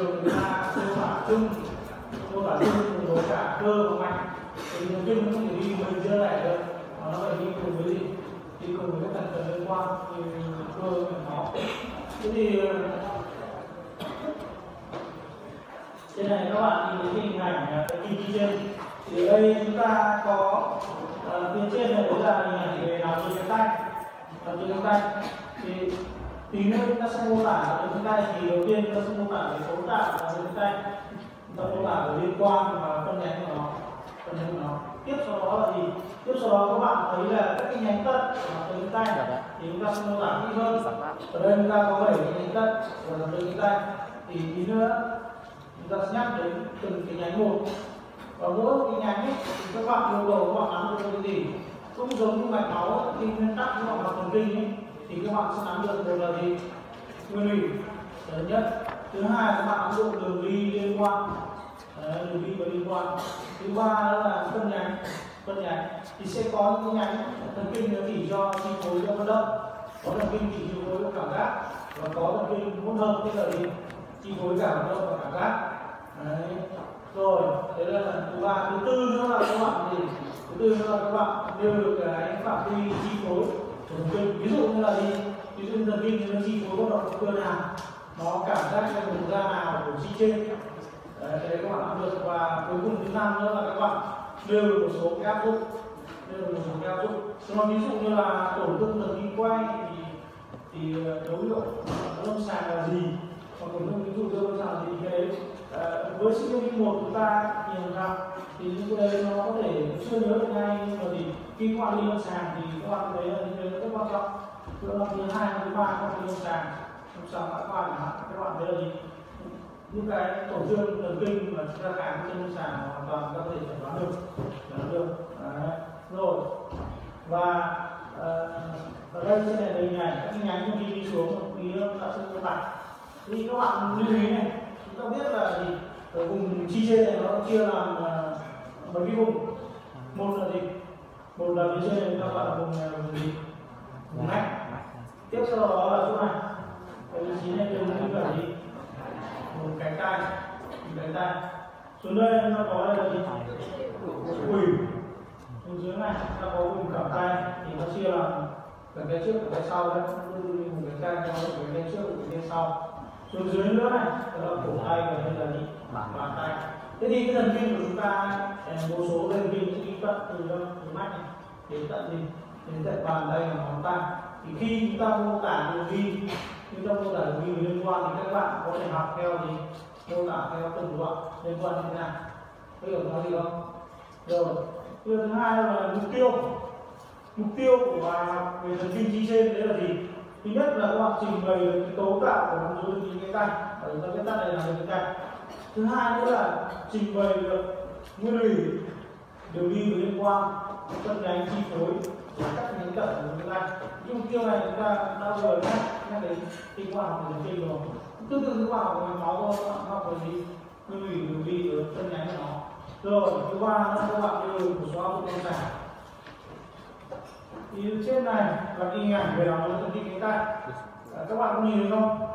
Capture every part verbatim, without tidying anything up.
thường người ta mô tả chung mô tả chung cùng với cả cơ và mạch, thì thần kinh nó không thể đi mình chưa lại được, mà nó phải đi cùng với gì, đi cùng với các thành phần liên quan như cơ và máu. Thế thì trên này các bạn nhìn thấy hình ảnh cái kim chi trên, thì ở đây chúng ta có uh, phía trên này đó là hình ảnh về làm từ cánh tay, làm từ cánh tay. Thì tí nữa chúng ta sẽ mô tả làm từ cánh tay. Thì đầu tiên chúng ta sẽ mô tả về cấu tạo làm từ cánh tay, chúng ta mô tả về liên quan và phân nhánh của nó, phân nhánh của nó. Tiếp sau đó là gì? Tiếp sau đó các bạn thấy là các cái nhánh tất làm từ cánh tay, thì chúng ta sẽ mô tả kỹ hơn. Ở đây chúng ta có bảy cái nhánh tất làm từ cánh tay, thì tí nữa chúng ta sẽ nhắc đến từng cái nhánh một, và mỗi cái nhánh ấy, thì các bạn yêu cầu các bạn nắm được cái gì, cũng giống như mạch máu ấy, khi nguyên tắc các bạn học thần kinh ấy, thì các bạn sẽ nắm được một là gì, nguyên lý thứ nhất. Thứ hai là các bạn nắm được đường đi liên quan, đấy, đường đi và liên quan. Thứ ba đó là phân nhánh, phân nhánh thì sẽ có những nhánh thần kinh nó chỉ cho chi phối cho vận động, có thần kinh chỉ chi phối cho cảm giác, và có thần kinh hỗn hợp tức là gì, chi phối cả vận động và cảm giác. Đấy. Rồi, đấy là lần thứ ba. Thứ tư nữa là các bạn gì? Thứ tư nữa là các bạn nêu được cái phạm vi chi phối của thần kinh. Ví dụ như là gì? Ví dụ như thần kinh nó chi phối vận động của cơ nào, nó cảm giác cho vùng da nào của chi trên. Đấy, cái đấy các bạn làm được. Và cuối cùng thứ năm nữa là các bạn nêu được một số cái áp dụng, nêu được một số cái áp dụng. Nói ví dụ như là tổn thương thần kinh quay thì thì dấu hiệu lâm sàng là gì? Hoặc tổn thương ví dụ như lâm sàng thì cái đấy À, với sinh viên một chúng ta nhìn rằng thì những cái đấy nó có thể chưa nhớ được ngay, nhưng mà thì khi các bạn đi lâm sàng thì các bạn thấy là những cái rất quan trọng. Thứ năm, thứ hai, thứ ba các bạn đi lâm sàng, lâm sàng các bạn các bạn thấy là gì, những cái tổn thương thần kinh mà chúng ta khám trên lâm sàng hoàn toàn có thể chẩn đoán được, chẩn đoán được. Đấy. Rồi, và uh, ở đây trên này là hình ảnh các nhánh khi đi xuống thì ta sẽ mô tả. Thì các bạn lưu ý này, chúng ta biết là gì, ở vùng chi trên này nó chia làm uh, mấy cái vùng. Một là gì, một là phía trên này chúng ta gọi là vùng, vùng gì, vùng nách. Tiếp sau đó là chỗ này, ở vị trí này đều như là gì, vùng cánh tay, vùng cánh tay. Xuống đây chúng ta có đây là gì, quỳ. Xuống dưới này chúng ta có vùng cẳng tay, thì nó chia làm cẳng tay trước, cẳng tay sau đấy. Vùng cánh tay nó có cẳng tay trước, cẳng tay sau. Xuống dưới nữa này, đó là cổ tay và đây là gì, bàn tay. Thế thì cái thần kinh của chúng ta, một số thần kinh sẽ đi tận từ đâu, từ mắt này đến tận gì, đến tận bàn tay và ngón tay. Thì khi chúng ta mô tả đường đi, chúng ta mô tả đường đi liên quan thì các bạn có thể học theo gì, mô tả theo từng đoạn liên quan như thế nào. Có hiểu nói gì không? Rồi, điều thứ hai là mục tiêu. Mục tiêu của bài học về thần kinh chi trên đấy là gì? Thứ nhất là các bạn trình bày được cái cấu tạo của một số đường đi cánh tay, ở chúng ta viết tắt này là đường cánh tay. Thứ hai nữa là trình bày được nguyên lý, đường đi và liên quan, phân nhánh chi phối và các nhánh cận của chúng ta. Cái mục tiêu này chúng ta đã vừa nhắc nhắc đến khi các bạn học về thần kinh rồi. Tương tự các bạn học về máu thôi, các bạn học về gì, nguyên lý, đường đi và phân nhánh của nó. Rồi thứ ba nữa các bạn nêu một số áp dụng lâm sàng. Thì trên này là hình ảnh về lòng thần kinh cánh tay, à, các bạn có nhìn thấy không?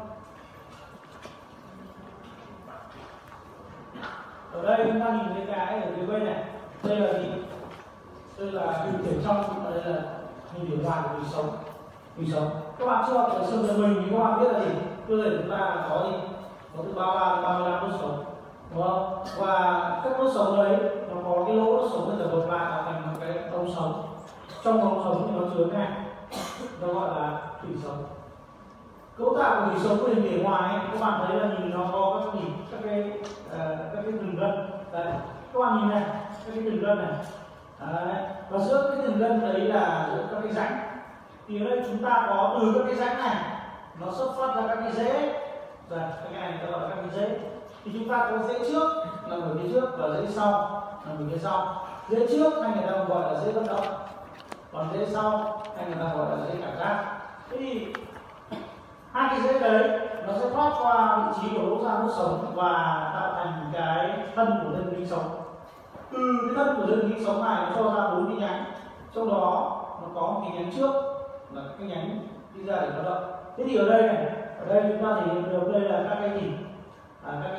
Ở đây chúng ta nhìn thấy cái ở dưới bên này, đây là gì? Đây là hình thể trong, ở đây là hình thể ngoài của tủy sống. Tủy sống. Các bạn chưa học ở xương của mình thì các bạn biết là gì? Cơ thể chúng ta có gì? Có từ ba mươi ba đến ba mươi lăm đốt sống, đúng không? Và các đốt sống đấy nó có cái lỗ đốt sống ở bậc lại thành một cái ống sống. Trong ống sống thì nó chứa này, nó gọi là tủy sống. Cấu tạo của tủy sống của hình thể ngoài ấy, các bạn thấy là nhìn nó có các gì, các cái uh, các cái đường gân. Đấy, các bạn nhìn này, các cái đường gân này. Đấy. Và giữa cái đường gân đấy là giữa các cái rãnh. Thì ở đây chúng ta có từ các cái rãnh này nó xuất phát ra các cái rễ. Đây, cái này ta gọi là các cái rễ. Thì chúng ta có rễ trước nằm ở phía trước và rễ sau nằm ở phía sau. Rễ trước hay người ta gọi là rễ vận động, còn rễ sau hay người ta gọi là rễ cảm giác. Thế thì hai cái rễ đấy nó sẽ thoát qua vị trí của lỗ ra đốt sống và tạo thành cái thân của thân kinh sống. Từ cái thân của thân kinh sống này nó cho ra bốn cái nhánh, trong đó nó có một cái nhánh trước là cái nhánh đi ra để vận động. Thế thì ở đây này, ở đây chúng ta thể hiện được đây là các cái gì, à, các cái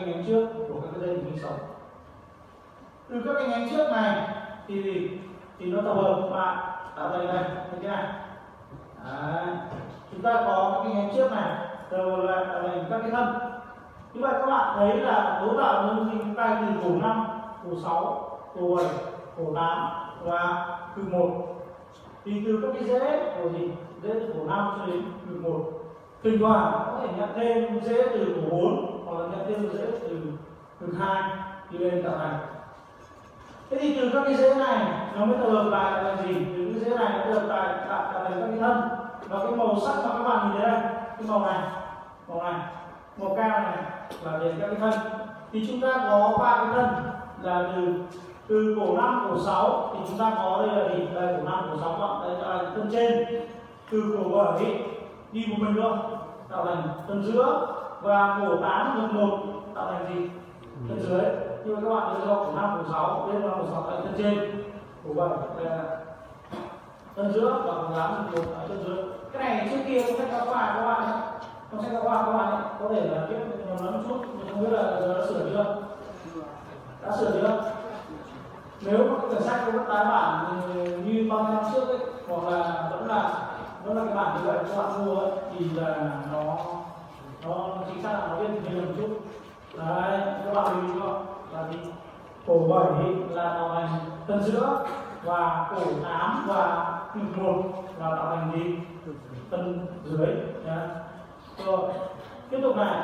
nhánh trước của các dây thần kinh sống. Từ các cái nhánh trước này thì thì nó tập hợp và tạo thành đây như thế này. Đấy. Chúng ta có các cái nhánh trước này rồi lại tạo thành các cái thân. Như vậy các bạn thấy là cấu tạo của thần tay từ cổ năm, cổ sáu, cổ bảy, cổ tám và cực một. Thì từ các cái rễ của gì rễ từ cổ năm cho đến cực một. Thỉnh thoảng có thể nhận thêm rễ từ cổ bốn hoặc là nhận thêm rễ từ cực hai đi lên tạo thành. Thế thì từ các cái rễ này nó mới tập hợp lại là gì? Từ cái rễ này nó tập hợp lại tạo thành các cái thân. Và cái màu sắc mà các bạn nhìn thấy đây, cái màu này, màu này, màu cam này là để các cái thân. Thì chúng ta có ba cái thân là từ từ cổ năm, cổ sáu thì chúng ta có đây là gì? Đây cổ năm, cổ sáu các đây là thân trên. Từ cổ bảy đi một mình luôn tạo thành thân giữa và cổ tám được một tạo thành gì? Thân dưới. Như vậy các bạn thấy do cổ năm, cổ sáu đây là cổ sáu tại thân trên, cổ bảy đây là thân giữa và cổ tám được một tại thân dưới. Cái này trước kia trong sách giáo khoa các bạn ấy, trong sách giáo khoa các bạn ấy, có thể là viết nhiều lắm chút, mình không biết là giờ đã sửa chưa? Đã sửa chưa? Nếu mà cái quyển sách có tái bản như bao nhiêu năm trước ấy, hoặc là vẫn là vẫn là cái bản như vậy các bạn mua ấy, thì là nó nó chính xác là nó viết nhiều một chút. Đấy, các bạn lưu ý không? Là gì? Cổ bảy là tạo thành thân giữa và cổ tám và cực một là tạo thành gì? Thân dưới. Đấy. Rồi, tiếp tục này.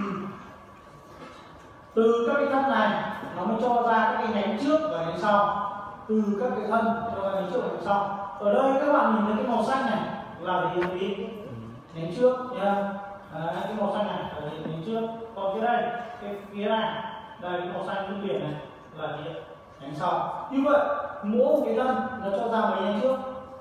Từ các cái thân này nó mới cho ra các cái nhánh trước và nhánh sau. Từ các cái thân cho ra nhánh trước và nhánh sau. Ở đây các bạn nhìn thấy cái màu xanh này là gì? Gì? Nhánh trước nha. Đấy, cái màu xanh này là nhánh trước. Còn cái đây, cái phía này, đây cái màu xanh bên biển này là gì? Nhánh sau. Như vậy mỗi một cái thân nó cho ra mấy nhánh trước?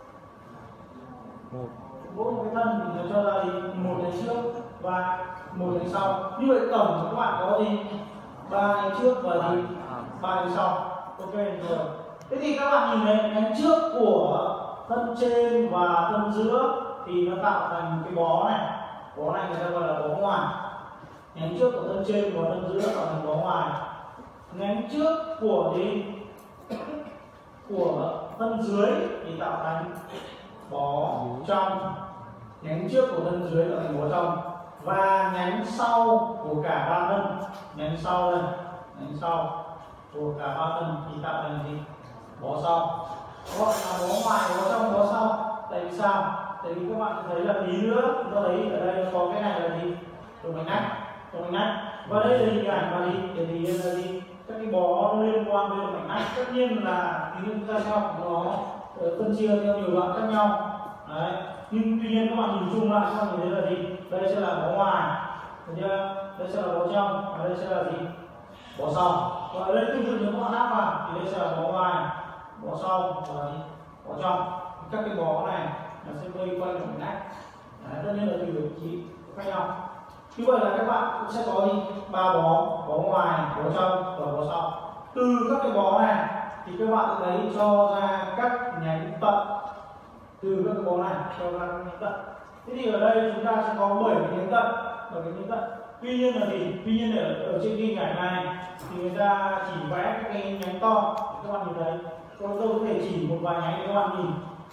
Một. Mỗi một cái thân thì nó cho ra gì? Một nhánh trước và một nhánh sau. Như vậy tổng các bạn có gì? Ba nhánh trước và gì? Ba nhánh sau. Ok rồi. Thế thì các bạn nhìn thấy nhánh trước của thân trên và thân giữa thì nó tạo thành cái bó này. Bó này người ta gọi là bó ngoài. Nhánh trước của thân trên và thân giữa tạo thành bó ngoài. Nhánh trước của gì? Của thân dưới thì tạo thành bó trong. Nhánh trước của thân dưới tạo thành bó trong. Và nhánh sau của cả ba thân, nhánh sau đây, nhánh sau của cả ba thân thì tạo thành gì? Bó sau. Gọi là bó ngoài, bó trong, bó sau. Tại vì sao? Tại vì các bạn thấy là tí nữa chúng ta thấy ở đây có cái này là gì? Đồng mạch nách, đồng mạch nách. Và đây là hình ảnh và gì? Để thì là gì? Các cái bó liên quan với đồng mạch nách. Tất nhiên là tí nữa chúng ta sẽ học nó phân chia theo nhiều đoạn khác nhau. Đấy. Nhưng tuy nhiên các bạn nhìn chung lại các bạn nhìn thấy là gì? Đây sẽ là bó ngoài, được chưa? Đây sẽ là bó trong, và đây sẽ là gì? Bó sau. Và ở đây tương tự nếu các bạn áp vào thì đây sẽ là bó ngoài, bó sau và gì? Bó trong. Các cái bó này nó sẽ vây quanh động mạch nách. Tất nhiên là tùy vị trí khác nhau. Như vậy là các bạn cũng sẽ có gì? Ba bó, bó ngoài, bó trong và bó sau. Từ các cái bó này thì các bạn sẽ thấy cho ra các nhánh tận. Từ các cái bó này cho ra các nhánh tận. Thế thì ở đây chúng ta sẽ có bảy cái nhánh tận, bảy cái nhánh tận. Tuy nhiên là gì? Tuy nhiên ở, ở trên cái hình ảnh này thì người ta chỉ vẽ các cái nhánh to. Các bạn nhìn thấy, tôi có thể chỉ một vài nhánh để các bạn nhìn.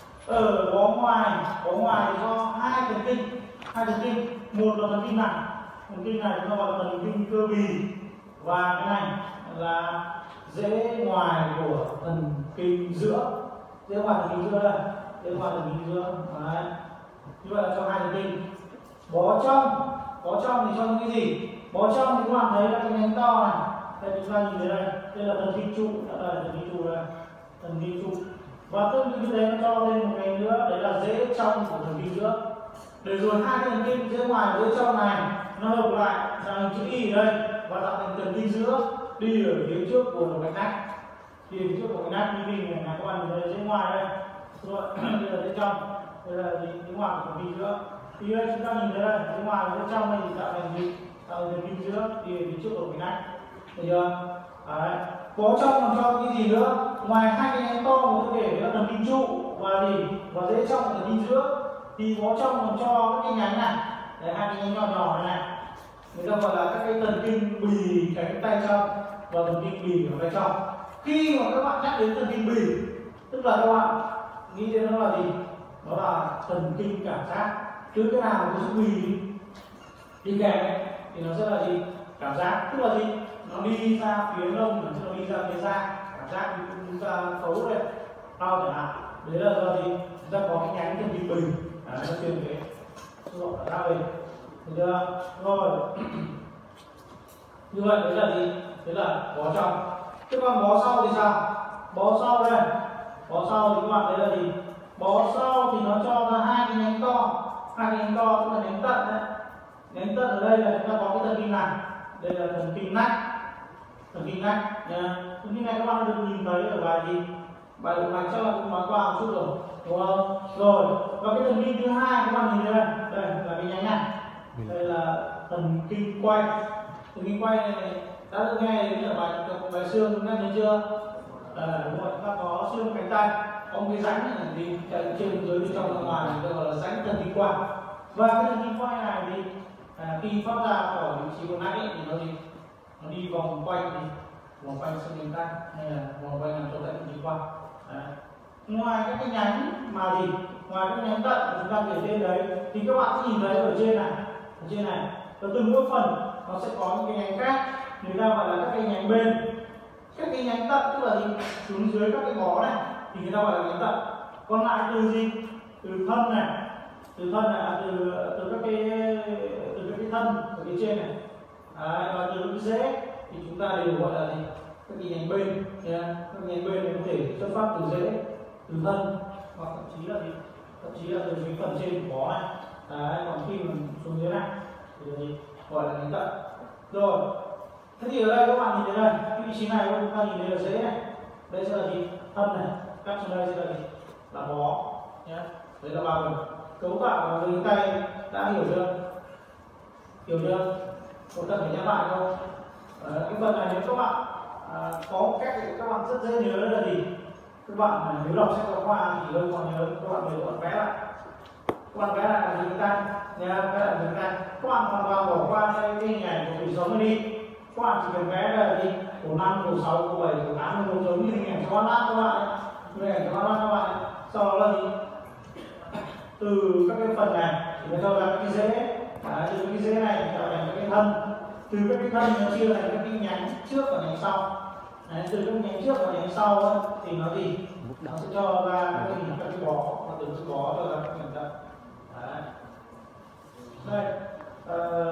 Ở bó ngoài, bó ngoài thì do hai thần kinh, hai thần kinh, một là thần kinh này, thần kinh này chúng ta gọi là thần kinh cơ bì, và cái này là rễ ngoài của thần kinh giữa, rễ ngoài thần kinh giữa đây, rễ ngoài thần kinh giữa. Đấy. Như vậy là cho hai thần kinh. Bó trong, bó trong thì cho những cái gì? Bó trong thì các bạn thấy là cái nhánh to này, đây chúng ta nhìn thấy đây, đây là thần kinh trụ, đây là thần kinh trụ đây, thần kinh trụ. Và tương tự như thế nó cho lên một cái nữa, đấy là rễ trong của thần kinh giữa. Để rồi hai cái thần kinh rễ ngoài và rễ trong này nó hợp lại ra hình chữ Y ở đây và tạo thành thần kinh giữa đi ở phía trước của động mạch nách. Đi ở phía trước của động mạch nách như hình này các bạn nhìn thấy rễ ngoài đây. Rồi, đây là rễ trong, đây là rễ ngoài của thần kinh giữa. Thì đây chúng ta nhìn thấy đây, rễ ngoài và rễ trong này thì tạo thành gì? Tạo thành thần kinh giữa đi ở phía trước của động mạch nách. Được chưa? Đấy. Có trong còn cho cái gì nữa? Ngoài hai cái nhánh to của cơ thể là thần kinh trụ và gì? Và rễ trong là thần kinh giữa. Thì có trong còn cho các cái nhánh này. Đấy, hai cái nhánh nhỏ nhỏ này này. người ta gọi là các cái thần kinh bì cánh tay trong và thần kinh bì của tay trong. Khi mà các bạn nhắc đến thần kinh bì, tức là các bạn nghĩ đến nó là gì? Đó là thần kinh cảm giác. Cứ cái nào có chữ bì đi kèm ấy, thì nó sẽ là gì? Cảm giác. Tức là gì? Nó đi ra phía lông, nó đi ra phía da. Cảm giác như chúng ta khấu đây, đau chẳng hạn. Đấy là do gì? Chúng ta có cái nhánh thần kinh bì, à, nó truyền cái xung động ra về. Được chưa? Rồi. Như vậy đấy là gì? Đấy là bó trong. Thế còn bó sau thì sao? Bó sau đây, bó sau thì các bạn thấy là gì? Bó sau thì nó cho ra hai cái nhánh to, hai cái nhánh to tức là nhánh tận đấy. Nhánh tận ở đây là chúng ta có cái thần kinh này, đây là thần kinh nách, thần kinh nách. Thần kinh này các bạn được nhìn thấy ở bài gì? Bài động mạch chắc là cũng nói qua một chút rồi, đúng không? Rồi, và cái thần kinh thứ hai các bạn nhìn thấy đây, đây là cái nhánh này, đây là thần kinh quay. Thần kinh quay này đã được nghe đến ở bài bài xương nghe thấy chưa? À, đúng rồi, chúng ta có xương cánh tay, có một cái rãnh này thì chạy trên dưới bên trong ra ngoài thì gọi là rãnh thần kinh quay. Và cái thần kinh quay này thì à, khi phát ra khỏi vị trí của nách thì nó gì? Nó đi vòng quanh thì vòng quanh xương cánh tay hay là vòng quanh làm cho rãnh thần kinh quay. Đấy. Ngoài các cái nhánh mà gì? Ngoài các nhánh tận mà chúng ta kể trên đấy thì các bạn sẽ nhìn thấy ở trên này, ở trên này, ở từng mỗi phần nó sẽ có những cái nhánh khác, người ta gọi là các cái nhánh bên. Các cái nhánh tận tức là gì? Xuống dưới các cái bó này thì người ta gọi là nhánh tận. Còn lại từ gì? Từ thân này, từ thân này, à, từ từ các cái từ các cái thân ở phía trên này, à, và từ cái rễ thì chúng ta đều gọi là gì? Các cái nhánh bên. Yeah. Các nhánh bên này có thể xuất phát từ rễ, từ thân, hoặc thậm chí là gì? Thậm chí là từ cái phần trên của bó này. Đấy, còn khi mình xuống dưới này thì là gì? Gọi là nhánh tận. Rồi, thế thì ở đây các bạn nhìn thấy đây, cái vị trí này chúng ta nhìn thấy là rễ này, đây sẽ là gì? Thân này, cắt xuống đây sẽ là gì? Là bó nhé. Đấy là bao gồm cấu tạo của người tay, đã hiểu chưa? Hiểu chưa? Có cần phải nhắc lại không? Đấy, cái phần này nếu các bạn à, có cách để các bạn rất dễ nhớ là gì? Các bạn nếu đọc sách giáo khoa thì đâu còn nhớ, các bạn đều còn vẽ lại. Các bạn vẽ lại là gì tay nha, vẽ lại người tay. Các bạn hoàn toàn bỏ qua cái hình ảnh của cuộc sống này đi. Các bạn chỉ cần vẽ là gì? Cổ năm, cổ sáu, cổ bảy, cổ tám, cổ giống như hình ảnh cho lát các bạn, hình ảnh cho lát các bạn. Sau đó là gì? Từ các cái phần này thì nó cho ra cái rễ, à, từ cái rễ này tạo thành các cái thân, từ các cái thân nó chia thành các cái nhánh trước và nhánh sau. Đấy, từ các nhánh trước và nhánh sau ấy, thì nó gì? Nó sẽ cho ra các cái, các cái bó, và từ cái bó cho ra các nhánh tận. Đấy. Đây, uh,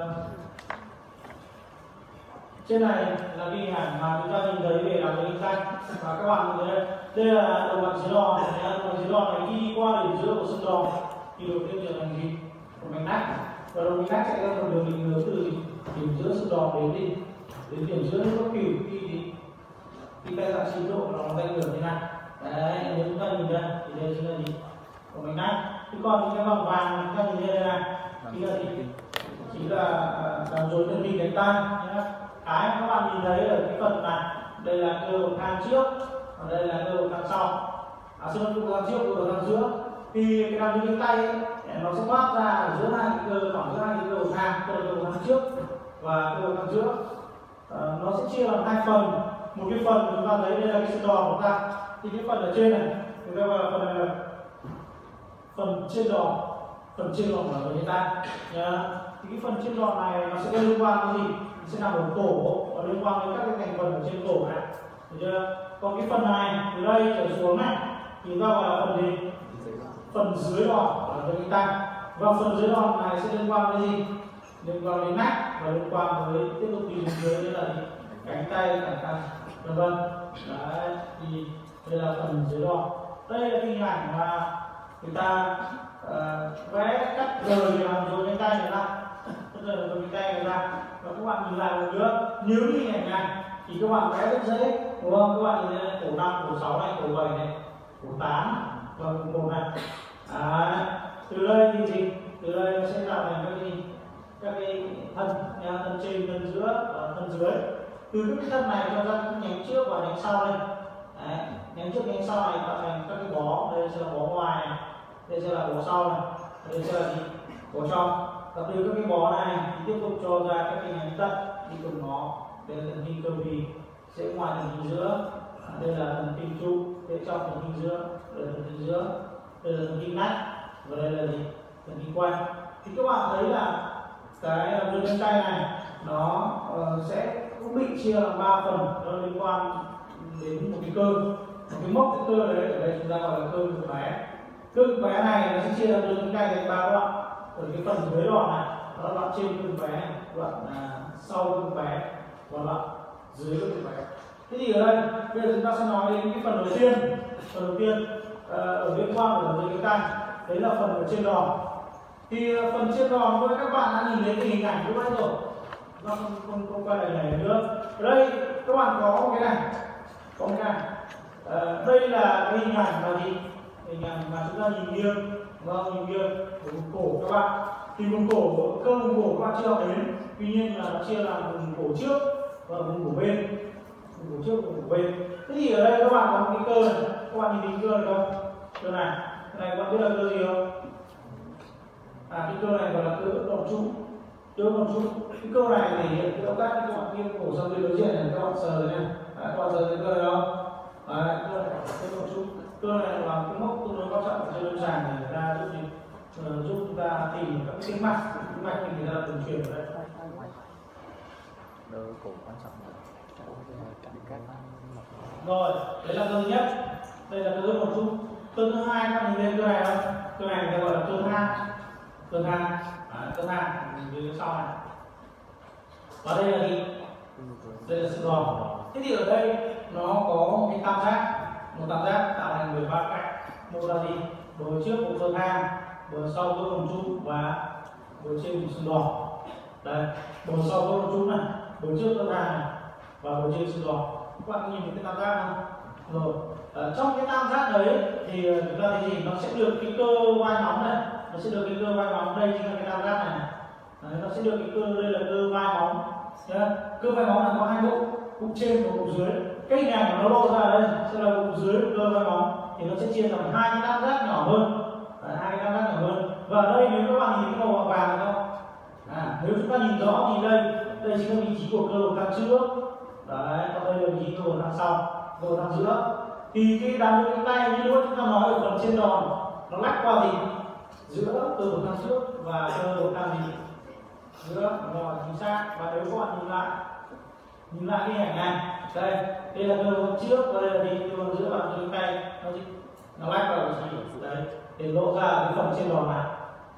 trên này là cái hình ảnh mà chúng ta nhìn thấy về làm cái tay, và các bạn nhìn thấy đây, đây là đầu mặt dưới đòn. Đầu mặt dưới đòn này khi đi qua điểm giữa của xương đòn thì đầu tiên trở thành gì? Một mạch nách, và đầu mạch nách chạy ra một đường định hướng từ điểm giữa xương đòn đến đi đến điểm giữa nước cửu khi thì khi tay dạng xịn độ nó tay đường thế này. Đấy, nếu chúng ta nhìn đây thì đây chính là gì? Một mạch nách. Thế còn những cái vòng vàng chúng ta nhìn đây này chính là gì? Chính là làm rối thần kinh cánh tay nhé. Cái các bạn nhìn thấy ở cái phần này, đây là cơ bậc thang trước, và đây là cơ bậc thang sau. À, xương cơ bậc thang trước, cơ bậc thang giữa. Thì cái làm cái tay ấy, nó sẽ thoát ra ở giữa hai cái cơ, khoảng giữa hai cái cơ bậc thang, cơ bậc thang trước và cơ bậc thang giữa. À, nó sẽ chia làm hai phần. Một cái phần chúng ta thấy đây là cái xương đòn của chúng ta. Thì cái phần ở trên này, chúng ta gọi là phần này là phần trên đòn, phần trên đòn là cái tay. Nhá. Thì cái phần trên đòn này nó sẽ liên quan đến gì? Sẽ nằm ở cổ và liên quan đến các cái thành phần ở trên cổ này, được chưa? Còn cái phần này từ đây trở xuống này thì chúng ta gọi là phần gì? Phần dưới đòn là cái tay. Và phần dưới đòn này sẽ liên quan đến gì? Liên quan đến nách và liên quan với tiếp tục đi xuống dưới là gì? Cánh tay, cẳng tay, vân vân. Đấy, thì đây là phần dưới đòn. Đây là hình ảnh mà người ta uh, vẽ cắt rời làm rồi cánh tay người ta. Rồi cái tay người ta, và các bạn nhìn lại một nữa, nếu như hình ảnh này thì các bạn vẽ rất dễ, đúng không? Các bạn nhìn thấy cổ năm, cổ sáu này, cổ bảy này, cổ tám và cổ một này. À, từ đây thì gì? Từ đây nó sẽ tạo thành các cái các cái thân, nha, thân trên, thân giữa và thân dưới. Từ các cái thân này cho ra các nhánh trước và nhánh sau đây. Đấy, nhánh trước nhánh sau này tạo thành các cái bó, đây sẽ là bó ngoài này, đây sẽ là bó sau này, đây sẽ là gì? Bó trong. và từ các cái bó này thì tiếp tục cho ra các cái nhánh tận đi cùng nó. Đây là thần kinh cơ bì sẽ ngoài thần kinh giữa, đây là thần kinh trụ sẽ trong thần kinh giữa, đây là thần kinh giữa, đây là thần kinh nách và đây là gì, thần kinh quanh. Thì các bạn thấy là cái đường gân tay này nó uh, sẽ cũng bị chia làm ba phần, nó liên quan đến một cái cơ, một cái mốc cái cơ đấy ở đây chúng ta gọi là cơ cực bé. Cơ cực bé này nó sẽ chia ra đường gân tay thành ba đoạn. Ở cái phần dưới đoạn này nó là đoạn trên cơ cực bé này, đoạn uh, sau cơ cực bé và đoạn dưới cơ cực bé. Thế thì ở đây bây giờ chúng ta sẽ nói đến cái phần đầu tiên. Phần đầu tiên uh, ở liên quan của đường gân tay đấy là phần ở trên đòn. Thì phần trên đòn với các bạn đã nhìn thấy cái hình ảnh lúc nãy rồi, nó không, không, không quay lại này nữa. Ở đây các bạn có một cái này, có một cái này. À, đây là cái hình ảnh mà gì, hình ảnh mà chúng ta nhìn nghiêng, vâng, nhìn nghiêng của vùng cổ các bạn. Thì vùng cổ, cơ vùng cổ các bạn chưa học đến, tuy nhiên là nó chia làm vùng cổ trước và vùng cổ bên, vùng cổ trước và vùng cổ bên. Thế thì ở đây các bạn có một cái cơ này, các bạn nhìn thấy cơ này không? Cơ này, cái này các bạn biết là cơ gì không? À, cái cơ này gọi là cơ đồng trụ, cơ đồng trụ. Cái cơ này thể hiện cái động tác các bạn nghiêng cổ sang bên đối diện này, các bạn sờ này, à, các bạn sờ cái cơ này không? À, cơ này cơ đồng trụ. Cơ này là cái mốc tương đối quan trọng trên lâm sàng để người ta giúp gì, uh, giúp chúng ta tìm các cái mạch, cái mạch thì người ta thường truyền ở đây. Đôi cổ quan trọng là cảm giác. Rồi, đấy là cơ thứ nhất, đây là cơ đồng trụ. Cơ thứ hai các bạn nhìn thấy cơ này không? Cơ này người ta gọi là cơ thang. Cơ thang, à, cơ thang mình dưới sau này. Và đây là gì? Đây là sự đòn. Thế thì ở đây nó có một cái tam giác, một tam giác tạo thành mười ba cạnh. Một là gì? Bờ trước của cơ thang, bờ sau cơ đồng trụ và bờ trên của sừng đòn. Đây, bờ sau cơ đồng trụ này, bờ trước cơ thang này và bờ trên sừng đòn. Các bạn nhìn thấy cái tam giác không? Rồi, ở trong cái tam giác đấy thì chúng ta thấy gì? Nó sẽ được cái cơ vai móng này, nó sẽ được cái cơ vai móng, đây chính là cái tam giác này. Đấy, nó sẽ được cái cơ, đây là cơ vai móng. Đấy, cơ vai móng là có hai bụng, bụng trên và bụng dưới. Cái hình ảnh mà nó lộ ra đây sẽ là bụng dưới của cơ vai móng, thì nó sẽ chia thành hai cái tam giác nhỏ hơn. Đấy, hai cái tam giác nhỏ hơn. Và ở đây nếu các bạn nhìn thấy cái màu vàng này không? À, nếu chúng ta nhìn rõ thì đây, đây chính là vị trí của cơ bậc thang trước. Đấy, còn đây là vị trí cơ bậc thang sau, cơ bậc thang giữa. Thì cái đám cái tay như lúc chúng ta nói ở phần trên đòn nó lách qua gì, giữa cơ bậc thang trước và cơ bậc thang gì, giữa, rồi chính xác. Và nếu các bạn nhìn lại nhìn lại cái hình ảnh này, đây đây là cơ bậc trước và đây là gì, cơ bậc giữa và cơ tay nó gì, nó lách vào vị trí đấy để lộ ra cái phần trên đòn này,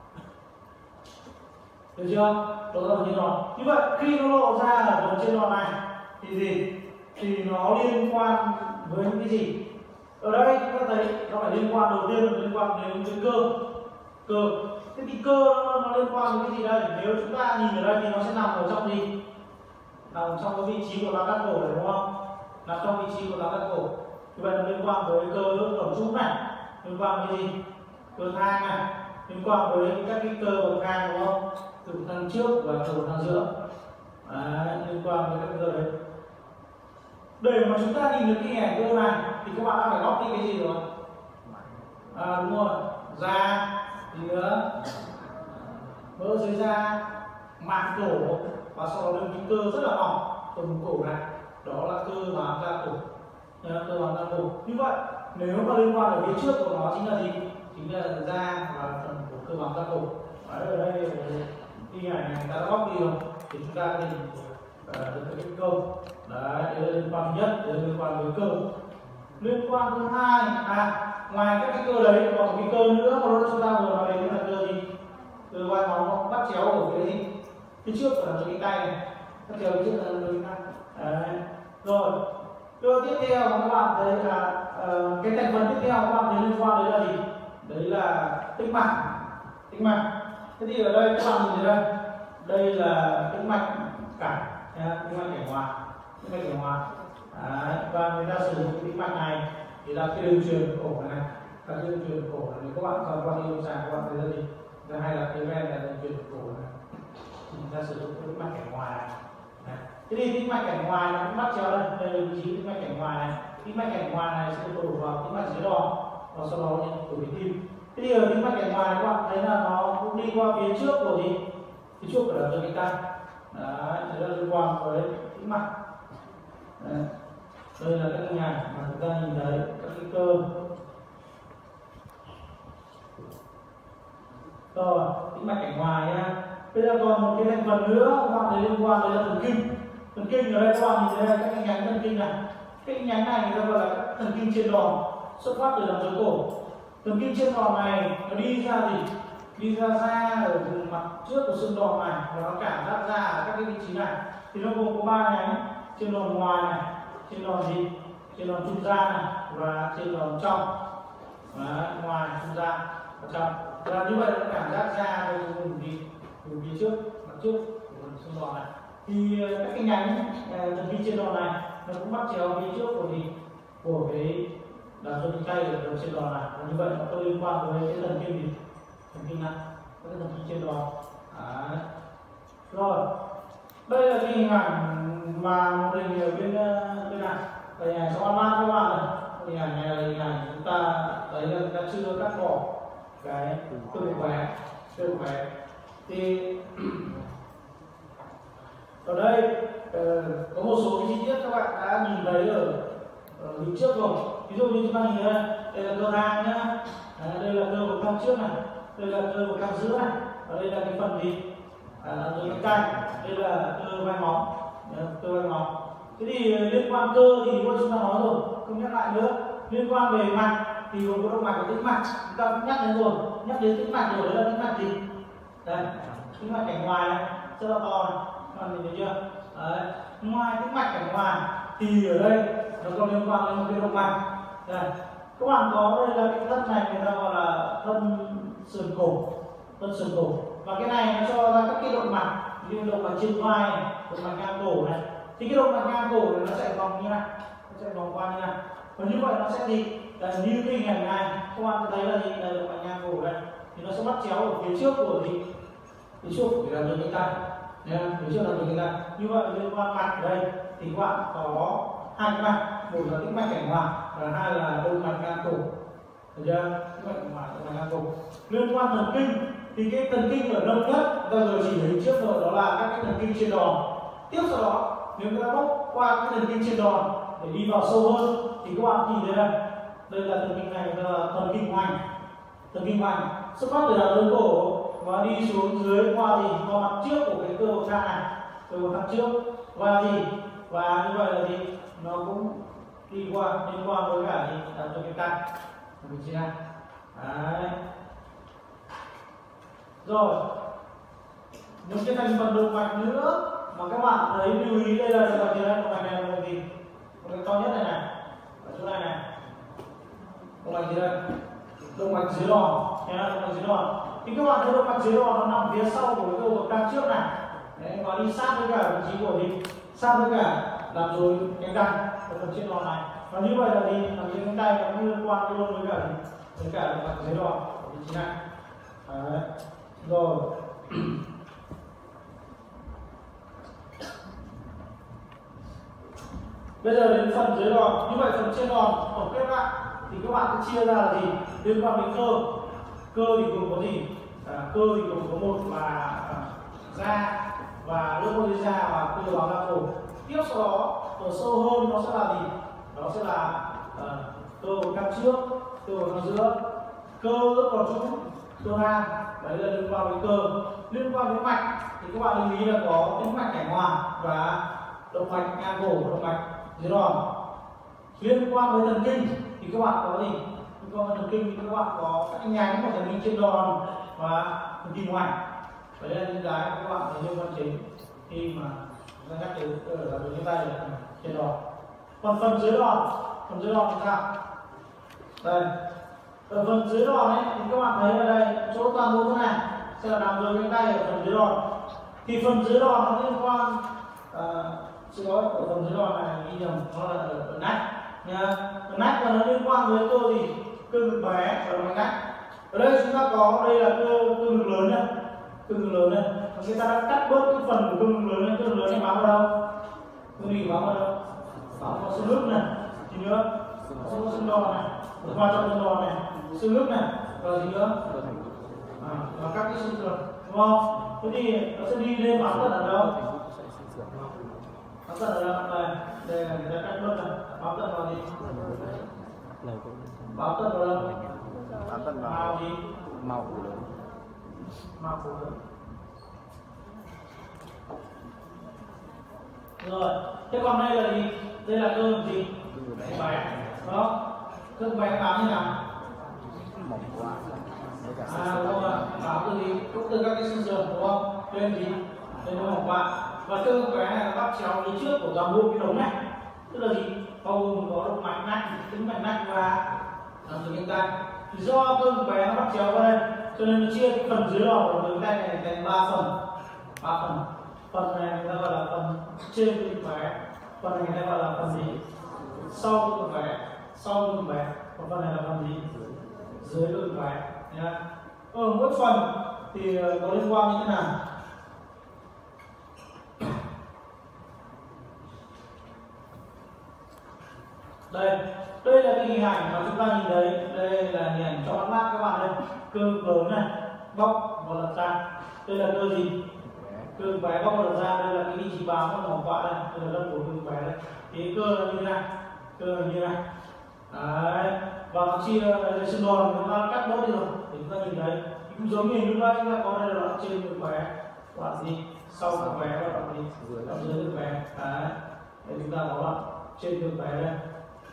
được chưa? Lộ ra phần trên đòn. Như vậy khi nó lộ ra ở phần trên đòn này thì gì, thì nó liên quan với những cái gì? Ở đây chúng ta thấy nó phải liên quan, đầu tiên là liên quan đến cái cơ, cơ. Thế thì cơ nó, nó liên quan đến cái gì đây? Nếu chúng ta nhìn ở đây thì nó sẽ nằm ở trong gì? Nằm trong cái vị trí của lá cắt cổ này, đúng không? Nằm trong vị trí của lá cắt cổ. Như vậy nó liên quan với cơ đồng trụ này, liên quan với gì? Cơ thang này, liên quan với các cái cơ bậc thang, đúng không? Từ thang trước và từ thang giữa. Đấy, liên quan với các cơ đấy. Để mà chúng ta nhìn được cái hình ảnh cơ này thì các bạn đã phải góp đi cái gì rồi? À, đúng rồi, da, gì nữa, mỡ dưới da, màng cổ, và sau đó lên cái cơ rất là mỏng ở vùng cổ này, đó là cơ bám da cổ, cơ bám da cổ. Như vậy nếu mà liên quan ở phía trước của nó chính là gì? Chính là da và phần của cơ bám da cổ. Đấy, ở đây hình ảnh này người ta đã góp đi rồi thì chúng ta thì uh, được cái câu. Đấy, đây là liên quan nhất, đây là liên quan với cơ. Liên quan thứ hai, à, ngoài các cái cơ đấy còn một cái cơ nữa mà chúng ta vừa nói đến là cơ gì? Cơ vai móng nó bắt chéo ở phía gì? Phía trước là cái tay này, bắt chéo phía trước là cái tay. Đấy. Rồi, cơ tiếp theo mà các bạn thấy là uh, cái thành phần tiếp theo các bạn thấy liên quan đấy là gì? Đấy là tĩnh mạch, tĩnh mạch. Thế thì ở đây các bạn nhìn thấy đây, đây là tĩnh mạch cảnh, tĩnh mạch cảnh ngoài. Tĩnh mạch cảnh ngoài. Đấy, và người ta sử dụng cái tĩnh mạch này thì là cái đường truyền cổ này, các cái đường truyền cổ này. Nếu các bạn còn quan đi lâm sàng các bạn thấy là gì? Thứ hai là cái ven này là đường truyền cổ này, thì người ta sử dụng cái tĩnh mạch cảnh ngoài này. Đấy. Thế thì tĩnh mạch cảnh ngoài nó cũng bắt chéo đây, đây là vị trí tĩnh mạch cảnh ngoài này. Tĩnh mạch cảnh ngoài này sẽ đổ vào tĩnh mạch dưới đòn và sau đó nhận của cái tim. Thế thì ở tĩnh mạch cảnh ngoài các bạn thấy là nó cũng đi qua phía trước của gì? phía trước của đảo dây cánh tay. Đấy, đây là liên quan với tĩnh mạch. Đấy. Đây là các hình ảnh mà chúng ta nhìn thấy các cái cơ. Rồi, tĩnh mạch cảnh ngoài nha. Bây giờ còn một cái thành phần nữa các bạn thấy liên quan đến là thần kinh. Thần kinh ở đây các bạn nhìn thấy các cái nhánh thần kinh này. Cái nhánh này người ta gọi là các thần kinh trên đòn, xuất phát từ đằng dưới cổ. Thần kinh trên đòn này nó đi ra gì? Đi ra da ở vùng mặt trước của xương đòn này và nó cảm giác ra ở các cái vị trí này. Thì nó gồm có ba nhánh: trên đòn ngoài này, trên đòn gì? Trên đòn trung gian này và trên đòn trong. Đấy, ngoài, trung gian và trong. Và như vậy nó cảm giác ra ở vùng gì? Vùng phía trước, mặt trước của xương đòn này. Thì các cái nhánh thần kinh trên đòn này nó cũng bắt chéo phía trước của gì? Của cái đảo dây cánh tay ở đầu trên đòn này. Và như vậy nó có liên quan với cái thần kinh gì? Thần kinh này, các cái thần kinh trên đòn. Đấy. Rồi, đây là cái hình ảnh mà một hình ở bên bên này. Đây này cho online các bạn này. Hình ảnh này là hình ảnh chúng ta thấy là chúng ta chưa cắt bỏ cái cơ khỏe, cơ khỏe. Thì ở đây uh, có một số cái chi tiết các bạn đã nhìn thấy ở phía trước rồi. Ví dụ như chúng ta nhìn thấy đây, đây là cơ hang nhá, à, đây là cơ của căng trước này, đây là cơ của căng giữa này, và đây là cái phần gì? À, dưới cánh tay, đây là cơ vai móng, cơ vai móng. Thế thì liên quan cơ thì chúng ta nói rồi, không nhắc lại nữa. Liên quan về mạch thì gồm có động mạch và tĩnh mạch, chúng ta cũng nhắc đến rồi, nhắc đến tĩnh mạch rồi, đấy là tĩnh mạch gì? Đây, tĩnh mạch cảnh ngoài này, rất là to này. Các bạn nhìn thấy chưa? Đấy. Ngoài tĩnh mạch cảnh ngoài thì ở đây nó còn liên quan đến một cái động mạch. Đây, các bạn có đây là cái thân này người ta gọi là thân sườn cổ, thân sườn cổ. Và cái này nó cho ra các cái động mạch, như động mạch trên vai, động mạch ngang cổ này. Thì cái động mạch ngang cổ này nó chạy vòng như này, nó chạy vòng qua như này. Và như vậy nó sẽ gì? Là như cái hình ảnh này, các bạn thấy là gì? Là động mạch ngang cổ đây. Thì nó sẽ bắt chéo ở phía trước của gì? Phía trước của đảo dây cánh tay. Nha, phía trước là mình ta. Như vậy liên quan mạch ở đây thì các bạn có hai cái mạch, một là tĩnh mạch cảnh ngoài và hai là động mạch ngang cổ. Được chưa? Tĩnh mạch cảnh ngoài, động mạch ngang cổ. Liên quan thần kinh thì cái thần kinh ở đông nhất ta vừa chỉ thấy trước rồi, đó là các cái thần kinh trên đòn. Tiếp sau đó nếu chúng ta bóc qua cái thần kinh trên đòn để đi vào sâu hơn thì các bạn nhìn thấy đây, đây là thần kinh này là thần kinh hoành, thần kinh hoành xuất phát từ đảo dây cổ và đi xuống dưới qua gì? Qua mặt trước của cái cơ bậc thang này, cơ bậc thang trước và gì? Và như vậy là gì? Nó cũng đi qua liên quan với cả gì? Đảo dây cánh tay, mình chia này. Đấy. Rồi, một cái thành phần động mạch nữa mà các bạn thấy lưu ý đây là động mạch gì đây? Động mạch này là động mạch gì? Động mạch to nhất này này, ở chỗ này này. Động mạch gì đây? Động mạch dưới đòn, nha, động mạch dưới đòn. Thì các bạn thấy động mạch dưới đòn nó nằm phía sau của cái cơ bậc thang trước này. Đấy, nó đi sát với cả vị trí của gì? Sát với cả làm rồi cánh tay ở phần trên đòn này. Và như vậy là gì? Làm trên cánh tay nó cũng liên quan luôn với cả với cả động mạch dưới đòn ở vị trí này. Đấy. Rồi. Bây giờ đến phần dưới đòn. Như vậy phần trên đòn tổng kết lại thì các bạn sẽ chia ra là gì? Liên quan đến cơ. Cơ thì gồm có gì? À, cơ thì gồm có một là à, da và lớp mô da và cơ bào da cổ. Tiếp sau đó ở sâu hơn nó sẽ là gì? Đó sẽ là à, cơ của căng trước, cơ của căng giữa, cơ có chú, cơ hang. Đấy là liên quan với cơ. Liên quan với mạch thì các bạn lưu ý là có tĩnh mạch cảnh ngoài và động mạch ngang cổ, động mạch dưới đòn. Liên quan với thần kinh thì các bạn có gì? Liên quan với thần kinh thì các bạn có các nhánh của thần kinh trên đòn và thần kinh ngoài. Đấy là những cái các bạn thấy liên quan chính khi mà chúng ta nhắc đến ở đảo dây tay trên đòn. Còn phần dưới đòn, phần dưới đòn thì sao? Đây, ở phần dưới đòn ấy thì các bạn thấy ở đây chỗ toàn bộ thế này sẽ là nằm dưới cánh tay ở phần dưới đòn. Thì phần dưới đòn nó liên quan sự có ở phần dưới đòn này ghi nhầm nó là ở, ở nách nha. Ở nách và nó liên quan với cơ gì? Cơ ngực bé và động mạch nách. Ở đây chúng ta có đây là cơ cơ ngực lớn này, cơ ngực lớn này. Và người ta đã cắt bớt cái phần của cơ ngực lớn này, cơ ngực lớn này bám vào đâu? Cơ ngực bám vào đâu? Bám vào xương hức này, gì nữa? Xương xương đòn này, qua trong xương đòn này, xương hức này, và gì nữa? À, và các cái xương sườn, đúng không? thế thì nó sẽ đi lên bám tận ở đâu? sẽ sinh trưởng Bám tận ở đâu? Đây, đây là người ta cắt luôn này, bám tận vào gì? lời cũng Bám tận vào đâu? bám tận vào Màu gì? màu của lớn Màu phủ lớn. Rồi, thế còn đây là gì? Đây là cơ gì? Cơ bé, đó. Cơ bé bám như nào? mỏng quá với cả À đúng rồi, bám từ gì? Cũng từ các cái xương sườn đúng không? Lên gì? Lên nó mỏng quá. Và cơ bé này là bắt chéo phía trước của toàn bộ cái đống này. Tức là gì? Bao gồm có động mạch nách, tĩnh mạch nách và làm từ cánh tay. Thì do cơ bé nó bắt chéo vào đây, cho nên nó chia cái phần dưới lò của cánh tay này thành ba phần. Ba phần. Phần này người ta gọi là phần trên lưng bé, phần này người ta gọi là phần gì? Sau lưng bé, sau lưng bé, còn phần này là phần gì? Dưới lưng bé nhá. Ở mỗi phần thì có liên quan như thế nào? Đây, đây là cái hình ảnh mà chúng ta nhìn thấy. Đây là hình ảnh cho mắt mắt các bạn đây. Cơ lớn này, bóc và lật ra. Đây là cơ gì? Cơ bé bóc và lật ra. Đây là cái vị trí bám của mỏng quạ đây. Đây là đất của cơ bé đây. Thì cơ là như thế này, cơ là như thế này. Đấy, và nó chia đây xương đòn chúng ta cắt bớt đi rồi để chúng ta nhìn thấy. Cũng giống như lúc đó chúng ta có đây là đoạn trên cơ bé, đoạn gì? Sau cơ bé và đoạn gì? Đoạn dưới cơ bé. Đấy, để chúng ta có đoạn trên cơ bé đây.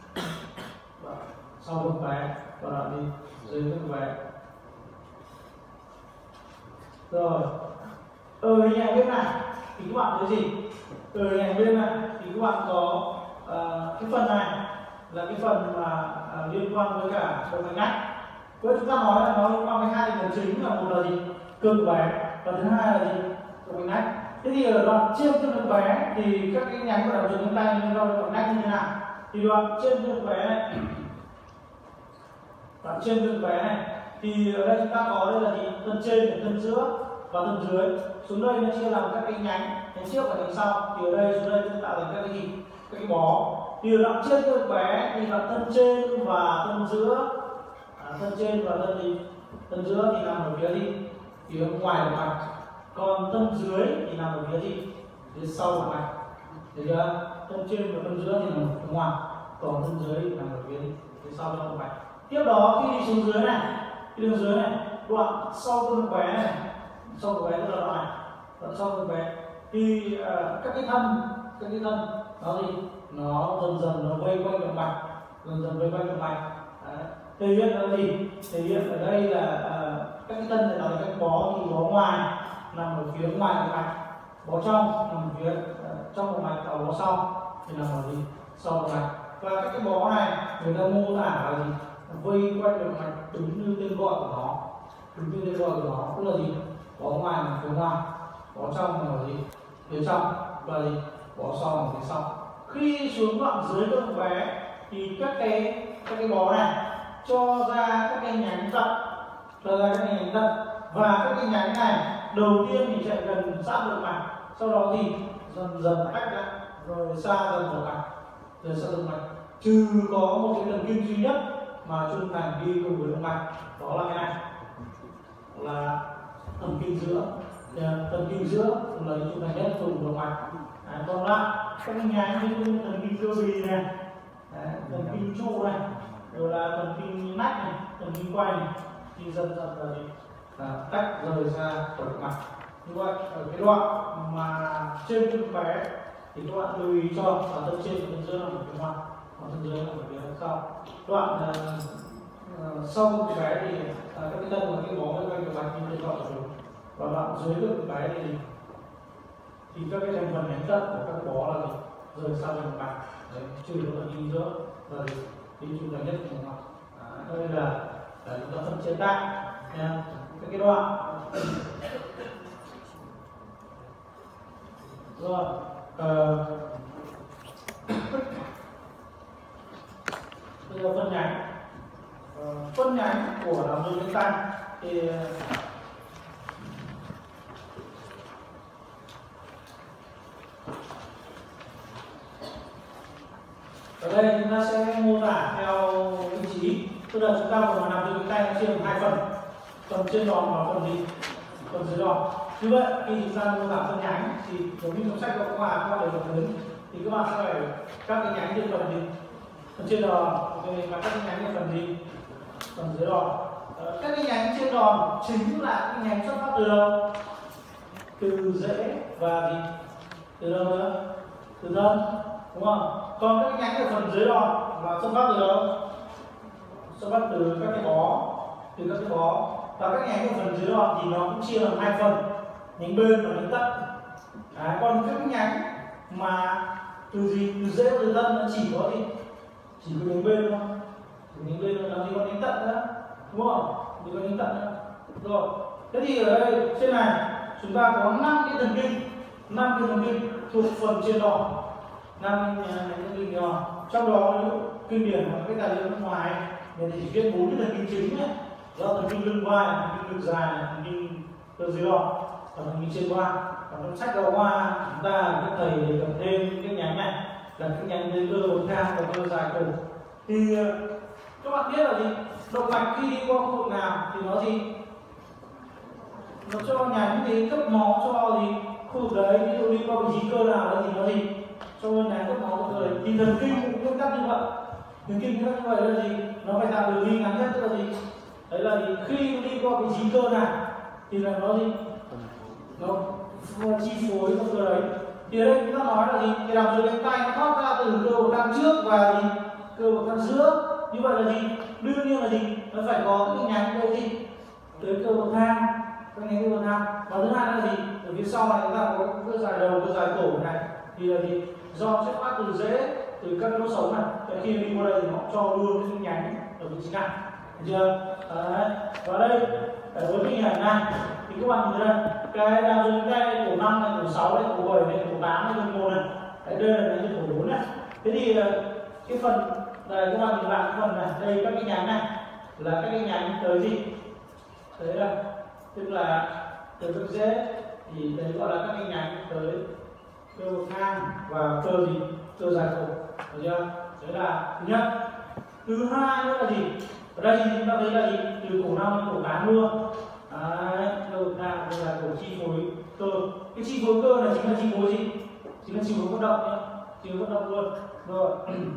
Sau cơ bé và đoạn gì? Dưới cơ bé. Rồi, ở hình ảnh bên này thì các bạn thấy gì? Ở hình ảnh bên này thì các bạn có uh, cái phần này là cái phần mà uh, liên quan với cả động mạch nách. Với chúng ta nói là nó liên quan với hai phần chính là một là gì? Cơ bé và thứ hai là gì? Động mạch nách. Thế thì ở đoạn trên cơ bé thì các cái nhánh của đầu chân cánh tay liên quan với động mạch nách như thế nào? Thì đoạn trên cơ bé này, đoạn trên cơ bé này thì ở đây chúng ta có đây là gì? Thân trên, thân giữa và thân dưới. Xuống đây nó chia làm các cái nhánh, nhánh trước và nhánh sau. Thì ở đây xuống đây chúng ta tạo thành các cái gì? Các cái bó. Thì ở đoạn trên cơ bé thì là thân trên và thân giữa. À, thân trên và thân gì? Thân giữa thì nằm ở phía gì? Phía ngoài động mạch. Còn thân dưới thì nằm ở phía gì? Phía sau động mạch. Được chưa? Thân trên và thân giữa thì nằm ở phía ngoài. Còn thân dưới thì nằm ở phía phía sau trong động mạch. Tiếp đó khi đi xuống dưới này, cái đường dưới này, đoạn sau cơ bé này, sau cơ bé tức là đoạn này, đoạn sau cơ bé thì uh, các cái thân, các cái thân nó gì? Nó dần dần nó vây quanh động mạch, dần dần vây quanh động mạch. Đấy. Thể hiện là gì? Thể hiện ở đây là uh, các cái thân này là các bó thì bó ngoài nằm ở phía ngoài động mạch, bó trong nằm ở phía uh, trong động mạch, ở bó sau thì nằm ở gì? Sau động mạch. Và các cái bó này người ta mô tả là gì? Vây quanh động mạch đúng như tên gọi của nó, đúng như tên gọi của nó, tức là gì? Bó ngoài là phía ngoài, bó trong là gì? Phía trong, và gì? Bó sau là phía sau. Khi xuống đoạn dưới cơ bé thì các cái các cái bó này cho ra các cái nhánh tận, cho ra các cái nhánh tận, và các cái nhánh này đầu tiên thì chạy gần sát động mạch, sau đó thì dần dần tách ra, rồi xa dần động mạch, rồi xa động mạch. Trừ có một cái thần kinh duy nhất mà trung thành đi cùng với động mạch, đó là cái này, là thần kinh giữa. Thần kinh giữa là trung thành nhất cùng động mạch. Đấy, còn lại các cái nhánh như thần kinh cơ bì này, đấy, thần kinh trụ này, rồi là thần kinh nách này, thần kinh quay này, thì dần dần là gì? Là tách rời ra khỏi động mạch. Như vậy ở cái đoạn mà trên chân bé thì các bạn lưu ý cho là thân trên và thân dưới nằm ở phía ngoài, còn thân dưới nằm ở phía sau. Đoạn uh, uh, sau cái bé thì uh, các cái thân và cái bó quanh quanh động mạch như tôi gọi rồi. Và đoạn dưới cái bé thì thì các cái thành phần nhánh tận của các bó là gì? Rời xa động mạch, trừ đó là kinh giữa và kinh trung thành nhất của động mạch. Đây là là chúng ta phân chia tạng nha. Các cái đoạn rồi uh, bây giờ phân nhánh. Uh, phân nhánh của làm dây cánh tay thì ở đây chúng ta sẽ mô tả theo vị trí, tức là chúng ta còn làm dây cánh tay chia làm hai phần, phần trên đòn và phần gì? Phần dưới đòn. Như vậy khi chúng ta mô tả phân nhánh thì giống như trong sách giáo khoa các bạn đều được đến thì các bạn sẽ phải các cái nhánh trên phần gì, phần trên đòn, và các cái nhánh trên phần gì, phần dưới đòn. Các cái nhánh trên đòn chính là cái nhánh xuất phát từ đâu? Từ rễ và gì? Từ đâu nữa? Từ thân, đúng không? Còn các cái nhánh ở phần dưới đòn là xuất phát từ đâu? Xuất phát từ các cái bó, từ các cái bó. Và các nhánh ở phần dưới đòn thì nó cũng chia làm hai phần, nhánh bên và nhánh tận. Đấy, còn các cái nhánh mà từ gì, từ rễ và từ thân nó chỉ có gì, chỉ có nhánh bên thôi, chỉ nhánh bên thôi, làm gì có nhánh tận nữa, đúng không? Thì có nhánh tận nữa. Rồi, thế thì ở đây trên này chúng ta có năm cái thần kinh, năm cái thần kinh thuộc phần trên đòn, năm cái thần kinh đòn. Trong đó những kinh điển và cái tài liệu nước ngoài thì chỉ viết bốn cái thần kinh chính nhé, đó thần kinh lưng vai, thần kinh ngực dài, thần kinh cơ dưới đòn và thần kinh trên vai. Còn trong sách giáo khoa chúng ta các thầy đề cập thêm những cái nhánh này là cái nhánh dưới cơ bậc thang và cơ dài cổ. Thì các bạn biết là gì, động mạch khi đi qua khu vực nào thì nó gì, nó cho nhánh thì cấp máu cho gì khu vực đấy, ví dụ đi qua vị trí cơ nào đấy thì nó gì cho nhánh cấp máu cho cơ đấy. Thì thần kinh cũng nguyên tắc như vậy, thần kinh nguyên tắc như vậy là gì, nó phải tạo đường đi ngắn nhất, tức là gì, đấy là gì khi nó đi qua vị trí cơ nào thì là nó gì, nó chi phối con cơ đấy. Thì ở đây chúng ta nói là gì, cái đàm dưới cánh tay nó thoát ra từ cơ bậc thang trước và gì cơ bậc thang giữa. Như vậy là gì, đương nhiên là gì, nó phải có cái nhánh đây gì tới cơ bậc thang, các nhánh cơ bậc thang. Và thứ hai là gì, ở phía sau này chúng ta có cơ dài đầu, cơ dài cổ này thì là gì, do xuất phát từ rễ, từ các lỗ sống này, thì khi đi qua đây thì họ cho luôn cái nhánh ở vị trí này, được chưa? Đấy. Và đây với cái hình ảnh này thì các bạn nhìn thấy đây, cái đàm dưới cánh tay cổ năm này, cổ sáu này, cổ bảy này, cổ tám này, cổ một này, đấy, đây là cái cổ bốn này. Thế thì cái phần đây các bạn nhìn lại cái phần này, đây các cái nhánh này là các cái nhánh tới gì, tới đây, tức là từ các rễ thì đấy gọi là các cái nhánh tới cơ bậc thang và cơ gì, cơ dài cổ, được chưa? Đấy là thứ nhất. Thứ hai nữa là gì, ở đây thì chúng ta thấy là gì, từ cổ năm đến cổ tám luôn. Đấy, cơ bậc thang, cơ dài cổ chi phối cơ. Cái chi phối cơ này chính là chi phối gì, chính là chi phối vận động nhé, chi phối vận động luôn. Rồi.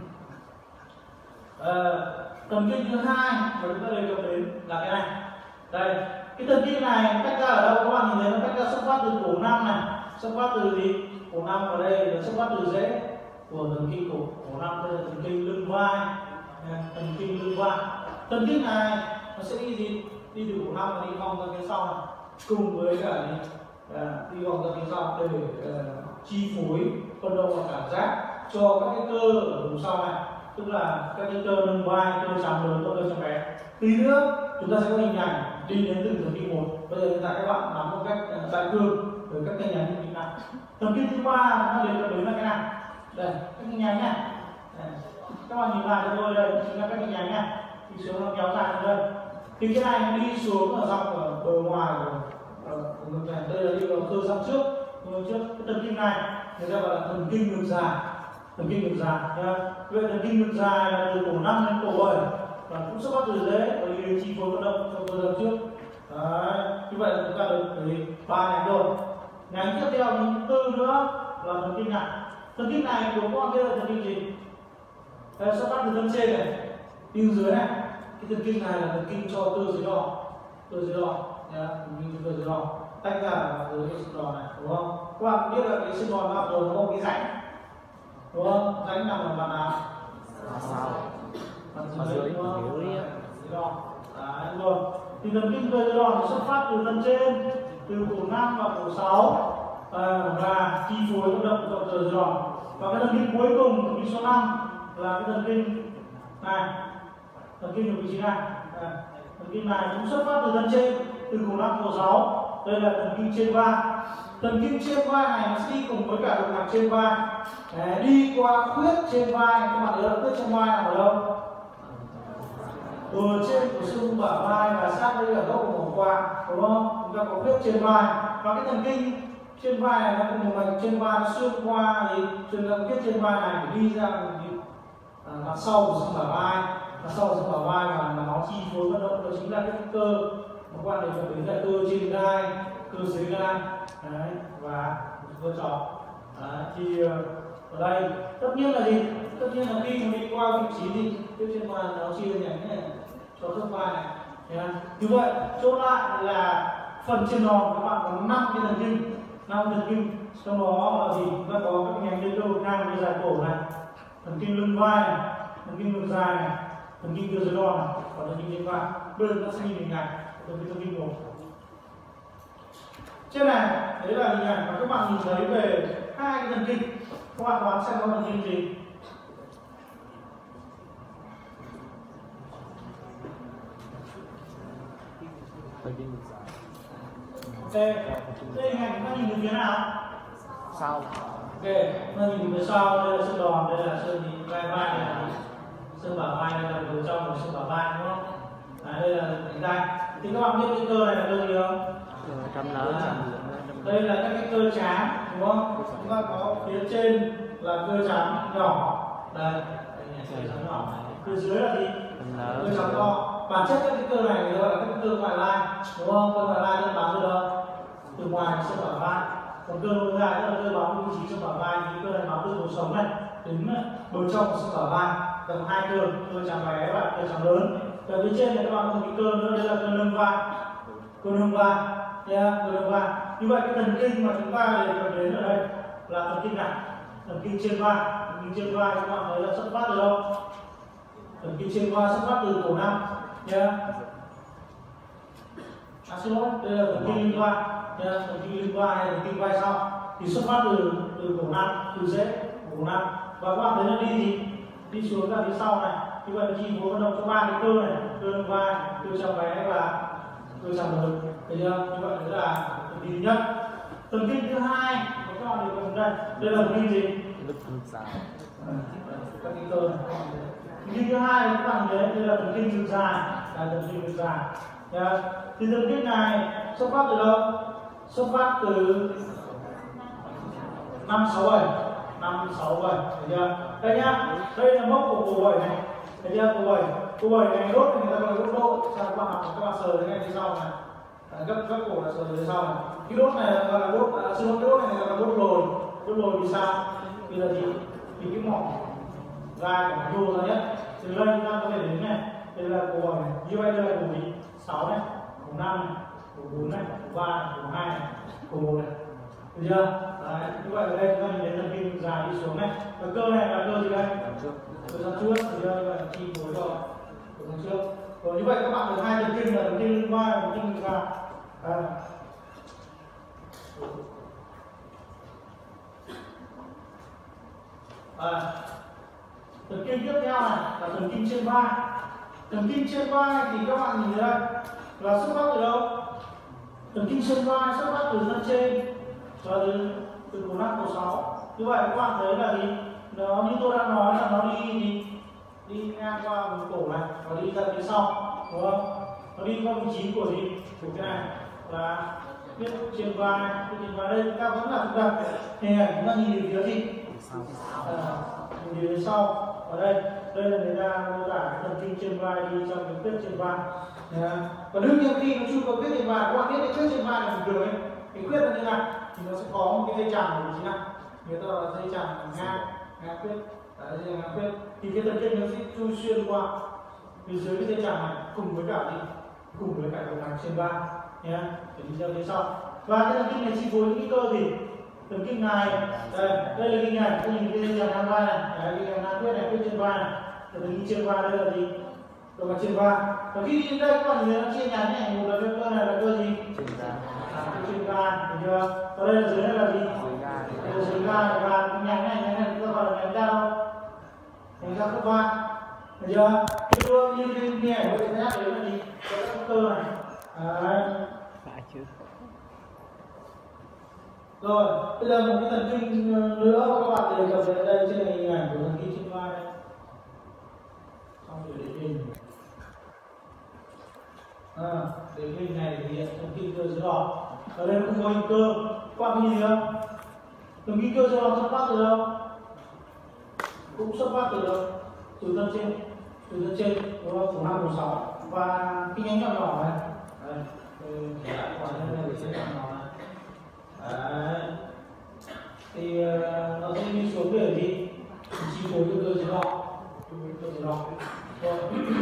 À, thần kinh thứ hai mà chúng ta đề cập đến là cái này. Đây, cái thần kinh này tách ra ở đâu các bạn nhìn thấy, nó tách ra xuất phát từ cổ năm này, xuất phát từ gì, cổ năm ở đây là xuất phát từ rễ của thần kinh cổ cổ năm, đây là thần kinh lưng vai, thần kinh lưng vai. Thần kinh này nó sẽ đi gì, đi từ cổ năm và đi vòng ra phía sau này, cùng với cả gì, à, đi vòng ra phía sau để uh, chi phối vận động và cảm giác cho các cái cơ ở vùng sau này, tức là các cái cơ lưng vai, cơ trắng lớn, cơ trắng bé. Tí nữa chúng ta sẽ có hình ảnh đi đến từng thần kinh một. Bây giờ hiện tại các bạn nắm một cách đại cương với các cái nhánh thần kinh này. Thần kinh thứ ba nó đến đến là cái này, đây các cái nhánh này, đây. Các bạn nhìn lại cho tôi, đây chính là các cái nhánh này đi xuống, nó kéo dài lên đây. Thì cái này nó đi xuống ở dọc ở bờ ngoài của ngực này, đây là đi vào cơ răng trước, cơ trước. Cái thần kinh này người ta gọi là thần kinh ngực dài, thần kinh ngực dài nha. Vậy thần kinh ngực dài là từ cổ năm đến cổ bảy và cũng xuất phát từ rễ và đi chi phối vận động trong cơ răng trước. Đấy, như vậy là chúng ta được thấy ba nhánh rồi. Nhánh tiếp theo nhánh tư nữa là thần kinh này. Thần kinh này của con kia là thần kinh gì? Đây, xuất phát từ thân trên này, đi dưới này. Cái thần kinh này là thần kinh cho cơ dưới đòn, cơ dưới đòn nha, thần kinh cho cơ dưới đòn. Tách ra là dưới cái xương đòn này, đúng không? Các bạn biết là cái xương đòn bao giờ nó có cái rãnh, đúng không? Rãnh nằm ở bàn nào? Bàn dưới, đúng không? Dưới đòn. Đấy, rồi. Thì thần kinh cơ dưới đòn xuất phát từ thân trên, từ cổ năm và cổ sáu, à, và chi phối vận động của cơ dưới đòn. Và cái thần kinh cuối cùng, thần kinh số năm là cái thần kinh này, thần kinh ở vị trí này. À, thần kinh này cũng xuất phát từ thân trên, từ cổ năm cổ sáu. Đây là thần kinh trên vai. Thần kinh trên vai này nó sẽ đi cùng với cả động mạch trên vai. Đấy, đi qua khuyết trên vai. Các bạn nhớ là khuyết trên vai nằm ở đâu? Ở trên của xương bả vai và sát với ở gốc của mỏ quàng, đúng không? Chúng ta có khuyết trên vai. Và cái thần kinh trên vai này nó có một mạch trên vai xuyên qua thì xuyên qua khuyết trên vai này để đi ra à, mặt sau của xương bả vai, mặt sau của xương bả vai và nó chi phối vận động, đó chính là cái cơ mà quan đề cập đến là cơ trên gai, cơ dưới gai. đấy, và cơ tròn. Thì ở đây tất nhiên là gì? Tất nhiên là khi mà đi qua vị trí gì tiếp trên vai nó chia nhánh này cho khớp vai này. Như vậy chốt lại là phần trên đòn các bạn có năm cái thần kinh, năm thần kinh, trong đó là gì? Chúng ta có các nhánh dây cơ ngang với dài cổ này, thần kinh lưng vai này, thần kinh ngực dài này, thần kinh cơ dưới đòn này, và thần kinh trên vai. Bây giờ ta sẽ nhìn hình ảnh thần kinh thần kinh một. Trên này đấy là hình ảnh mà các bạn nhìn thấy về hai cái thần kinh. Các bạn đoán xem có thần kinh gì? thần kinh ngực dài. Ok, đây hình ảnh chúng ta nhìn từ phía nào? Sau. Ok, chúng ta nhìn từ phía sau, đây là xương đòn, đây là xương vai vai, đây là xương bả vai, đây là từ trong của xương bả vai, đúng không? Đấy, đây là cánh tay. Thì các bạn biết cái cơ này là cơ gì không? Trăm lớn, đây là các cái cơ trán, đúng không? Chúng ta có phía trên là cơ trán nhỏ, đây, đây là cơ trán nhỏ. Phía dưới là gì? Cơ trán to. Bản chất các cái cơ này gọi là các cơ ngoại lai, đúng không? Cơ ngoại lai nó bám từ đâu? Từ ngoài xương bả vai. Còn cơ nội dài là cơ bám vị trí xương bả vai, thì cơ này bám từ cột sống này đến bờ trong của xương bả vai. Còn hai cơ, cơ trán bé và cơ trán lớn. Ở phía trên này các bạn có một cái cơ nữa, đây là cơ lưng vai, cơ lưng vai, yeah, cơ lưng vai. Như vậy cái thần kinh mà chúng ta đề cập đến ở đây là thần kinh này, thần kinh trên vai. Thần kinh trên vai các bạn thấy là xuất phát từ đâu? Thần kinh trên vai xuất phát từ cổ năm, yeah. À, xin lỗi, đây là thần kinh lưng vai, yeah. Thần kinh lưng vai hay thần kinh vai sau thì xuất phát từ từ cổ năm, từ rễ cổ năm, và các bạn thấy nó đi gì? Đi xuống ra phía sau này. Như vậy chi phối vận động cho ba cái cơ này, cơ lưng vai, cơ tràng bé và cơ tràng lớn. Thấy chưa? Như vậy đấy là thần kinh thứ nhất. Thần kinh thứ hai mà các bạn đều cần đây, đây là thần kinh gì? ngực dài. Các cái cơ này. Thần kinh thứ hai các bạn thấy đây là thần kinh ngực dài, là thần kinh ngực dài. Yeah. Thì thần kinh này xuất phát từ đâu? Xuất phát từ năm sáu bảy, năm sáu bảy, thấy chưa? Đây nhá, đây là mốc của cổ bảy này. Thấy chưa? Cổ bảy, cổ bảy này đốt thì người ta gọi là đốt đốt. Sao các bạn học các bạn sờ ngay phía sau này, à, gấp gấp cổ là sờ phía sau này. Cái đốt này gọi là đốt, à, xin lỗi, cái đốt này gọi là đốt lồi. Đốt lồi vì sao? Vì là gì? Vì cái mỏng gai của nó nhô ra nhất. Từ đây chúng ta có thể đến này, đây là cổ bảy này. Như vậy đây là cổ gì? Sáu này, cổ năm này, cổ bốn này, cổ ba này, cổ hai này, cổ một này. Được chưa? Đấy, như vậy ở đây chúng ta nhìn thấy thần kinh dài đi xuống này. Và cơ này là cơ gì đây? Cơ ra trước, thì đây là chi phối rồi. Cơ ra trước. Rồi như vậy các bạn được hai thần kinh là thần kinh lưng vai và thần kinh ngực dài. À. À. Thần kinh tiếp theo này là thần kinh trên vai. Thần kinh trên vai thì các bạn nhìn thấy đây là xuất phát từ đâu? Thần kinh trên vai xuất phát từ thân trên và từ từ cổ năm, cổ sáu. Như vậy các bạn thấy là gì? Nó như tôi đã nói là nó đi đi đi ngang qua vùng cổ này và đi ra phía sau, đúng không? Nó đi qua vị trí của gì? Của cái này là viết trên vai, viết trên vai. Đây chúng ta vẫn là chúng ta hình ảnh chúng ta nhìn về phía gì? À, nhìn về phía sau. Ở đây, đây là người ta mô tả thần kinh trên vai đi trong cái quyết trên vai. Yeah. Và đương nhiên khi nó chưa có quyết trên vai, các bạn biết cái quyết trên vai là bình thường ấy. Cái quyết là như này thì nó sẽ có một cái dây chằng của chính này, người ta gọi là dây chằng ngang ngang quyết. Đấy, dây ngang quyết thì cái thần kinh nó sẽ chui xuyên qua phía dưới cái dây chằng này cùng với cả gì? Cùng với cả động mạch trên vai nhé, để đi ra phía sau. Và cái thần kinh này chi phối những cái cơ gì? Thần kinh này đây, đây là kinh này, tôi nhìn cái dây chằng ngang vai này, đấy, cái ngang quyết này, quyết trên vai này. Thần kinh trên vai đây là gì? Động mạch trên vai. Và khi đi đến đây các bạn nhìn thấy nó chia nhánh này, một là cơ này là cơ gì? Trên vai, được chưa? Ở đây là dưới này là gì? Đây là dưới vai và cái nhánh này, nhánh này chúng ta gọi là nhánh đau, nhánh đau khớp vai, được chưa? Cái đuôi như cái nghe ở đây nhắc đấy là gì? Cái cơ này, đấy. Rồi, bây giờ một cái thần kinh nữa mà các bạn đề cập đến đây trên này hình ảnh của thần kinh trên vai đây. Xong rồi để hình. À, để hình này thể hiện thần kinh cơ dưới đòn. Ở đây cũng có hình cơ, các bạn có nhìn thấy không? Thần kinh cơ dưới đòn xuất phát từ đâu? Cũng xuất phát từ đâu? Từ thân trên, từ thân trên, đúng không? Cổ năm, cổ sáu và cái nhánh nhỏ nhỏ này. Đây, để lại quả này này, cái nhánh nhỏ này. Đấy. Thì uh, nó sẽ đi xuống để gì chi phối cho cơ chế đo, cơ chế đo. Rồi.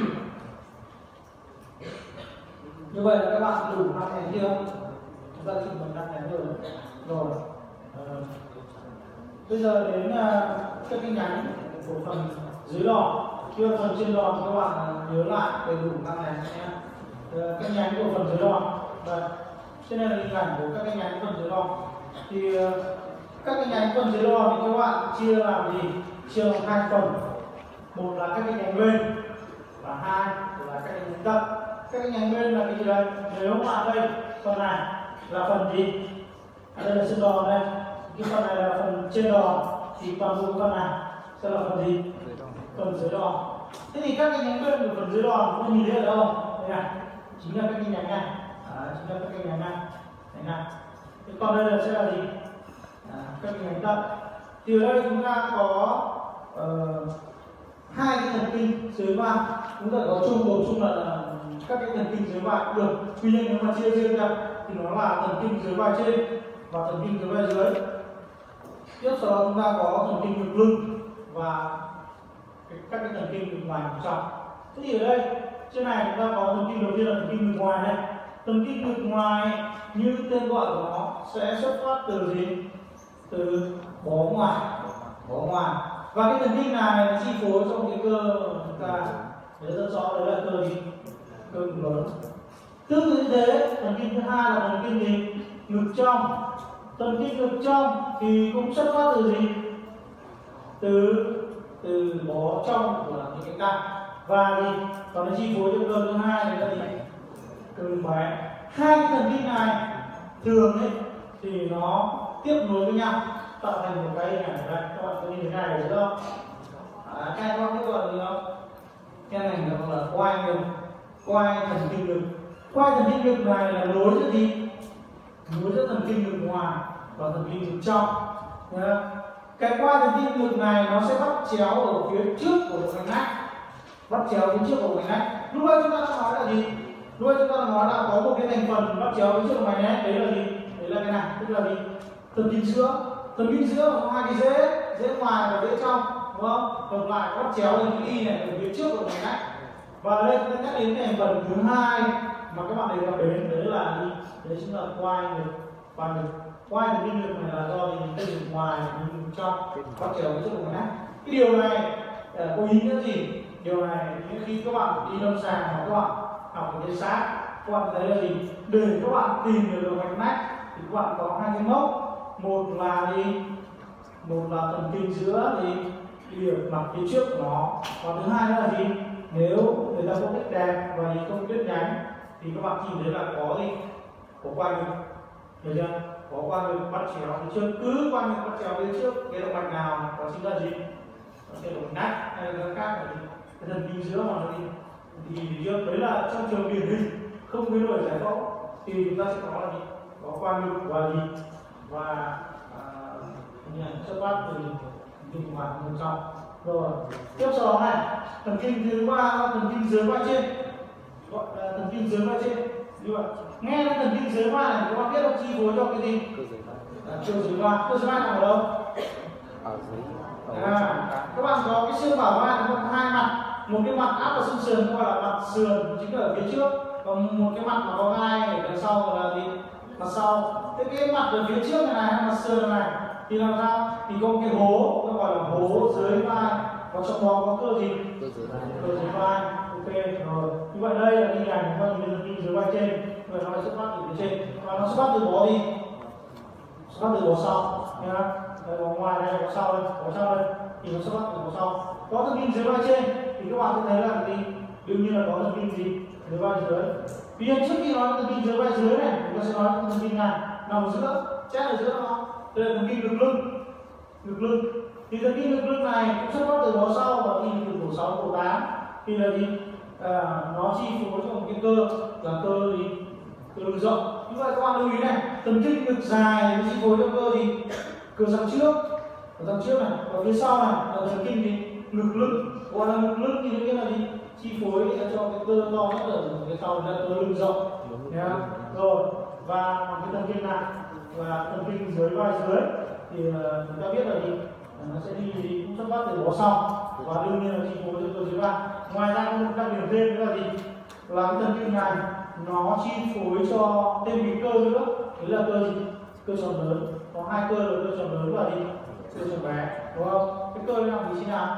Như vậy là các bạn đủ năm nén chưa? Chúng ta chỉnh bằng năm nén rồi. Rồi. Uh, bây giờ đến uh, các cái nhánh của phần dưới lò. Chưa phần trên lò thì các bạn nhớ lại đầy đủ năm nén nhé. Uh, các nhánh của phần dưới lò. Đây. Trên đây là hình ảnh của các cái nhánh phần dưới lò. Thì uh, các cái nhánh phần dưới lò thì các bạn chia làm gì? Chia làm hai phần. Một là các cái nhánh bên và hai là các cái nhánh tâm. Các cái nhánh bên là cái gì đây? Nếu mà đây phần này là phần gì? Đây là sân đòn đây. Cái phần này là phần trên đòn thì toàn bộ phần này sẽ là phần gì? Phần dưới đòn. Thế thì các cái nhánh bên của phần dưới đòn cũng nhìn thấy ở đâu? Đây này, chính là các cái nhánh này. À, chính là các cái nhánh này. Đây này. Thế còn đây là sẽ là gì? À, các cái nhánh tâm. Thì ở đây chúng ta có uh, hai cái thần kinh dưới vai. Chúng ta có chung bổ sung là, là các cái thần kinh dưới vai được. Tuy nhiên nếu mà chia riêng ra thì nó là thần kinh dưới vai trên và thần kinh dưới vai dưới. Tiếp sau đó chúng ta có thần kinh ngực lưng và cái, các cái thần kinh ngực ngoài ngực trong. Thế thì ở đây trên này chúng ta có thần kinh đầu tiên là thần kinh ngực ngoài này. Thần kinh ngực ngoài như tên gọi của nó sẽ xuất phát từ gì? Từ bó ngoài, bó ngoài. Và cái thần kinh này chi phối trong cái cơ chúng ta để rất rõ đấy là cơ gì? Cơ ngực lớn. Tương tự như thế, thần kinh thứ hai là thần kinh gì? Ngực trong. Thần kinh ngực trong thì cũng xuất phát từ gì? Từ từ bó trong của những cái cạnh. Và gì? Còn nó chi phối cho cơ thứ hai này là gì? Cơ ngực bé. Hai cái thần kinh này thường ấy thì nó tiếp nối với nhau tạo thành một cái hình ảnh này. Các bạn có nhìn thấy này ở dưới không? À, các bạn biết gọi là gì không? Cái này nó là quai ngực, quai thần kinh ngực. Quai thần kinh ngực này là nối giữa gì? Nối giữa thần kinh ngực ngoài và thần kinh ngực trong. Nhá. Cái quai thần kinh ngực này nó sẽ bắt chéo ở phía trước của bộ phận nách, bắt chéo phía trước của bộ phận nách. Lúc đấy chúng ta đã nói là gì? Lúc đấy chúng ta đã nói là có một cái thành phần bắt chéo phía trước của mạch nách, đấy là gì? Đấy là cái này, tức là gì? Thần kinh giữa. Thần kinh giữa có hai cái rễ, rễ ngoài và rễ trong, đúng không? Còn lại bắt chéo lên cái y này ở phía trước của mạch nách. Và ở đây chúng ta nhắc đến thành phần thứ hai mà các bạn đề cập đến, đấy là gì? Đấy chính là quai ngực, quai ngực. Quai thần kinh ngực này là do gì? Cái ngực ngoài, ngực trong, bắt chéo phía trước của mạch nách. Cái điều này uh, có ý nghĩa gì? Điều này những khi các bạn đi lâm sàng hoặc các bạn học ở trên xác, các bạn thấy là gì? Để các bạn tìm được mạch nách thì các bạn có hai cái mốc. Một là gì? Một là thần kinh giữa thì đi ở mặt phía trước của nó. Còn thứ hai là gì? Nếu người ta không biết đẹp và không biết nhánh thì các bạn nhìn thấy là có gì? Có quai ngực, hiểu chưa? Có quai ngực bắt chéo phía trước, cứ quai ngực bắt chéo phía trước cái động mạch nào đó chính là gì? Nó sẽ động nách hay là khác là gì? Cái thần kinh giữa mà nó đi thì trước đấy là trong trường điển hình không biến đổi giải phẫu thì chúng ta sẽ có là gì? Có quai ngực và gì? Và xuất phát từ kinh ngoài bên trong. Rồi tiếp sau đó này, thần kinh thứ ba là thần kinh dưới vai trên, gọi là thần kinh dưới vai trên. Như vậy nghe cái thần kinh dưới vai này các bạn biết là chi phối cho cái gì? Cơ dưới vai. Cơ dưới vai nằm ở đâu? Ở dưới. À, các bạn có cái xương bả vai nó có hai mặt, một cái mặt áp vào xương sườn gọi là mặt sườn chính là ở phía trước, còn một cái mặt mà có hai ở đằng sau là gì? Mặt sau. Thế cái mặt ở phía trước này này hay mặt sườn này thì làm sao? Thì có một cái hố, nó gọi là hố dưới vai, và trong đó có cơ gì? Cơ dưới vai. Cơ dưới vai. Ok rồi. Như vậy đây là hình ảnh của thần kinh dưới vai trên, rồi nó xuất phát từ phía trên và nó xuất phát từ bó gì? Xuất phát từ bó sau nhá. Đây, bó ngoài đây, bó sau đây, bó sau đây thì nó xuất phát từ bó sau. Có thần kinh dưới vai trên thì các bạn sẽ thấy là gì? Đương nhiên là có thần kinh gì? Dưới vai dưới. Tuy nhiên trước khi nói thần kinh dưới vai dưới này, chúng ta sẽ nói thần kinh này nằm ở giữa, chết ở giữa không? Đây là thần kinh ngực lưng, ngực lưng. Thì thần kinh ngực lưng này cũng xuất phát từ bó sau và đi từ cổ sáu, cổ tám. Thì là gì? À, nó chi phối cho một cái cơ là cơ gì? Cơ lưng rộng. Như vậy các bạn lưu ý này, thần kinh ngực dài nó chi phối cho cơ gì? Cơ răng trước, ở răng trước này, và phía sau này là thần kinh gì? Ngực lưng. Gọi là ngực lưng thì nghĩa là gì? Chi phối cho cái cơ to nhất ở phía sau là cơ lưng rộng. Yeah. Rồi và cái thần kinh này là thần kinh dưới vai dưới. Thì chúng ta biết là gì nó sẽ đi, đi cũng xuất phát từ bó sau và đương nhiên là chi phối cho cơ dưới vai. Ngoài ra cũng đặc điểm thêm nữa là gì là cái thần kinh này nó chi phối cho thêm cái cơ nữa, đấy là cơ gì, cơ tròn lớn. Có hai cơ là cơ tròn lớn và gì, cơ tròn bé, đúng không? Cái cơ nằm vị trí nào?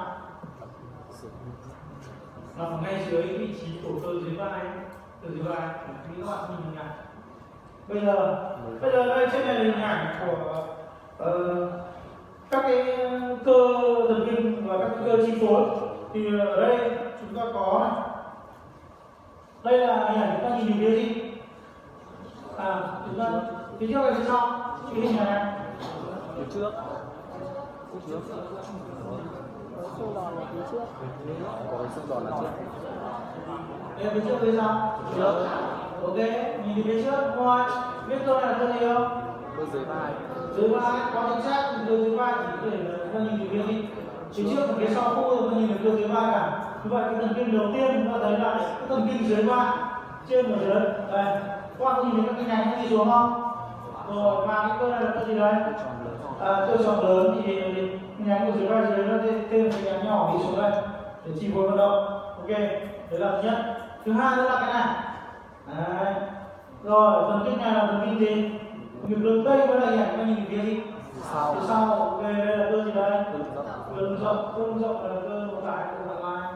Nằm ngay dưới vị trí của cơ dưới vai, cơ dưới vai. Thì các bạn nhìn hình ảnh. Bây giờ, bây giờ đây trên này là hình ảnh của uh, các cái cơ thần kinh và các cái cơ chi phối. Thì ở đây chúng ta có này. Đây là hình ảnh chúng ta nhìn thấy gì? À, chúng ta phía trước hay phía sau? Cái hình ảnh này. Phía trước. Phía trước. Xương đòn là phía trước. Có cái xương đòn là trước. Đây là phía trước phía sau? Phía trước. Ok, nhìn thấy phía trước đúng không? Biết cơ này là cơ gì không? Cơ dưới vai. Dưới vai, có chính xác cơ dưới vai chỉ để là chúng ta nhìn thấy phía gì? Phía trước và phía sau không bao giờ nhìn thấy cơ dưới vai cả. Như vậy cái thần kinh đầu tiên chúng ta thấy là cái thần kinh dưới vai, trên và dưới. Đây, các bạn có nhìn thấy các cái nhánh nó đi xuống không? Rồi, và cái cơ này là cơ gì đây? À, cơ tròn lớn thì nhánh của dưới vai dưới nó thêm cái nhánh nhỏ đi xuống đây để chi phối vận động. Ok, đấy là thứ nhất. Thứ hai nữa là cái này. Đấy. Rồi, thần kinh này là thần kinh gì? Ngực lưng tây với lại ảnh, các nhìn phía gì? Sau. Phía sau. Ok, đây là cơ gì đây? Lưng rộng. Cơ lưng rộng là cơ một lại, cơ một lại.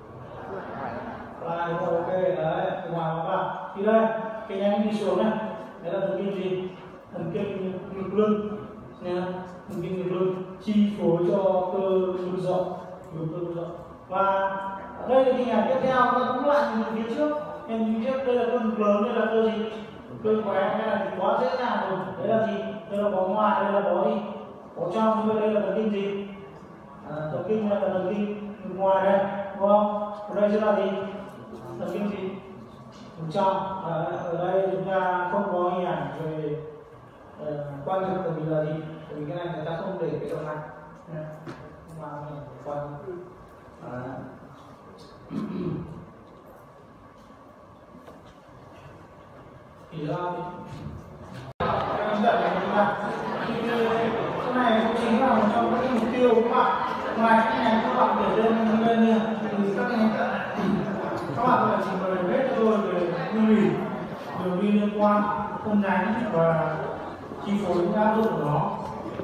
Lại rồi, ok, đấy, từ ngoài vào vào. Thì đây, cái nhánh đi xuống này, đấy là thần kinh gì? Thần kinh ngực lưng, nha, thần kinh ngực lưng chi phối cho cơ lưng rộng, ngực lưng rộng. Và đây là hình ảnh tiếp theo, ta cũng lại nhìn phía trước, nhìn phía trước đây là cơ ngực lớn, đây là cơ gì? Cơ khỏe, cái này thì quá dễ dàng rồi. Đấy là gì? Đây là bó ngoài, đây là bó gì? Bó trong, như vậy đây là thần kinh gì? À, thần kinh này là thần kinh ngực ngoài đây, đúng không? Ở đây sẽ là gì? Thần kinh gì? Ở trong. À, ở đây chúng ta không có hình ảnh về uh, quan trọng bởi vì là gì? Bởi vì cái này người ta không để cái động này. Mà quan à. Thì ra cái hướng dẫn này chúng ta thì cái này cũng chính là một trong những mục tiêu của các bạn. Ngoài cái này các bạn để lên lên lên thì các cái các bạn phải chỉ cần biết cho tôi về nguyên lý, đường đi liên quan, phân nhánh và chi phối những áp dụng của nó.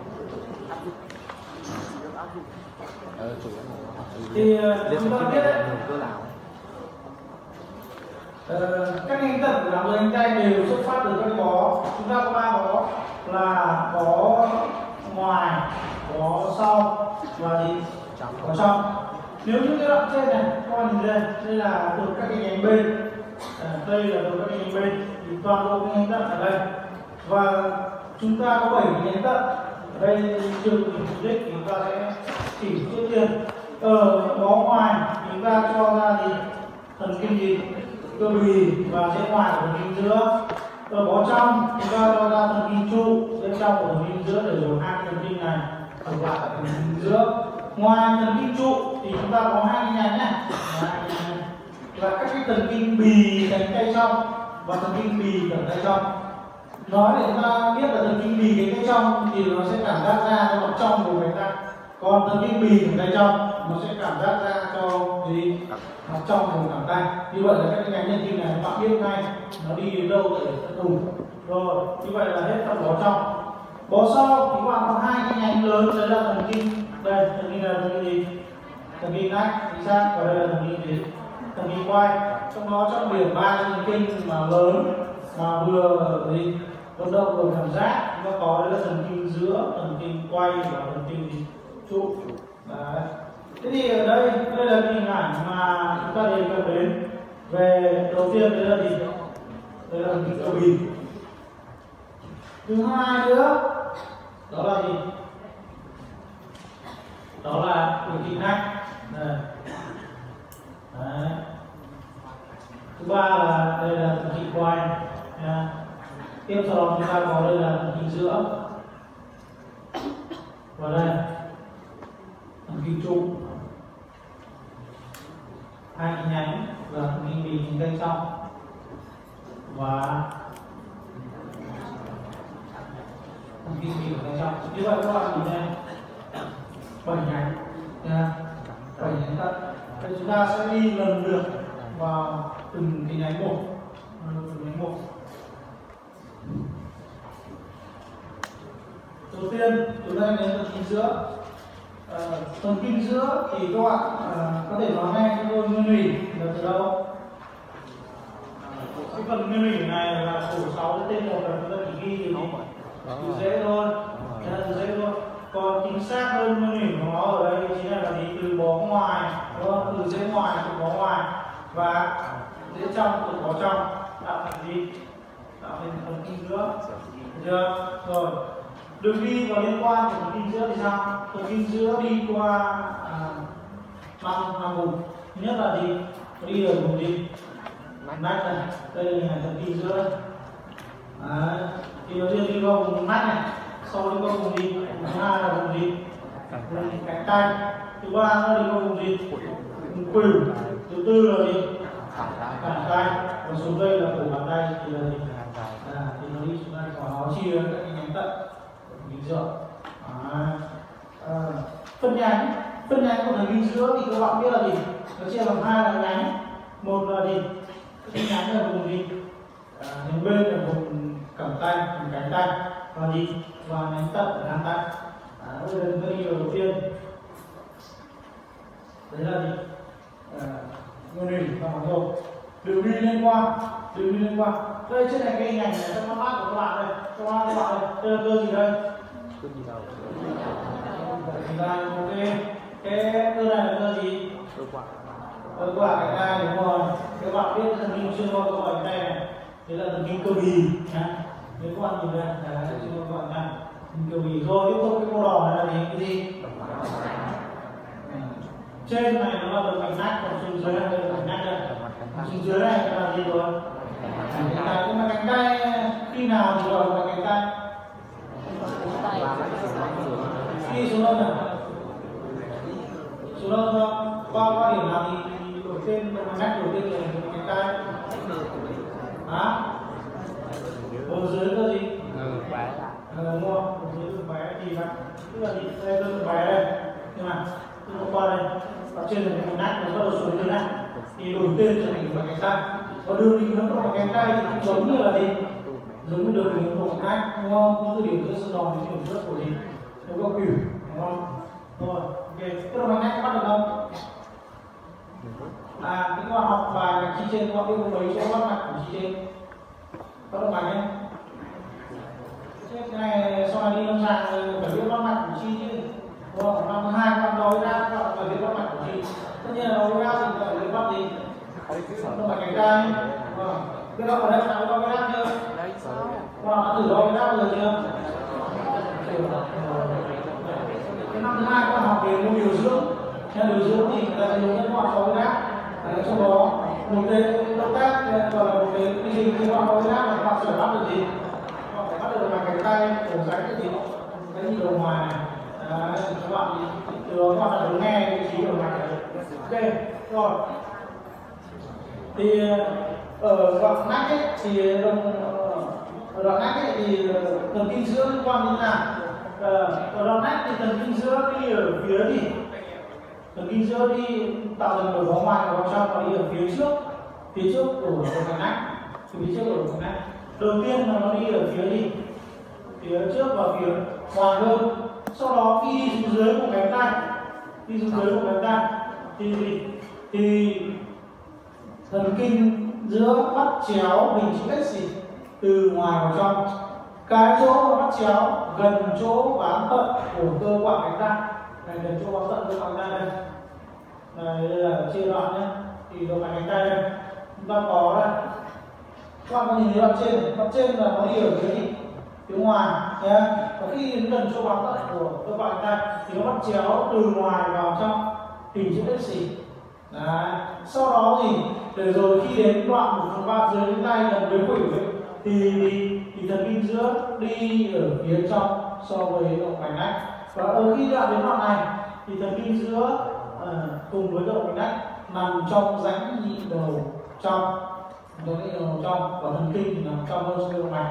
Thì chúng ta biết đấy, ờ, các hình tập của làm hành tay đều xuất phát từ các bó. Chúng ta có ba bó là bó ngoài, bó sau và gì? Bó trong. Nếu như cái đoạn trên này, các bạn nhìn đây, đây là từ các cái nhánh bên, à, đây là từ các cái nhánh bên, thì toàn bộ cái nhánh tận ở đây. Và chúng ta có bảy cái nhánh tận. Ở đây trường mục đích thì chúng ta sẽ chỉ trước tiên ở bó ngoài chúng ta cho ra gì? Thần kinh gì? Cơ bì và trên ngoài của thần kinh giữa. Ở bó trong chúng ta cho ra thần kinh trụ bên trong của thần kinh giữa để rồi hai thần kinh này ở lại thần kinh giữa. Ngoài thần kinh trụ thì chúng ta có hai cái nhánh này, hai cái nhánh này và các cái thần kinh bì cánh tay trong và thần kinh bì cẳng tay trong. Nói để chúng ta biết là thần kinh bì cánh tay trong thì nó sẽ cảm giác ra cho mặt trong của cánh tay, còn thần kinh bì cẳng tay trong nó sẽ cảm giác ra cho gì mặt trong của cẳng tay. Như vậy là các cái nhánh thần kinh này các bạn biết ngay nó đi đến đâu để tận cùng. Rồi như vậy là hết phần bó trong. Bó sau thì các bạn có hai cái nhánh lớn, đấy là thần kinh đây, thần kinh là thần kinh gì? Thần kinh nách, chính xác, và đây là thần kinh gì? Thần kinh quay. Trong đó trọng điểm ba thần kinh mà lớn mà vừa gì? Vận động vừa cảm giác, nó có đấy là thần kinh giữa, thần kinh quay và thần kinh gì? Trụ. Đấy. Thế thì ở đây, đây là cái hình ảnh mà chúng ta đề cập đến. Về đầu tiên đấy là gì? Đây là thần kinh cơ bì. Thứ hai nữa đó là gì? Đó là thần kinh nách. Đây. Đấy. Thứ ba là đây là thần kinh quay. Nha. Tiếp sau đó chúng ta có đây là thần kinh giữa. Và đây thần kinh trụ. Hai cái nhánh là thần kinh bì cánh tay trong và thần kinh bị ở bên trong. Như vậy các bạn nhìn này bảy nhánh nha, bảy nhánh tận. Thì chúng ta sẽ đi lần lượt vào từng cái nhánh một, từng nhánh một. Đầu tiên chúng ta đến thần kinh giữa. À, thần kinh giữa thì các bạn à, có thể nói ngay cho tôi nguyên lý là từ đâu? Cái phần nguyên lý này là sổ sáu tên một là chúng ta chỉ ghi từ từ dễ thôi, từ dễ thôi. Còn chính xác hơn nguyên lý của nó ở đây chính là gì? Từ bó ngoài, đúng không? Từ dễ ngoài từ bó ngoài và dễ trong từ bó trong tạo thành gì? Tạo thành thần kinh giữa. Được chưa? Rồi. Đường đi và liên quan của thần kinh giữa thì sao? Thần kinh giữa đi qua à, năm năm vùng. Thứ nhất là gì? Đi ở vùng gì? Nách này, đây là thần kinh giữa. Đấy. Thì đầu tiên đi qua vùng nách này, sau đi qua vùng gì? Vùng thứ hai là vùng gì? Vùng cánh tay. Thứ ba nó đi qua vùng gì? Vùng khuỷu. Thứ tư là gì? Cẳng tay. Còn xuống đây là cổ bàn tay thì là gì? À, thì nó đi xuống đây và nó chia các cái nhánh tận kinh giữa. À, à, phân nhánh phân nhánh của thần kinh giữa thì các bạn biết là gì? Nó chia làm hai là nhánh. Một là gì? Cái nhánh là vùng gì? À, nhánh bên là vùng cẳng tay, vùng cánh tay và gì? Và nhánh tận ở ngang tay. À, bây giờ chúng ta đi vào đầu tiên. Đấy là gì? À, nguyên lý và nói rồi. Đường đi liên quan, đường đi liên quan. Đây trên này cái hình ảnh này trong mắt của các bạn đây, trong mắt các bạn đây, đây là cơ gì đây? Cơ gì đâu? Thì là một cái cái cơ này là cơ gì? Cơ quả. Cơ quả cánh tay đúng rồi. Các bạn biết thần kinh xuyên qua cơ quả cánh tay này, đấy là thần kinh cơ bì nhá. Nếu các bạn nhìn đây, là xuyên qua cơ quả cánh tay, thần cơ bì. Rồi tiếp tục cái màu đỏ này là gì? Cái gì? Trên này nó là động mạch nách, còn xuống dưới này là động mạch nách đây. Xuống dưới này là gì rồi? Cánh tay. Nhưng mà cánh tay khi nào thì gọi là cánh tay? Khi xuống đâu nào? Xuống đâu không? Qua qua điểm nào thì đầu tiên động mạch nách đầu tiên là cánh tay. Hả? Ở dưới là gì? Ngực bé. Ờ đúng không? Ở dưới ngực bé thì bạn tức là gì? Đây là ngực bé đây. Nhưng mà tôi qua đây và trên là cái nách nó bắt đầu xuống dưới này thì đổi tên trở thành cánh tay. Và đường hình hướng của cánh tay thì giống như là gì? Giống như đường hình hướng của nách, đúng không? Những cái điểm giữa xương đòn thì điểm giữa của gì? Nó có khuỷu, đúng không? Rồi, ok. Cái động mạch nách bắt được không? À, cái các bạn học bài mạch chi trên, các bạn biết mấy chỗ bắt mạch của chi trên? Bắt động mạch ấy. Cái này sau này đi lâm sàng phải biết bắt mạch của chi chứ. Đúng không? Năm thứ hai các bạn nói ra, các bạn phải biết bắt mạch của chi. Tất nhiên là nói ra thì các bạn biết bắt gì? Động mạch cánh tay. Vâng. Biết đâu ở đây nào đo cái đáp chưa? Các bạn đã thử đo cái đáp bao giờ chưa? Cái năm thứ hai các bạn học về môn điều dưỡng. Theo điều dưỡng thì người ta sẽ hướng dẫn các bạn đo cái đáp. Trong đó một cái động tác gọi là một cái quy trình khi các bạn đo cái đáp là các bạn sẽ bắt được gì? Các bạn phải bắt được động mạch cánh tay, cổ rãnh cái gì? Cái gì đầu ngoài này. Đấy, các bạn từ đó các bạn đã được nghe vị trí động mạch này. Ok, rồi. Thì ở đoạn nách ấy, thì ở đoạn nách ấy, thì thần kinh giữa liên quan đến nào? Ở đoạn nách thì thần kinh giữa đi ở phía gì? Thần kinh giữa đi tạo thành ở vòng ngoài và vòng trong và đi ở phía trước, phía trước của động nách, phía trước của động nách. Đầu tiên là nó đi ở phía gì? Phía trước và phía ngoài hơn. Sau đó khi đi xuống dưới của cánh tay, đi xuống dưới của cánh tay thì gì? Thì thần kinh giữa bắt chéo hình chữ S gì? Từ ngoài vào trong. Cái chỗ bắt chéo gần chỗ bám tận của cơ quan cánh tay, này gần chỗ bám tận cơ quan cánh tay đây. Này đây là chia đoạn nhé. Thì động mạch cánh tay đây chúng ta có đây. Các bạn có nhìn thấy đoạn trên này, đoạn trên là nó đi ở phía gì? Phía ngoài nhé. Và khi đến gần chỗ bám tận của cơ quan cánh tay thì nó bắt chéo từ ngoài vào trong hình chữ S gì? Đấy. Sau đó thì để rồi khi đến đoạn một phần ba dưới đến tay gần với khuỷu thì, thì thì thần kinh giữa đi ở phía trong so với động mạch nách. Và ở khi đoạn đến đoạn này thì thần kinh giữa uh, cùng với động mạch nách nằm trong rãnh nhị đầu trong, rãnh nhị đầu trong và thần kinh thì nằm trong hơn xương động mạch.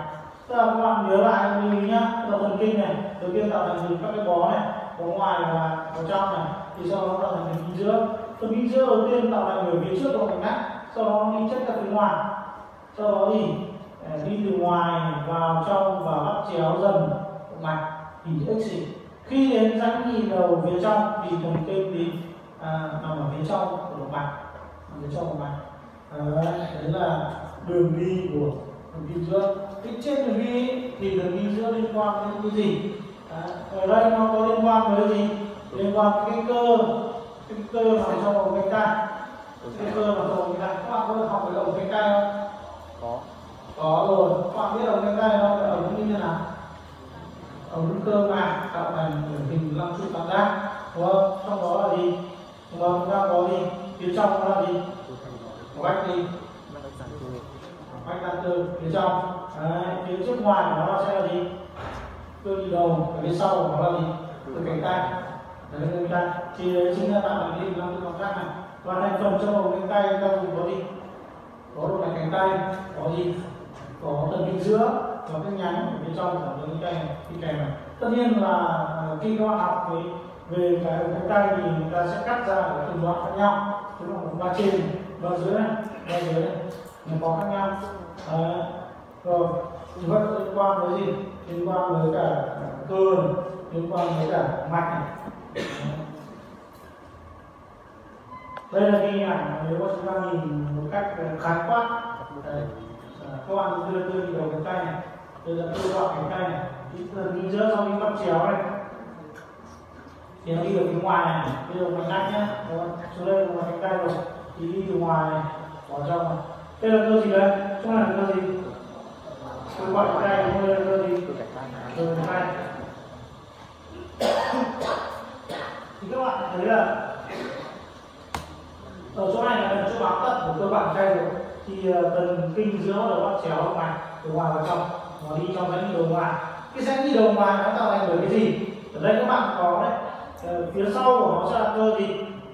Tức là các bạn nhớ lại lưu ý nhá, là thần kinh này đầu tiên tạo thành các cái bó này, bó ngoài và bó trong này, thì sau đó tạo thành thần kinh giữa. Thần kinh giữa đầu tiên tạo thành ở phía trước của mạch nách, sau đó nó đi chất ra phía ngoài, sau đó thì đi từ ngoài vào trong và bắt chéo dần động mạch thì x. Khi đến rãnh nhị đầu phía trong thì thần kinh thì à, nằm ở phía trong của động mạch, ở phía trong động mạch. Đấy, đấy là đường đi của thần kinh giữa. Cái trên đường đi thì đường đi giữa liên quan đến cái gì? Đấy, ở đây nó có liên quan với gì? Liên quan đến cái cơ, cái cơ nằm trong ống cánh tay. Cái cơ nằm trong ống cánh tay. Các bạn có được học về ống cánh tay không? Có. Có rồi. Các bạn biết ống cánh tay nó là ống như thế nào? Ống cơ mạc tạo thành hình lăng trụ tam giác, đúng không? Trong đó là gì? Đúng không? Chúng ta có gì? Phía trong nó là gì? Vách gì? Vách đan cơ phía trong. Đấy, phía trước ngoài của nó sẽ là gì? Cơ đi đầu. Ở phía sau của nó là gì? Cơ cánh tay. Đấy, cơ cánh tay. Thì đấy chính là tạo thành hình lăng trụ tam giác này. Và thành phần trong ống cánh tay ta dùng có gì? Có động mạch cánh tay, có gì? Có thần kinh giữa và cái nhánh ở bên trong của những cái này đi kèm này. Tất nhiên là khi các bạn học về về cái cánh tay thì người ta sẽ cắt ra ở từng đoạn khác nhau, tức là một ba trên, ba dưới này, ba dưới này, nó có khác nhau. Đấy. Rồi, thì vẫn liên quan với gì? Liên quan với cả cơ, liên quan với cả mạch này. Đây là hình ảnh nếu mà chúng ta nhìn một cách khái quát. Đây. Các bạn đưa đưa đi đầu cánh tay này, đây là cơ đoạn cánh tay này, thần kinh giữa sau khi bắt chéo này thì nó đi được phía ngoài này, đi được mạch nách nhá, xuống đây là cánh tay rồi thì đi từ ngoài này vào trong này. Đây là cơ gì đây? Chỗ này là cơ gì? Cơ đoạn cánh tay, đây là cơ gì? Cơ cánh tay. Thì các bạn thấy là ở chỗ này là gần chỗ bám tận của cơ bản tay rồi, thì thần kinh giữa đầu bắt chéo động mạch từ ngoài vào trong, nó đi trong rãnh nhị đầu ngoài. Cái rãnh nhị đầu ngoài nó tạo thành bởi cái gì? Ở đây các bạn có đấy, ờ, phía sau của nó sẽ là cơ gì?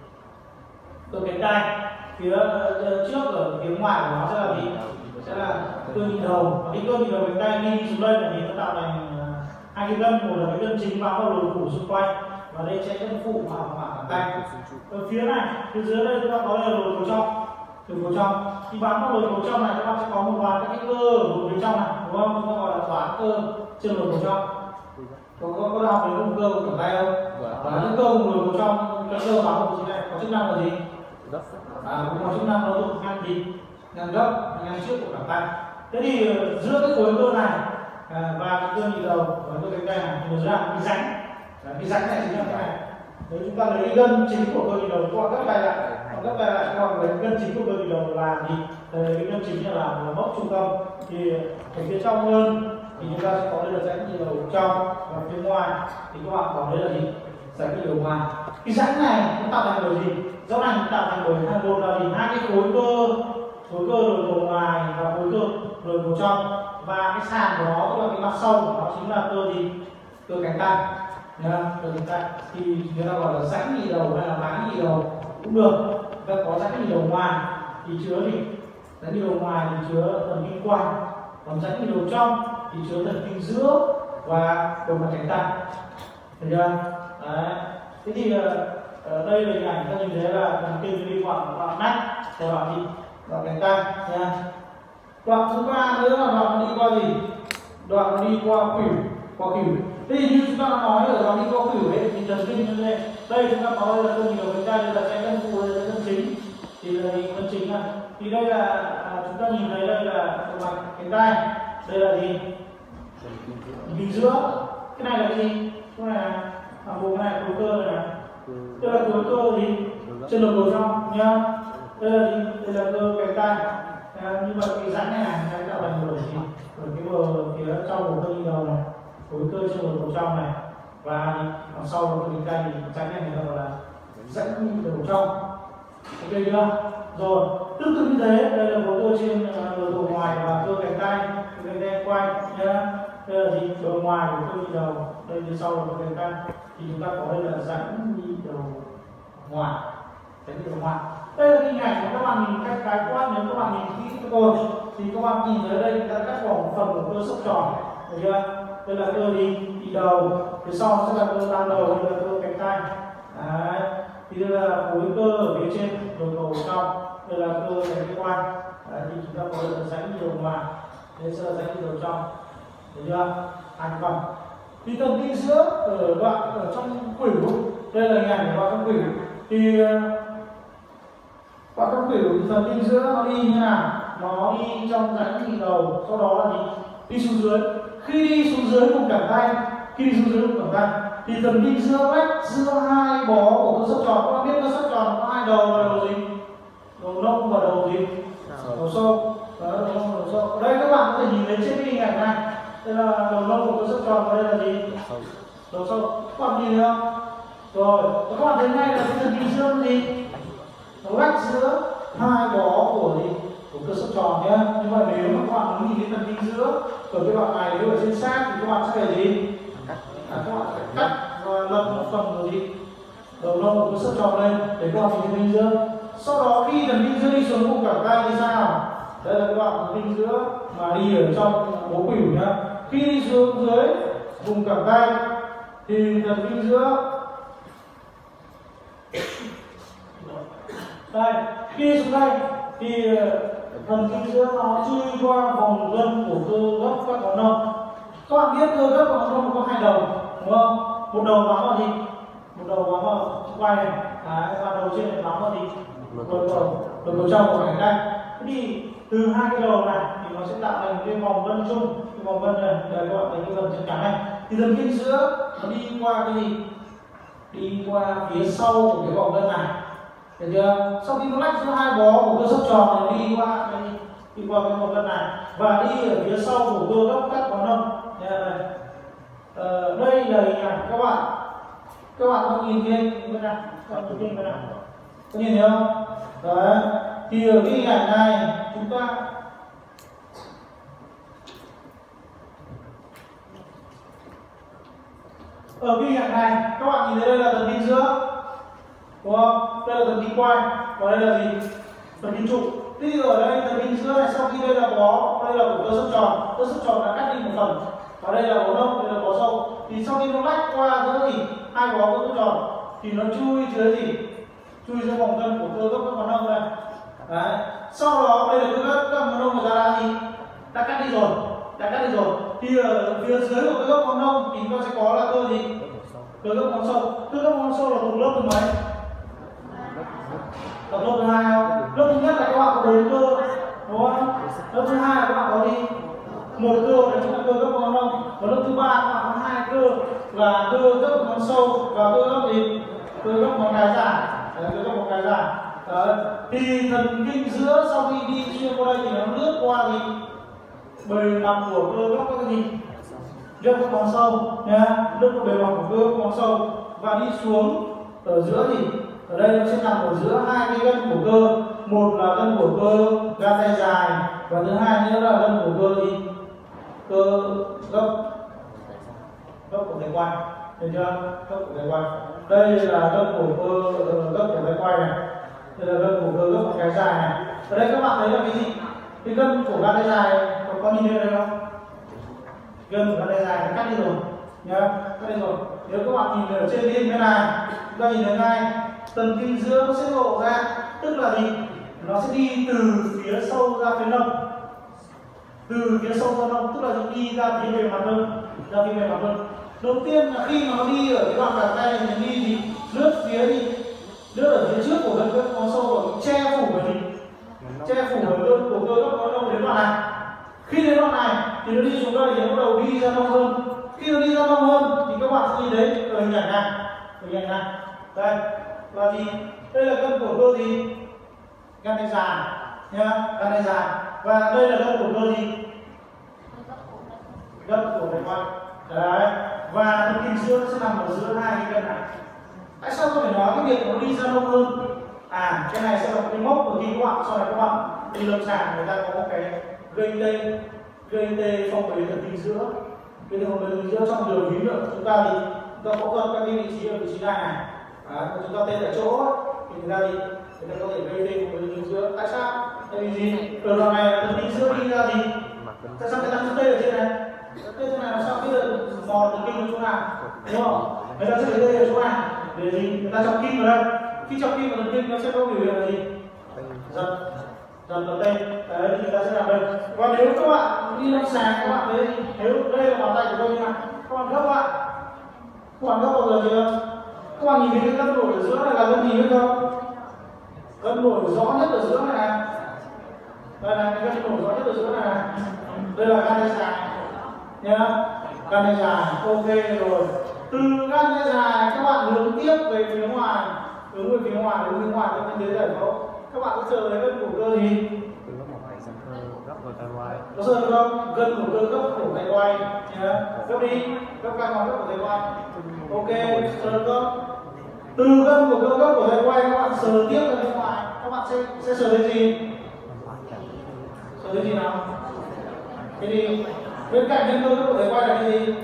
Cơ cánh tay. Phía uh, trước ở phía ngoài của nó sẽ là gì? Sẽ là cơ nhị đầu. Và cái cơ nhị đầu cánh tay đi xuống đây là gì? Nó tạo thành uh, hai cái gân, một là cái gân chính bám vào lồi phủ xung quanh, và đây sẽ gân phụ vào mảng tay. Ở phía này, phía dưới đây chúng ta có là lồi cổ trong. Từ cổ trong thì bám vào lồi cổ trong này các bạn sẽ có một loạt các cái cơ ở phía trong này, đúng không? Chúng ta gọi là toán cơ trên lồi cổ trong. Có có có học về vùng cơ của cẳng tay không? Và những cơ vùng lồi cổ trong, cái cơ bám vào này có chức năng là gì? À, cũng có chức năng nó thuộc ngăn gì? Ngăn gấp, ngăn trước của cẳng tay. Thế thì giữa cái khối cơ này à, và cái cơ nhị đầu và cơ cánh tay này thì nó ra cái rãnh. Cái rãnh này chính là cái này. Nếu chúng ta lấy cái gân chính của cơ nhị đầu qua gấp tay lại, gấp tay lại còn với gân chính của cơ nhị đầu là gì? Cái gân chính là làm là mốc trung tâm. Thì ở phía trong hơn thì chúng ta sẽ có đây là rãnh nhị đầu trong, và phía ngoài thì các bạn có đây là gì? Rãnh nhị đầu ngoài. Cái rãnh này nó tạo thành bởi gì? Rõ ràng tạo thành bởi hai một là gì? Hai cái khối cơ, khối cơ lồi cổ ngoài và khối cơ lồi cổ trong, và cái sàn của nó tức là cái mặt sau của nó chính là cơ gì? Cơ cánh tay. Nha, cơ cánh tay thì người ta gọi là rãnh nhị đầu hay là máng nhị đầu cũng được. Ta có rãnh nhị đầu ngoài thì chứa gì? Rãnh nhị đầu ngoài thì chứa thần kinh quanh, còn rãnh nhị đầu trong thì chứa thần kinh giữa và đầu mặt cánh tay. Thấy chưa? Đấy. Thế thì ở đây là hình ảnh ta nhìn thấy là thần kinh đi qua đoạn nách, và đoạn gì? Đoạn cánh tay nha. Đoạn thứ ba nữa là đoạn đi qua gì? Đoạn nó đi qua khuỷu, qua khuỷu. Thế thì như chúng ta nói ở đoạn đi qua khuỷu ấy thì thần kinh như đây. Đây chúng ta có đây là cơ nhị đầu cánh tay, đây là cái gân phụ, đây là gân chính. Thì là gì? Gân chính này. Thì đây là à, chúng ta nhìn thấy đây là đầu mặt cánh tay. Đây là gì? Hình giữa. Cái này là cái gì? Cái này là à, vùng này khối cơ này này. Đây là khối cơ gì? Trên lồi cổ trong nhá. Đây là gì? Đây là cơ cánh tay. À, nhưng mà cái rãnh này này tạo thành bởi gì? Bởi cái bờ phía trong của cơ nhị đầu này, khối cơ trên lồi cổ trong này, và đằng sau của cơ cánh tay thì rãnh này người ta gọi là rãnh nhị đầu trong. Ok chưa? Rồi, tương tự như thế, đây là khối cơ trên lồi cổ ngoài và cơ cánh tay, cơ cánh tay quay nhá. Đây là gì? Bờ ngoài của cơ nhị đầu, đây phía sau là cơ cánh tay. Thì chúng ta có đây là rãnh nhị đầu ngoài, rãnh nhị đầu ngoài. Đây là đây hình ảnh của các bạn nhìn cách khái quát, nếu các bạn nhìn kỹ rồi thì các bạn nhìn thấy đây là các vòng phần của cơ xúc tròn, được chưa? Đây là cơ đi đi đầu, phía sau sẽ là cơ tam đầu, đây là cơ cánh tay. Đấy. Thì đây là khối cơ ở phía trên đầu cầu trong, đây là cơ cánh quan. Đấy, thì chúng ta có được rãnh điều hòa, đây sẽ là rãnh đầu trong, được chưa? Thành phần. Thì thần kinh giữa ở đoạn ở trong khuỷu, đây là hình ảnh của đoạn trong khuỷu. Thì đoạn trong khuỷu thì thần kinh giữa nó đi như nào? Nó đi trong rãnh nhị đầu, sau đó là gì? Đi xuống dưới. Khi đi xuống dưới vùng cẳng tay, khi đi xuống dưới vùng cẳng tay thì thần kinh giữa lách giữa hai bó của cơ xúc tròn. Các bạn biết cơ xúc tròn có hai đầu và đầu gì? Đầu nông và đầu gì? Đầu sâu. Đó, đầu nông và đầu sâu. Ở đây các bạn có thể nhìn thấy trên cái hình ảnh này, đây là đầu nông của cơ xúc tròn và đây là gì? Đầu sâu. Các bạn nhìn thấy không? Rồi, các bạn thấy ngay là cái thần kinh giữa là gì? Nó lách giữa hai bó của gì? Của cơ xúc tròn nhé. Nhưng mà nếu mà các bạn muốn nhìn thấy thần kinh giữa ở cái đoạn này, nếu ở trên sát thì các bạn sẽ phải gì? À, các bạn phải cắt và lật một phần rồi gì? Đầu lông của cơ xúc tròn lên để các bạn nhìn thấy thần kinh giữa. Sau đó khi thần kinh giữa đi xuống vùng cẳng tay thì sao? Đây là các bạn thần kinh giữa mà đi ở trong bố khuỷu nhá. Khi đi xuống dưới vùng cẳng tay thì thần kinh giữa đây, khi xuống đây thì thần kinh giữa nó chui qua vòng gân của cơ gấp các ngón nông. Các bạn biết cơ gấp các ngón nông có hai đầu, đúng không? Một đầu bám vào gì? Một đầu bám vào quai này, đấy, và đầu trên này bám vào gì? Đầu cầu, đầu cầu trong của cánh tay. Thế thì từ hai cái đầu này thì nó sẽ tạo thành một cái vòng gân chung, cái vòng gân này, đây các bạn thấy cái vân chân trắng này. Thì thần kinh giữa nó đi qua cái gì? Đi qua phía sau của cái vòng gân này. Được chưa? Sau khi nó lách giữa hai bó của cơ xúc tròn này đi qua cái đi qua cái vòng gân này và đi ở phía sau của cơ gấp cắt ngón nông. Ờ, đây là hình ảnh các bạn. Các bạn có nhìn thấy bên này, các bạn nhìn bên này, có nhìn thấy không? Đấy. Thì ở cái hình ảnh này chúng ta ở cái hình ảnh này các bạn nhìn thấy đây là thần kinh giữa, đúng không? Đây là thần kinh quai và đây là gì? Thần kinh trụ. Thì ở đây thần kinh giữa này sau khi đây là bó, đây là của cơ xúc tròn, cơ xúc tròn đã cắt đi một phần và đây là bó nông, đây là bó sâu. Thì sau khi nó lách qua giữa gì? Hai bó cơ xúc tròn thì nó chui dưới gì? Chui dưới vòng gân của cơ gấp các ngón nông này. Đấy. Sau đó đây là cơ gấp các ngón nông người ta đã gì? Đã cắt đi rồi, đã cắt đi rồi. Thì ở phía dưới của cơ gấp ngón nông thì nó sẽ có là cơ gì? Cơ gấp ngón sâu. Cơ gấp ngón sâu là thuộc lớp thứ mấy? Là lớp thứ hai không? Lớp thứ nhất là các bạn có bốn cơ, đúng không? Lớp thứ hai là các bạn có gì? Một cơ, đấy chính là cơ gấp ngón nông. Và lớp thứ ba các bạn có hai cơ là cơ gấp ngón sâu và cơ gấp gì? Cơ gấp ngón cái dài. Đấy, cơ gấp ngón cái dài. Đấy. Thì thần kinh giữa sau khi đi xuyên qua đây thì nó lướt qua gì? Bề mặt của cơ gấp các gì? Gấp các ngón sâu nha, lướt qua bề mặt của cơ gấp ngón sâu và đi xuống ở giữa gì? Ở đây nó sẽ nằm ở giữa hai cái gân của cơ, một là gân của cơ gan tay dài và thứ hai nữa là gân của cơ gì? Cơ gấp gấp của tay quai, thấy chưa? Gấp của tay quai. Đây là gân của cơ gấp của tay quai này, đây là gân của cơ gấp của cái dài này. Ở đây các bạn thấy là cái gì? Cái gân của gan tay dài có, có nhìn thấy đây không? Gân của gan tay dài nó cắt đi rồi nhá, cắt đi rồi. Nếu các bạn nhìn ở trên cái hình bên này, chúng ta nhìn thấy ngay thần kinh giữa nó sẽ lộ ra, tức là gì? Nó sẽ đi từ phía sâu ra phía nông, từ phía sâu ra nông, tức là đi ra phía bề mặt lưng, ra phía bề mặt lưng. Đầu tiên là khi nó đi ở cái đoạn bàn tay thì nó đi gì? Lướt phía đi, lướt ở phía trước của gân gấp ngón sâu và che phủ ở gì? Che phủ ở gân của cơ gấp ngón nông đến đoạn này. Khi đến đoạn này thì nó đi xuống đây thì nó bắt đầu đi ra nông hơn. Khi nó đi ra nông hơn thì các bạn sẽ nhìn thấy ở hình ảnh này, hình ảnh này, đây là gì? Đây là gân của cơ gì? Gan tay dài nhá, gan tay dài. Và đây là gân của cơ gì? Gân của tay quai. Đấy. Và thần kinh giữa sẽ nằm ở giữa hai cái gân này. Tại sao tôi phải nói cái việc nó đi ra nông hơn? À, cái này sẽ là một cái mốc của khi các bạn sau này các bạn đi lâm sàng người ta có một cái gây tê, gây tê phong bế thần kinh giữa. Cái phong bế thần kinh giữa trong đường ví nữa chúng ta thì chúng ta phẫu thuật các cái vị trí ở vị trí này này. Đấy, chúng ta tê tại chỗ thì người ta thì người ta có thể gây thêm một đường giữa. Tại sao? Tại vì gì? Ở đoạn này là thần kinh giữa đi ra gì? Tại sao người ta không tê ở trên này? Tê trên này làm sao biết được mò thần kinh ở chỗ nào? Đúng không? Người ta sẽ phải tê ở chỗ nào? Để gì? Người ta trọng kim vào đây. Khi trọng kim vào thần kinh nó sẽ có biểu hiện là gì? Giật, giật ở đây. Đấy thì người ta sẽ làm đây. Còn nếu các bạn đi lâm sàng các bạn thấy nếu đây là bàn tay của tôi như này, các bạn gấp lại, các bạn gấp bao giờ chưa? Các bạn nhìn thấy cái gân nổi ở giữa này là gân gì biết không? Gân nổi rõ nhất ở giữa này này. Đây là cái gân nổi rõ nhất ở giữa này này. Đây là gan tay dài nhá. Gan tay dài, ok rồi. Từ gan tay dài các bạn hướng tiếp về phía ngoài, hướng về phía ngoài, hướng về phía ngoài cho bên dưới giải phẫu. Các bạn có sờ thấy gân cổ cơ gì? Có sờ được không? Gân cổ cơ gấp cổ tay quay nhá. Gấp đi, gấp căng vào gấp cổ tay quay. Ok, sờ được không? Từ gân của cơ gấp của tay quay các bạn sờ tiếp ra bên ngoài, các bạn sẽ sẽ sờ thấy gì? Sờ thấy gì nào? Cái gì? Bên cạnh gân cơ gấp của tay quay là cái gì?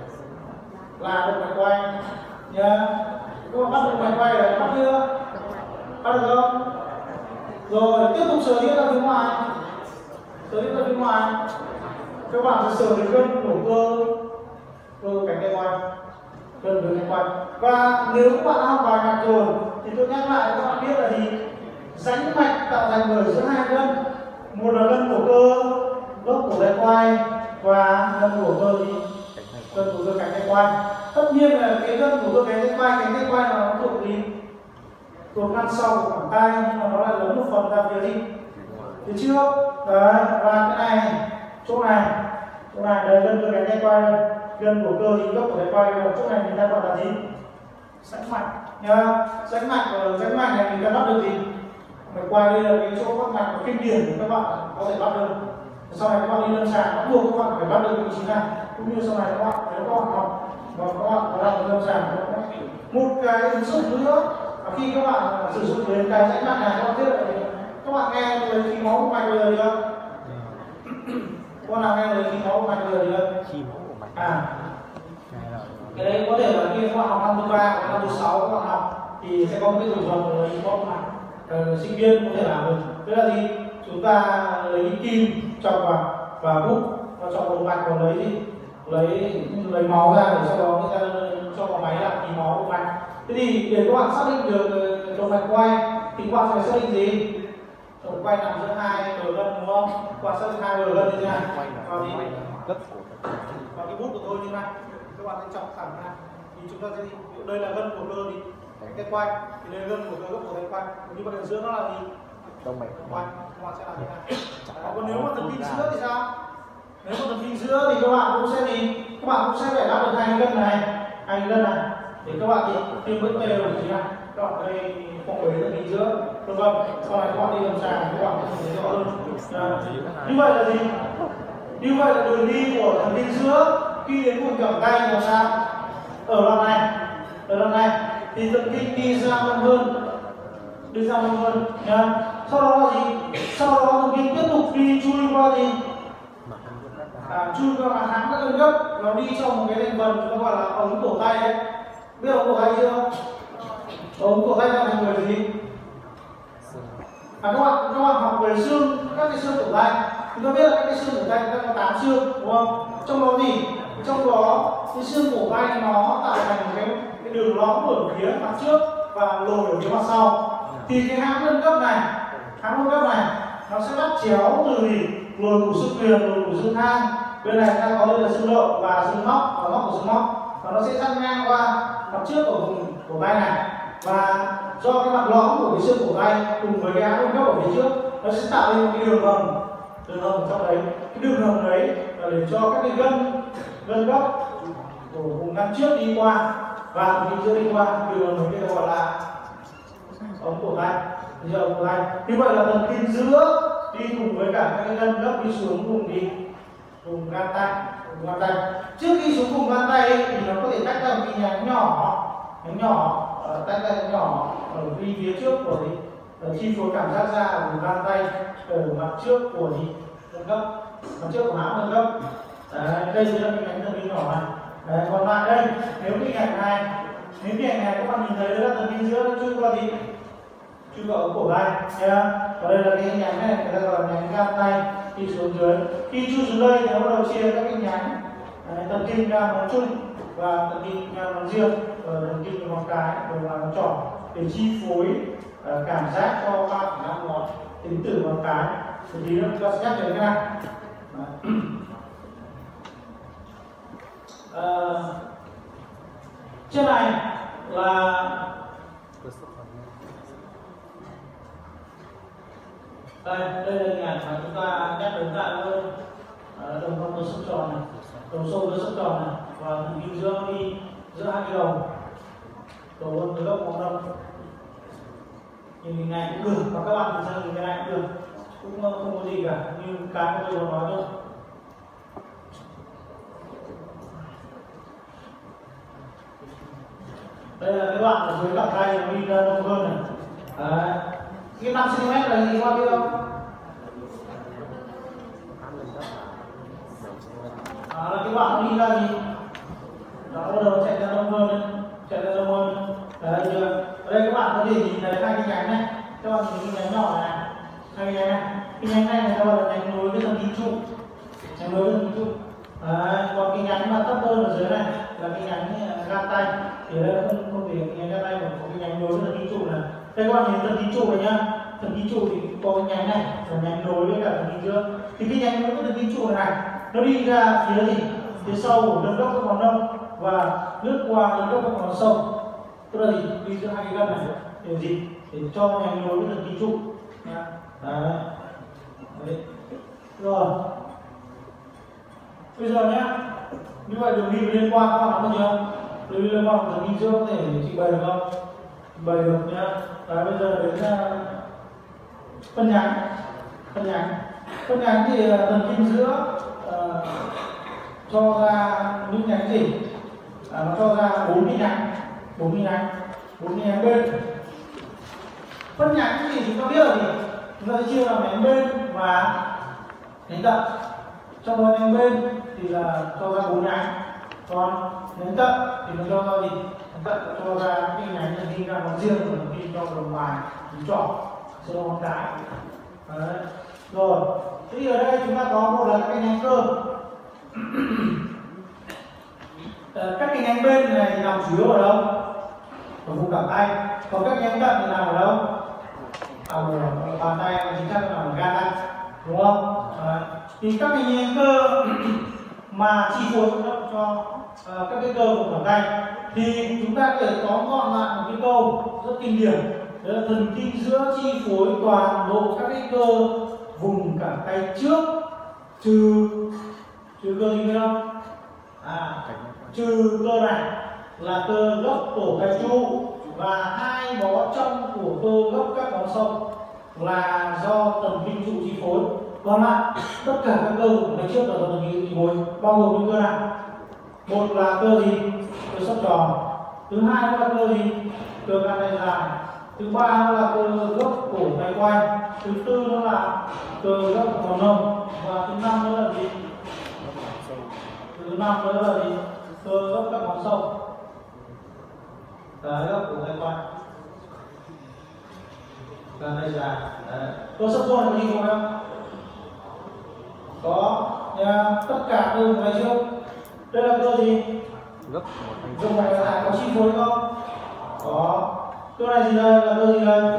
Là động mạch quay nhá. Các bạn bắt động mạch quay rồi, bắt chưa? Bắt được không? Rồi tiếp tục sờ tiếp ra phía ngoài, sờ tiếp ra phía ngoài. Các bạn sẽ sờ đến gân của cơ cơ cánh tay quay, gân của cánh quay. Và nếu các bạn học bài mạch rồi thì tôi nhắc lại các bạn biết là gì? Rãnh mạch tạo thành bởi giữa hai gân, một là gân của cơ gốc của tay quay và gân của cơ gì? Gân của cơ cánh tay quay. Tất nhiên là cái gân của cơ cánh tay quay, cánh tay quay là nó thuộc gì? Thuộc ngăn sau của cẳng tay, nhưng mà nó lại lớn một phần ra phía gì? Phía trước. Đấy, và cái này, chỗ này, chỗ này đây gân cơ cánh tay quay, gân của cơ gì? Gốc của tay quay, và chỗ này người ta gọi là gì? Rãnh mạch nhá. Rãnh mạch ở rãnh mạch này mình ta bắt được gì? Mạch quay đây là cái chỗ bắt mạch của kinh điển của các bạn có thể bắt được. Sau này các bạn đi lâm sàng bắt buộc các bạn phải bắt được vị trí này, cũng như sau này các bạn nếu các bạn học và các bạn có làm lâm sàng. Một cái ứng dụng nữa khi các bạn sử dụng đến cái rãnh mạch này, các bạn biết là các bạn nghe lấy khí máu của mạch bây giờ chưa? Các bạn nào nghe lấy khí máu của mạch bây giờ chưa? Khí máu của mạch. À, cái đấy có thể là khi các bạn học năm thứ ba hoặc năm thứ sáu các bạn học thì sẽ có một cái thủ thuật lấy khí máu của mạch. Ờ, sinh viên có thể làm được. Tức là gì? Chúng ta lấy kim chọc vào và hút và chọc vào mạch, còn lấy gì? lấy lấy máu ra để sau đó người ta cho vào máy làm khí máu của mạch. Thế thì để các bạn xác định được động mạch quay thì các bạn phải xác định gì? Động mạch quay nằm giữa hai bờ gân đúng không? Các bạn xác định hai bờ gân như thế này. Vào đi. Vào cái bút của tôi như thế này. Các bạn sẽ chọc thẳng ra. Thì chúng ta sẽ đây là gân của cơ thì cái quay, thì đây là gân của cơ gốc của tay quay. Nhưng mà ở giữa nó là gì? Động mạch quay. Các bạn sẽ làm như thế này. Còn nếu mà thần kinh giữa thì sao? Nếu mà thần kinh giữa thì các bạn cũng sẽ gì? Các bạn cũng sẽ phải bắt được hai gân này, hai gân này. Thì các bạn thì tiêm vẫn tê rồi chứ này. Các bạn đây không phải thần kinh giữa, đúng không? Sau này các bạn đi lâm sàng các bạn sẽ thấy rõ hơn. À, như vậy là gì? Như vậy là đường đi của thần kinh giữa khi đến vùng cẳng tay làm sao? Ở đoạn này, ở đoạn này thì thần kinh đi ra mạnh hơn, đi ra mạnh hơn nhá. Sau đó là gì? Sau đó thần kinh tiếp tục đi chui qua gì? À, chui qua mặt háng các gân gốc, nó đi trong một cái thành phần nó gọi là ống cổ tay đấy. Biết ống cổ tay chưa? Ống cổ tay là thành người gì? À, các bạn các bạn học về xương, các cái xương cổ tay, chúng ta biết là các cái xương cổ tay chúng ta có tám xương đúng không? Trong đó gì? Trong đó cái xương cổ tay nó tạo thành một cái, cái đường lõm ở phía mặt trước và lồi ở phía mặt sau. Thì cái háng gân gốc này, háng gân gốc này nó sẽ bắt chéo từ gì? Lồi của xương huyền, lồi của xương thang. Bên này ta có đây là xương đậu và xương móc và móc của xương móc, và nó sẽ dắt ngang qua mặt trước của vùng cổ tay này. Và do cái mặt lõm của cái xương cổ tay cùng với cái áo gân gốc ở phía trước, nó sẽ tạo nên một cái đường hầm, đường hầm trong đấy. Cái đường hầm đấy là để cho các cái gân gân gốc của vùng ngăn trước đi qua và vùng giữa đi qua. Đường hầm đấy gọi là ống cổ tay, giờ ống cổ tay. Như vậy là thần kinh giữa đi cùng với cả các cái gân gốc đi xuống vùng đi vùng gan tay, vùng gan tay. Trước khi xuống vùng gan tay ấy, thì nó có thể tách ra một cái nhánh nhỏ, nhánh nhỏ tách ra nhánh nhỏ ở đi phía trước của gì, chi phối cảm giác ra ở vùng gan tay, ở mặt trước của gì gân gốc, mặt trước của háng gân gốc. Đấy, đây chính là cái nhánh thần kinh nhỏ này. Đấy, còn lại đây nếu cái ảnh này, nếu cái ảnh này các bạn nhìn thấy là thần kinh giữa nó chui qua gì, chui vào ống cổ tay nha. Và đây là cái nhánh này, người ta gọi là nhánh gan tay đi xuống dưới. Khi chui xuống đây thì nó bắt đầu chia các cái nhánh thần kinh ra nói chung và thần kinh ra nói riêng, và thần kinh ngón cái rồi là ngón trỏ để chi phối uh, cảm giác cho ba phẩy năm ngón tính từ ngón cái. Thì nó chúng ta sẽ nhắc đến cái này. Uh, trên này là đây, đây là hình ảnh mà chúng ta nhắc đến tại luôn. Đồng con cơ xúc tròn này, đầu sâu cơ xúc tròn này, và thần kinh giữa đi giữa hai cái đầu, đầu luôn từ gốc ngón đông. Nhìn hình này cũng được, và các bạn nhìn sang nhìn cái này cũng được, cũng không có gì cả, như cái mà tôi vừa nói thôi. Đây là cái đoạn ở dưới cẳng tay nó đi ra đông hơn này. Đấy. Cái năm xăng ti mét là gì các bạn biết không? À, là cái đoạn nó đi ra gì? Nó bắt đầu chạy ra đông hơn, chạy ra đông hơn. Đấy chưa? Ở đây các bạn có thể nhìn thấy hai cái nhánh này. Các bạn nhìn cái nhánh nhỏ này, hai cái nhánh này. Cái nhánh này người ta gọi là nhánh nối với thần kinh trụ. Nhánh nối với thần kinh trụ. Đấy, còn cái nhánh mà thấp hơn ở dưới này là cái nhánh gan tay. Thì đây không không thể cái nhánh gan tay mà có cái nhánh nối với thần kinh trụ này. Đây các bạn nhìn thần kinh trụ này nhá. Thần kinh trụ thì có cái nhánh này là nhánh nối với cả thần kinh giữa. Thì cái nhánh nối với thần kinh trụ này nó đi ra phía gì? Phía sau của lưng gốc các ngón nông và lướt qua lưng gốc các ngón sâu. Tức là gì? Đi giữa hai cái gân này để gì? Để cho nhánh nối với thần kinh trụ. Đấy. Đấy. Rồi. Bây giờ nhá, như vậy đường đi liên quan các bạn nắm được chưa? Đường đi liên quan của thần kinh giữa có thể trình bày được không? Trình bày được nhá. Đấy, bây giờ đến uh, phân nhánh. Phân nhánh. Phân nhánh thì uh, thần kinh giữa uh, cho ra những nhánh gì? À, nó cho ra bốn cái nhánh, bốn cái nhánh, bốn cái nhánh bên. Phân nhánh thì chúng ta biết là gì? Chúng ta sẽ chia làm nhánh bên và nhánh cận. Trong đó nhánh bên thì là cho ra bốn nhánh, còn nhánh cận thì nó cho ra gì? Nhánh cận cho ra cái nhánh thần kinh ra nó riêng, thần kinh cho đồng ngoài, ngón trỏ, sau ngón cái. Đấy. Rồi, thì ở đây chúng ta có một là cái nhánh cơ. Các cái nhánh bên này thì nằm chủ yếu ở đâu? Ở vùng cẳng tay. Còn các nhánh cận thì nằm ở đâu? Ở bàn tay, chính xác là ở gan tay, đúng không? Đấy. Thì các cái nhánh cơ mà chi phối cho uh, các cái cơ vùng cẳng tay thì chúng ta có thể tóm gọn lại một cái câu rất kinh điển, đó là thần kinh giữa chi phối toàn bộ các cái cơ vùng cẳng tay trước trừ trừ cơ gì biết không? À, trừ cơ này là cơ gốc cổ tay trụ và hai bó trong của cơ gốc các ngón sâu là do thần kinh trụ chi phối. Còn lại tất cả các cơ của tay trước là do thần kinh trụ chi phối, bao gồm những cơ nào? Một là cơ gì? Cơ xốc tròn. Thứ hai là cơ gì? Cơ gan tay dài. Thứ ba là cơ gốc cổ tay quay. Thứ tư nó là cơ gốc ngón nông. Và thứ năm nữa là gì? Thứ năm nữa là gì? Cơ gốc các ngón sâu. Cái gốc cổ tay quay. Gan tay dài. Đấy. Cơ xốc tròn là gì không? Có nha, tất cả cơ của tay trước. Đây là cơ gì? Gốc gốc này là có chi phối không? Có. Cơ này gì đây? Là cơ gì đây?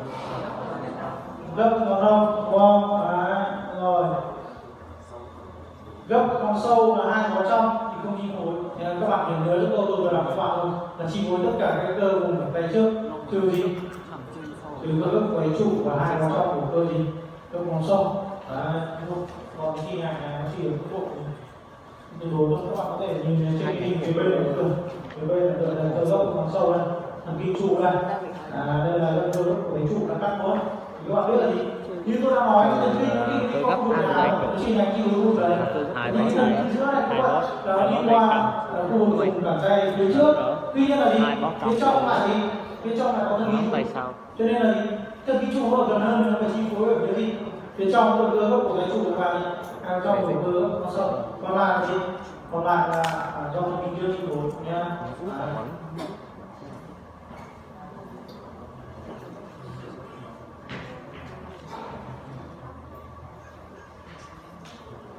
Gốc ngón nông, đúng không? Đấy, rồi. Gốc ngón sâu là hai ngón trong thì không chi phối. Nên các bạn nhìn nhớ rất câu tôi vừa làm các bạn thôi, là chi phối tất cả các cơ vùng ở tay trước, trừ gì? Trừ cơ gốc quấy trụ và hai ngón trong của cơ gì? Gốc ngón sâu. Đấy, còn khi này nó chỉ được tốc độ từ đồ thôi, các bạn có thể nhìn thấy trên kinh phía bên này được, phía bên là là cơ gốc ngón sâu đây, thần kinh trụ đây, à, đây là cơ gốc của cái trụ là cắt luôn. Các bạn biết là gì? Như tôi đã nói, thần kinh kinh kinh không vùng nào, nó chỉ là chi phối vùng đấy, thì thần kinh giữa này các bạn là đi qua khu vực vùng cẳng tay phía trước. Tuy nhiên là gì? Phía trong là gì? Phía trong là có thần kinh trụ, cho nên là gì? Thần kinh trụ nó ở gần hơn nên nó phải chi phối ở phía gì? Phía trong cơ cơ gốc của cái trụ và hàng trong của cơ gốc nó sâu. Còn lại là gì? Còn lại là do thần kinh chưa chi phối nha. À.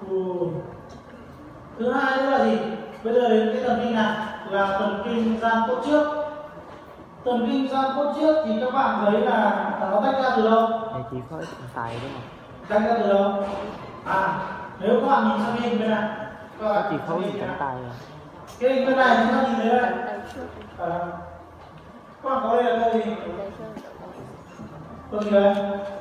Thứ hai nữa là gì? Bây giờ đến cái thần kinh này là thần kinh gian cốt trước. Thần kinh gian cốt trước thì các bạn thấy là nó tách ra từ đâu? Này chỉ có tài đúng không? Tách ra từ đâu? À, nếu các bạn nhìn sang hình bên này, các Có bạn chỉ nhìn khối sang gì hình trong này. tay à? Cái hình bên này chúng ta nhìn thấy đây. À, các bạn có đây là cái gì? Cái gì đây?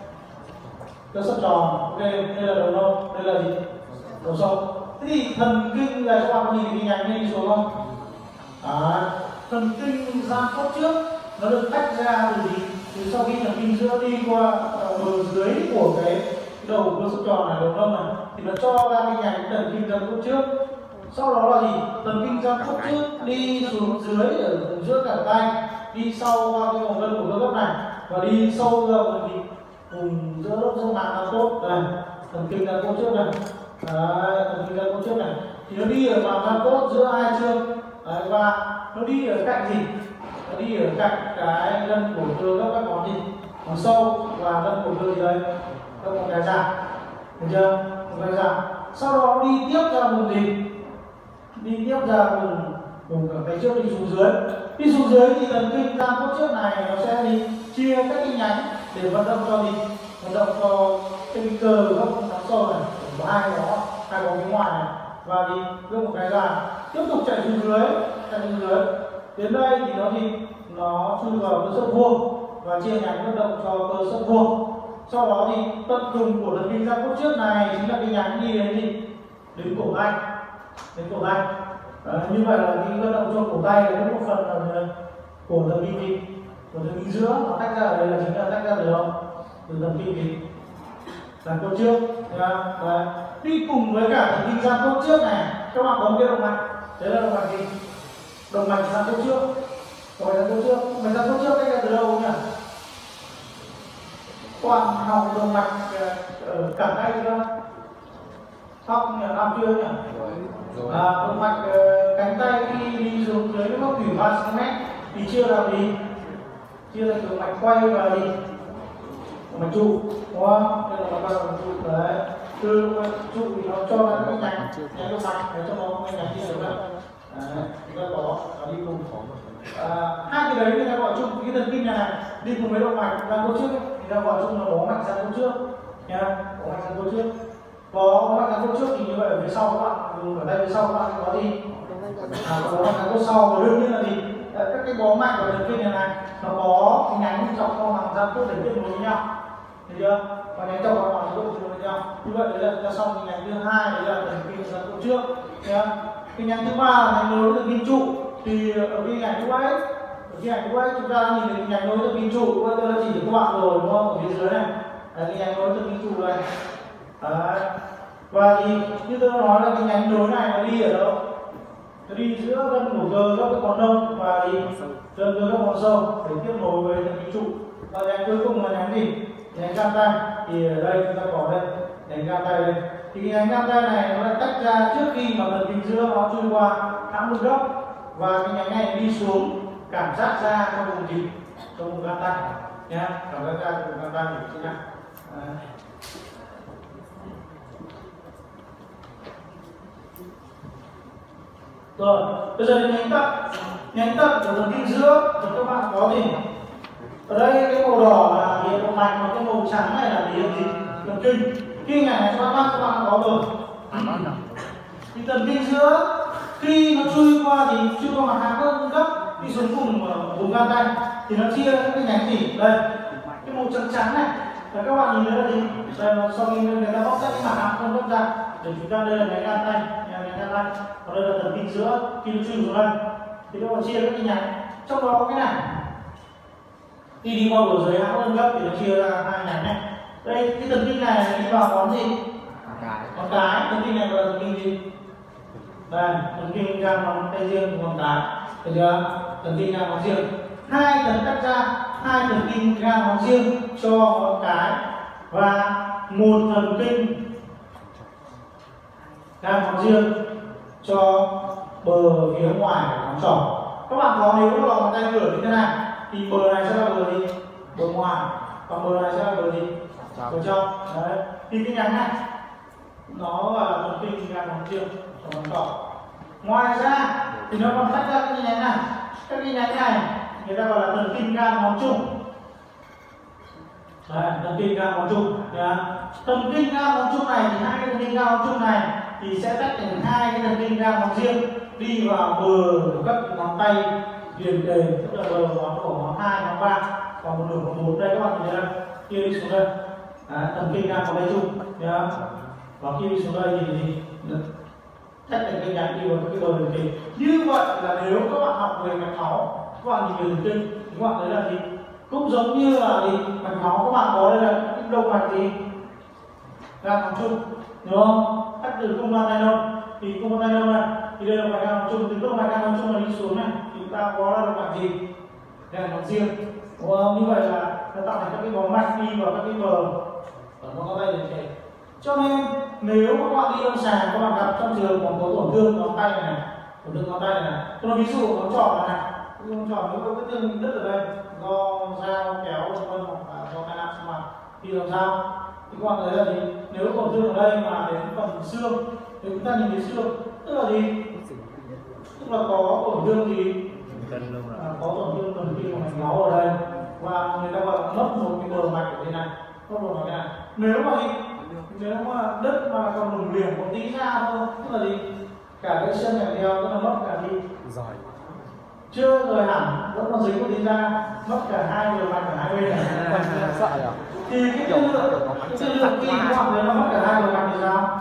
Cái sấp tròn. Ok, đây là đầu nâu, đây là gì? Đầu sâu. Thế thì thần kinh là các bạn nhìn thấy cái nhánh này xuống không? À, thần kinh gian cốt trước nó được tách ra từ gì? Từ sau khi thần kinh giữa đi qua bờ dưới của cái đầu cơ sấp tròn này, đầu lông này, thì nó cho ra cái nhánh thần kinh gian cốt trước. Sau đó là gì? Thần kinh gian cốt trước đi xuống dưới ở vùng giữa cẳng tay, đi sau qua cái vòng gân của cơ bắp này và đi sâu ra vùng gì? Vùng giữa lớp răng màng gian cốt này, thần kinh gian cốt trước này. Đấy, thần kinh gian cốt trước này thì nó đi ở màng gian cốt giữa hai xương. Đấy, và nó đi ở cạnh gì? Nó đi ở cạnh cái gân cổ cơ gấp các ngón gì? Ngón sâu và gân cổ cơ gì đây? Các ngón cái ra, được chưa? Ngón cái ra. Sau đó đi tiếp ra vùng gì? Đi tiếp ra vùng vùng cả cái trước đi xuống dưới. Đi xuống dưới thì thần kinh gian cốt trước này nó sẽ đi chia các cái nhánh để vận động cho gì? Vận động cho cái cơ gấp ngón sâu này, của hai đó, hai vòng phía ngoài này và đi gấp một cái ra. Tiếp tục chạy xuống dưới, chạy xuống dưới. Đến đây thì nó gì? Nó chui vào cơ xương vuông và chia nhánh vận động cho cơ xương vuông. Sau đó thì tận cùng của thần kinh gian cốt trước này chính là cái nhánh đi đến gì? Đến cổ tay, đến cổ tay. Đấy, như vậy là cái vận động cho cổ tay là một phần là của thần kinh gì? Của thần kinh giữa nó tách ra ở đây là chính là tách ra từ đâu? Từ thần kinh gì? Gian cốt trước. Đấy. Đi cùng với cả thần kinh gian cốt trước này, các bạn có một cái động mạch. Đấy là động mạch gì? Động mạch gian cốt trước. Động mạch gian cốt trước. Động mạch gian cốt trước tách ra từ đâu nhỉ? Toàn học động mạch ở cẳng tay chưa? Học nhỉ? Học chưa nhỉ? À, động mạch cánh tay khi đi xuống dưới nó thủy ba xăng ti mét thì chia làm gì? Chia là động mạch quay và gì? Động mạch trụ, đúng không? Đây là động mạch trụ đấy. Từ động mạch trụ thì nó cho ra cái nhánh, nhánh động mạch để cho nó cái nhánh đi xuống đây. Đấy, chúng ta có nó đi cùng. À, hai cái đấy người ta gọi chung cái thần kinh này, này đi cùng với động mạch gian cốt trước ấy, người ta gọi chung là bó mạch gian cốt trước nha, bó mạch gian cốt trước. Có bó mạch gian cốt trước thì như vậy ở phía sau các bạn, ở đây phía sau các bạn có gì? À, có bó mạch gian cốt sau và đương nhiên là gì? Các cái bó mạch của thần kinh này này nó có cái nhánh dọc theo màng gian cốt để kết nối với nhau, được chưa? Và nhánh dọc theo màng gian cốt kết nối với nhau. Như vậy đấy là ta xong cái nhánh thứ hai, đấy là thần kinh gian cốt trước nha. Cái nhánh thứ ba là nhánh nối thần kinh trụ. Thì ở cái nhánh lúc ấy, ở cái nhánh lúc ấy chúng ta nhìn thấy cái nhánh nối thần kinh trụ, bây giờ chỉ được các bạn rồi đúng không? Ở phía dưới này, đấy, cái nhánh nối thần kinh trụ đây. Đấy. Và thì như tôi nói là cái nhánh nối này nó đi ở đâu? Nó đi giữa gân cổ cơ gấp cái con nông và đi gân cơ gấp con sâu để tiếp nối với thần kinh trụ. Và nhánh cuối cùng là nhánh gì? Nhánh gan tay. Thì ở đây chúng ta có đây, nhánh gan tay đây. Thì cái nhánh gan tay này nó lại tách ra trước khi mà thần kinh giữa nó chui qua hãng lưng gốc và cái nhánh này đi xuống cảm giác ra trong vùng gì? Trong vùng gan tay nhá, cảm giác ra trong vùng gan tay để nhá. Rồi, bây giờ đến nhánh tận. Nhánh tận của thần kinh giữa thì các bạn có gì? Ở đây cái màu đỏ là địa động mạch và cái màu trắng này là địa gì? Thần kinh. Khi ngày này cho các bạn các bạn có rồi. Thì thần kinh giữa khi nó chui qua thì chui qua mặt háng cơ cấp đi xuống vùng vùng gan tay thì nó chia các cái nhánh gì? Đây, cái màu trắng trắng này. Và các bạn nhìn thấy là gì? Đây là sau khi người ta bóc ra cái mặt háng cơ cấp ra để chúng ta đây là nhánh gan tay, nhánh gan tay. Còn đây là thần kinh giữa khi nó chui xuống đây thì nó còn chia các cái nhánh. Trong đó có cái này. Khi đi qua bờ dưới háng cơ cấp thì nó chia ra hai nhánh này. Đây cái thần kinh này đi vào ngón gì? Ngón cái. Thần kinh này là thần kinh gì? Đây, thần kinh gan ngón tay riêng ngón cái, được chưa? Thần kinh gan ngón riêng. Hai thần tách ra, hai thần kinh gan ngón riêng cho ngón cái và một thần kinh gan ngón riêng cho bờ phía ngoài của ngón trỏ. Các bạn có nếu nó ngón tay ngửa như thế này thì bờ này sẽ là bờ gì? Bờ ngoài, còn bờ này sẽ là bờ gì? Bờ trong. Đấy. Thì cái nhánh này nó gọi là thần kinh gan móng riêng của ngón trỏ. Ngoài ra thì nó còn tách ra các cái nhánh này, các cái nhánh này người ta gọi là thần kinh gan móng trung. Đấy, thần kinh gan móng trung. Thần kinh gan móng trung này thì hai cái thần kinh gan móng trung này thì sẽ tách thành hai cái thần kinh gan móng riêng đi vào bờ của các ngón tay liền kề, tức là bờ ngón của ngón hai, ngón ba, còn một nửa của một đây các bạn nhìn thấy không? Kia đi xuống đây, đấy, thần kinh gan móng tay trung, và khi đi xuống đây thì, thì tách thành cái nhánh đi vào cái bờ liền kề. Như vậy là nếu các bạn học về mạch máu, các bạn nhìn về thần kinh, các bạn thấy là gì? Cũng giống như là gì? Mạch máu các bạn có đây là cái động mạch gì? Gan móng trung, đúng không? Tách từ cung gan tay nông thì cung gan tay nông này thì đây là mạch gan móng trung, từ động mạch gan móng trung này đi xuống này thì chúng ta có là động mạch gì? Gan móng riêng, đúng không? Như vậy là nó tạo thành các cái bó mạch đi vào các cái bờ ở ngón tay liền kề. Cho nên nếu các bạn đi lâm sàng các bạn gặp trong trường còn có tổn thương ngón tay này, tổn thương ngón tay này, tôi nói ví dụ ngón trỏ này, ngón trỏ nếu có vết thương đứt ở đây do dao kéo vân vân hoặc là do tai nạn sinh hoạt thì làm sao? Thì các bạn thấy là gì? Nếu tổn thương ở đây mà đến phần xương thì chúng ta nhìn thấy xương, tức là gì? Tức là có tổn thương gì? À, có tổn thương thần kinh của mạch máu ở đây và người ta gọi là mất một cái bờ mạch ở đây này, mất một cái này. Nếu mà gì? Nếu mà đất mà còn lủng liềm một tí ra thôi, tức là gì? Cả cái chân này theo tức là mất cả gì? Rồi. Chưa rời hẳn, vẫn còn dính một tí ra, mất cả hai bờ mạch ở hai bên này. Sợ nhỉ? Thì cái chất lượng, cái chất lượng kinh hoàng đấy nó mất cả hai bờ mạch thì sao?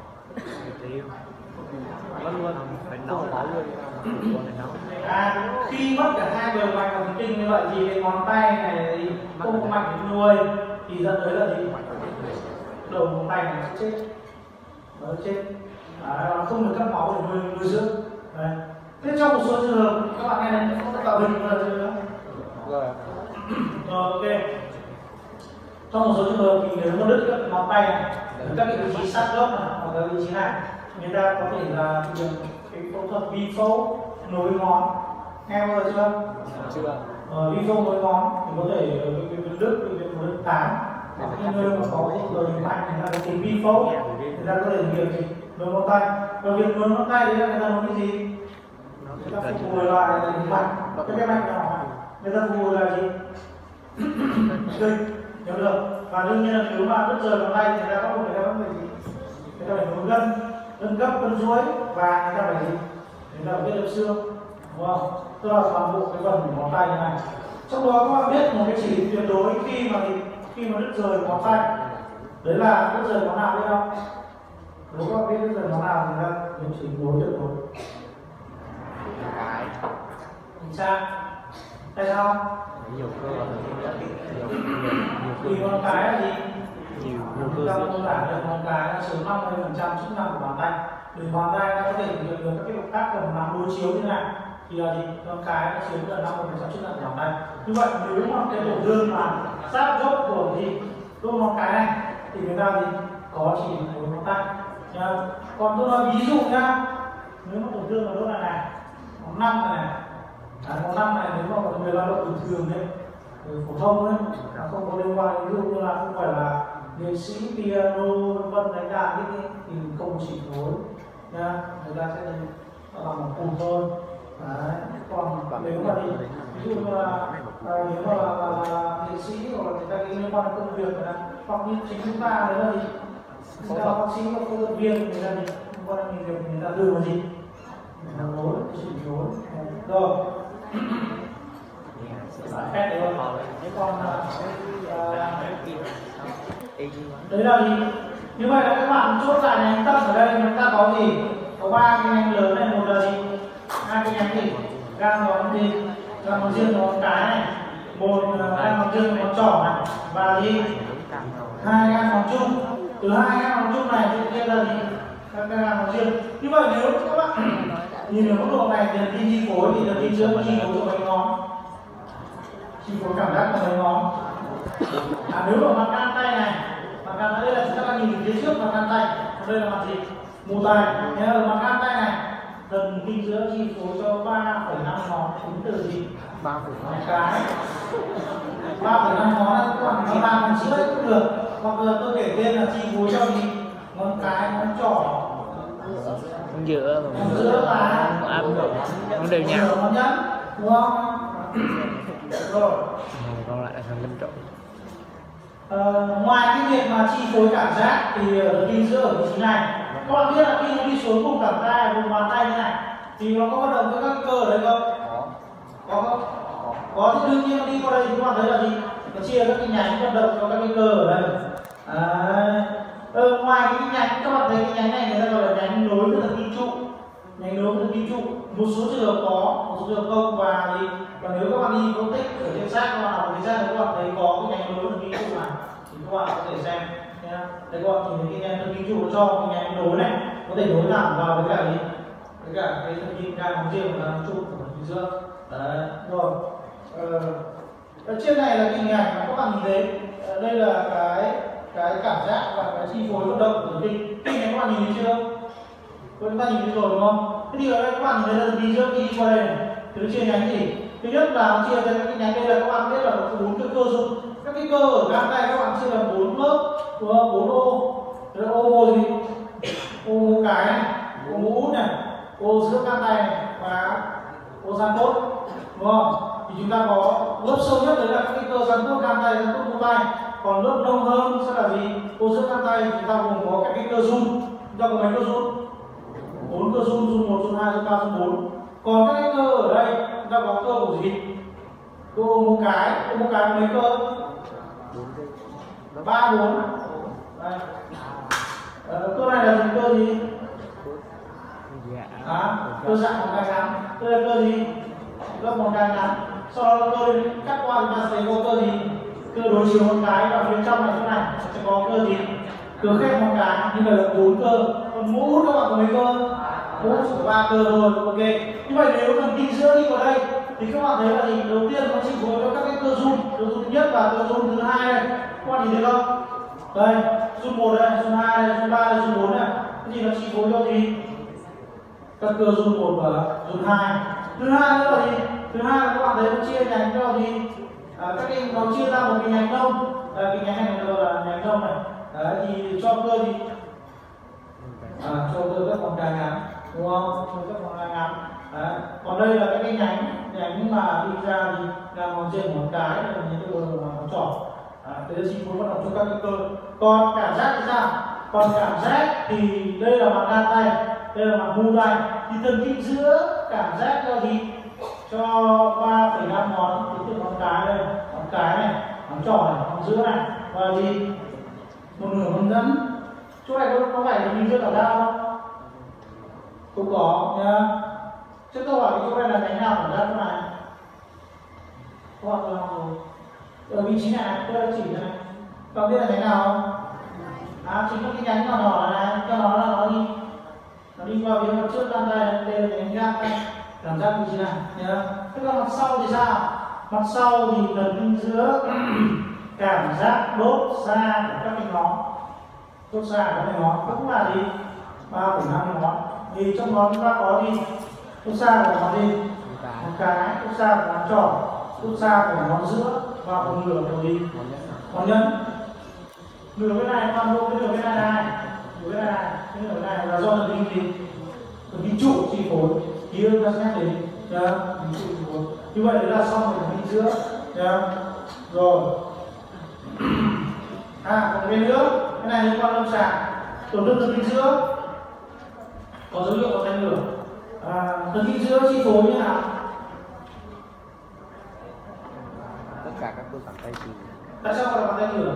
Luôn luôn phải nấu máu luôn. À, khi mất cả hai bờ mạch thần kinh như vậy thì cái ngón tay này thì không có mạch để nuôi thì dẫn tới là gì? Đầu ngón tay này sẽ chết, nó chết, à, không được cấp máu để nuôi nuôi dưỡng. Đấy. Thế trong một số trường hợp các bạn nghe này không có tạo hình bao giờ chưa? Rồi. Rồi, ok. Trong một số trường hợp thì nếu mà đứt các ngón tay này, các cái vị trí sát gốc này hoặc là vị trí này, người ta có thể là thực hiện cái phẫu thuật vi phẫu nối ngón. Nghe bao giờ chưa? Chưa. Ờ, vi phẫu nối ngón thì có thể ở bệnh viện Đức, bệnh viện Thủ Đức tám, những nơi mà có người mạnh người ta có thể vi phẫu, người ta có thể thực hiện gì? Nối ngón tay. Và việc nối ngón tay đấy là người ta nối cái gì? Người ta phục hồi lại mạch, cái cái mạch nhỏ này, người ta phục hồi lại gì? Đây, hiểu được. Và đương nhiên là nếu mà đứt rời ngón tay thì người ta có một cái vấn đề gì? Người ta phải nối gân, gân gấp, gân duỗi và người ta phải gì? Người ta phải kết hợp xương, đúng không? Tức là toàn bộ cái phần của ngón tay như này. Trong đó các bạn biết một cái chỉ tuyệt đối khi mà khi mà đứt rời ngón tay, đấy là đứt rời ngón nào biết không? Nếu các bạn biết đứt rời ngón nào thì ra những chỉ đối tuyệt đối. Chính xác. Tại sao? Nhiều cơ vì ngón cái là gì? Nhiều cơ. Trong mô tả là ngón cái là chiếm năm mươi phần trăm chức năng của bàn tay. Vì bàn tay nó có thể thực hiện được các cái động tác cầm nắm đối chiếu như này thì là gì? Ngón cái nó chiếm gần năm mươi phần trăm chức năng của bàn tay. Như vậy nếu mà cái tổn thương mà sát gốc của gì? Đốt ngón cái này thì người ta gì? Có chỉ một ngón tay. Còn tôi nói ví dụ nhá, nếu mà tổn thương là đốt này này, ngón năm này này, à, ngón năm này nếu mà một người lao động bình thường đấy, phổ thông đấy, không có liên quan ví dụ như là không phải là nghệ sĩ piano vân vân đánh đàn ấy, thì không chỉ nối nha, người ta sẽ làm một cùng thôi. Đấy. Còn nếu mà thì ví dụ như là à, nếu mà là, là, là nghệ sĩ hoặc là người ta liên quan đến công việc này, hoặc như chính chúng ta đấy là gì? Chúng ta bác sĩ hoặc phẫu thuật viên người ta gì? Liên quan đến việc người ta đưa vào gì? Nối, chỉ nối. Rồi. Phép đấy không? Còn đấy là gì? Như vậy là các bạn chốt lại nhánh tâm ở đây chúng ta có gì? Có ba cái nhánh lớn này, một là gì? Hai cái nhánh gì? Gan ngón gì? Gan ngón riêng ngón cái này, một gan ngón riêng ngón trỏ này và gì? Hai gan ngón chung. Từ hai gan ngón chung này thì kia là gì? Các gan ngón riêng. Như vậy nếu các bạn nhìn ở mức độ này thì đi chi phối thì là đi giữa chi phối cho mấy ngón, chi phối cảm giác của mấy ngón. À, nếu ở mặt can tay này, mặt can tay đây là chúng ta đang nhìn phía trước mặt can tay, đây là mặt gì? Mù tay. Thế ở mặt can tay này, thần kinh giữa chi phối cho ba phẩy năm ngón tính từ gì? ba phẩy năm cái. ba phẩy năm ngón là các bạn nói ba phần rưỡi cũng được, hoặc là tôi kể tên là chi phối cho gì? ngón cái, ngón trỏ, ngón giữa ngón giữa là ngón áp ngón đều nhau, ngón nhấn, đúng không? Rồi. còn lại là phần bên trộn. Ờ, ngoài cái việc mà chi phối cảm giác thì ở kinh giữa ở vị trí này, các bạn biết là khi nó đi xuống vùng cảm tay, vùng bàn tay như này thì nó có hoạt động với các cái cơ ở đây không? Có không? Có thì đương nhiên nó đi qua đây thì các bạn thấy là gì? Nó chia các cái nhánh hoạt động cho các cái cơ ở đây. Đấy. Ờ, ngoài cái nhánh các bạn thấy cái nhánh này người ta gọi là nhánh nối với thần kinh trụ, nhánh nối với thần kinh trụ. Một số trường hợp có, một số trường hợp không, và thì và nếu các bạn đi phân tích ở trên xác các bạn học trên xác các bạn thấy có cái nhánh nối với thần kinh trụ này thì các bạn có thể xem nhá. Đây các bạn nhìn thấy cái nhánh thần kinh trụ nó cho cái nhánh nối này có thể nối thẳng vào với cả gì? Với cả cái thần kinh càng hướng riêng của thần trụ của thần kinh giữa. Đấy, rồi. Ờ, ở trên này là cái hình ảnh mà các bạn nhìn thấy. Ờ, đây là cái cái cảm giác và cái chi phối vận động của thần kinh. Kinh này các bạn nhìn thấy chưa? Chúng ta nhìn thấy rồi đúng không? Thế thì ở đây các bạn nhìn thấy là thần kinh giữa khi đi qua đây này, thì nó chia nhánh gì? Thứ nhất là nó chia ra các cái nhánh đây là các bạn biết là có bốn cái cơ dụng. Các cái cơ ở gang tay các bạn chia làm bốn lớp, đúng không? Bốn ô. Đấy là ô gì? Ô cái này, ô út này, ô giữa gang tay này và ô gian cốt, đúng không? Thì chúng ta có lớp sâu nhất đấy là các cái cơ gian cốt gang tay, gian cốt mô tay. Còn lớp nông hơn sẽ là gì? Ô giữa gang tay chúng ta gồm có các cái cơ run. Chúng ta có mấy cơ run? Bốn cơ run, run một, run hai, run ba, run bốn. Còn các cái cơ ở đây chúng ta có cơ của gì? Cơ ô mô cái, ô mô cái có mấy cơ? Ba, bốn. Đây. Ờ, cơ này là gì? Cơ gì? À, cơ dạng một cái ngắn. Đây là cơ gì? Gấp một cái ngắn. Sau đó cơ cắt qua chúng ta sẽ thấy có cơ gì? Cơ đối chiếu một cái và phía trong này chỗ này sẽ có cơ gì? Cơ khép một cái, như là bốn cơ. Còn mũ hút các bạn có mấy cơ? Mũ hút chỉ ba cơ thôi, ok. Như vậy nếu thần kinh giữa đi vào đây thì các bạn thấy là gì? Đầu tiên nó chỉ phối cho các cái cơ run, cơ run thứ nhất và cơ run thứ hai đây. Các bạn nhìn thấy không? Đây, run một đây, run hai đây, run ba đây, run bốn này. Cái gì nó chỉ phối cho gì? Các cơ run một và run hai. Thứ hai nữa là gì? Thứ hai là các bạn thấy nó chia nhánh cho gì? À, các cái nó chia ra một cái nhánh nông. À, cái nhánh này gọi là nhánh nông này. Đấy, thì cho cơ gì? À, cho cơ các con cái ngắn, đúng không? Cho các con cái ngắn. Đấy. Còn đây là các cái nhánh nhánh mà đi ra thì làm ngón trên một cái, là những cái cơ mà nó trỏ. Đấy là chi phối vận động cho các cái cơ. Còn cảm giác thì sao? Còn cảm giác thì đây là mặt gan tay, đây là mặt mu tay. Thì thần kinh giữa cảm giác cho gì? Cho ba phẩy năm ngón, tức là ngón cái đây, ngón cái này, ngón trỏ này, ngón giữa này và gì? Một nửa ngón dẫn. Chỗ này có, có phải là mình chưa cảm giác không? Không có nhá. Trước câu hỏi chỗ này là nhánh nào cảm giác chỗ này? Các bạn làm rồi. Ở vị trí này, tôi đã chỉ này. Các bạn biết là nhánh nào không? À, chính là cái nhánh nhỏ nhỏ này, cho nó là nó đi nó đi qua phía mặt trước gan tay, đây là nhánh gan tay. Cảm giác vị trí này nhá. Thế còn mặt sau thì sao? Mặt sau thì thần kinh giữa cảm giác đốt xa của các cái ngón, đốt xa của các cái ngón cũng là gì? ba phẩy năm ngón. Thì trong ngón chúng ta có gì? Đốt xa của ngón gì? Một cái, đốt xa của ngón trỏ, đốt xa của ngón giữa và một nửa của gì? Ngón nhân. Nửa cái này toàn bộ cái nửa cái này này, nửa cái này này, cái nửa cái này là do thần kinh gì? Thần kinh trụ chi phối. Tí nữa ta sẽ nhắc đến, yeah. Như vậy là xong rồi thần kinh giữa, yeah. Rồi. À, còn cái nữa, cái này liên quan lâm sàng, tổn thương thần kinh giữa, có dấu hiệu của tay lửa. À, thần kinh giữa chi phối như nào? Tất cả các cơ bản tay chỉ. Tại sao gọi là bàn tay lửa?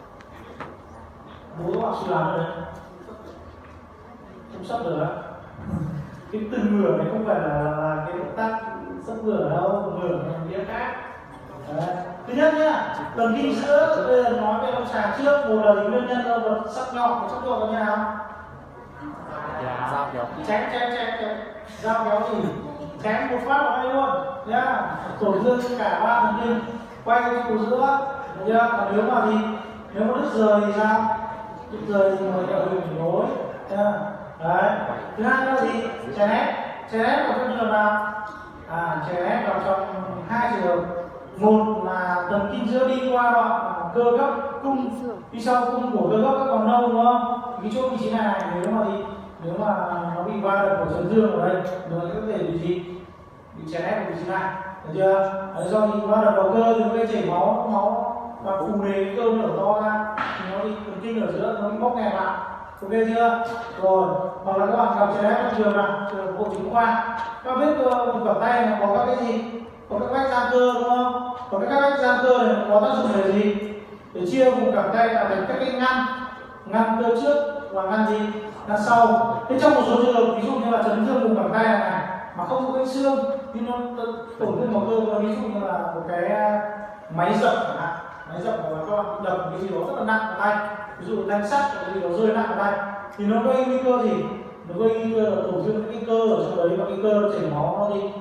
Bố các bạn suy đoán rồi đấy. Không sắp lửa. Cái từ ngửa này không phải là, là cái động tác sắp ngửa đâu, ngửa là một nghĩa khác. Đấy. Thứ nhất nhá, thần kinh giữa, bây giờ nói về lâm sàng trước, một là nguyên nhân đâu vật sắc nhọn, sắc nhọn là như nào? Dạ, dao kéo. Chém, chém, chém, chém. Dao kéo gì? Chém một phát vào đây luôn, nhá. Tổn thương cả ba thần kinh, quay cái cổ giữa, được chưa? Còn nếu mà gì? Nếu mà đứt rời thì sao? Đứt rời thì người đợi mình nối, nhá. Đấy. Thứ hai là gì? Chèn ép. Chèn ép vào trong trường hợp nào? À, chèn ép vào trong hai trường hợp. Một là thần kinh giữa đi qua đoạn cơ gấp cung đi sau cung của cơ gấp các còn nâu đúng không? Cái chỗ vị trí này, này nếu mà gì nếu mà nó bị va đập của chấn thương ở đây nó có thể bị gì bị chèn ép ở vị trí này, được chưa? Đấy, do thì va đập vào cơ thì nó gây chảy máu máu và phù nề cái cơ nở to ra thì nó đi thần kinh ở giữa nó bị bóp nghẹt lại, ok chưa? Rồi hoặc là các bạn gặp chèn ép trong trường nào trường hội chứng khoa các biết cơ một cẳng tay này có các cái gì có các vách giãn cơ đúng không? Có các vách giãn cơ này có tác dụng để gì để chia vùng cẳng tay là thành các cái ngăn ngăn cơ trước và ngăn gì ngăn sau. Thế trong một số trường hợp ví dụ như là chấn thương vùng cẳng tay này mà không có cái xương nhưng nó tổn thương vào cơ, ví dụ như là một cái máy dập chẳng hạn, máy dập hoặc là các bạn đập cái gì đó rất là nặng vào tay, ví dụ thanh sắt hoặc cái gì đó rơi nặng vào tay thì nó gây nguy cơ gì nó gây nguy cơ là tổn thương cái cơ ở trong đấy và cái cơ chảy máu nó đi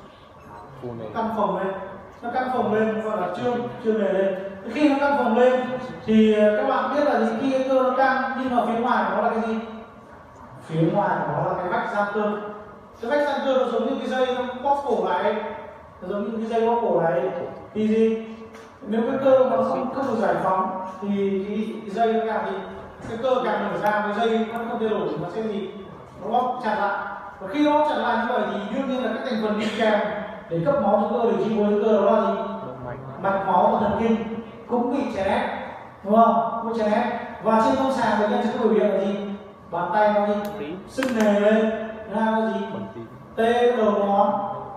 căng phồng lên, nó căng phồng lên gọi là trương trương nề lên. Khi nó căng phồng lên thì các bạn biết là gì khi cái cơ nó căng nhưng mà phía ngoài nó là cái gì phía ngoài nó là cái vách giãn cơ. Cái vách giãn cơ nó giống như cái dây nó bóp cổ lại, nó giống như cái dây bóp cổ lại thì gì nếu cái cơ nó không không được giải phóng thì cái, cái dây nó càng gì cái cơ càng mở ra, cái dây nó không thay đổi nó sẽ gì nó bóp chặt lại, và khi nó bóp chặt lại như vậy thì đương nhiên là các thành phần đi kèm để cấp máu cho cơ để chi phối cơ đó là gì mạch máu và thần kinh cũng bị chèn ép đúng không? Cũng chèn ép và trên lâm sàng bệnh nhân sẽ có biểu hiện là gì bàn tay nó gì sưng nề lên, thứ hai là gì tê đầu ngón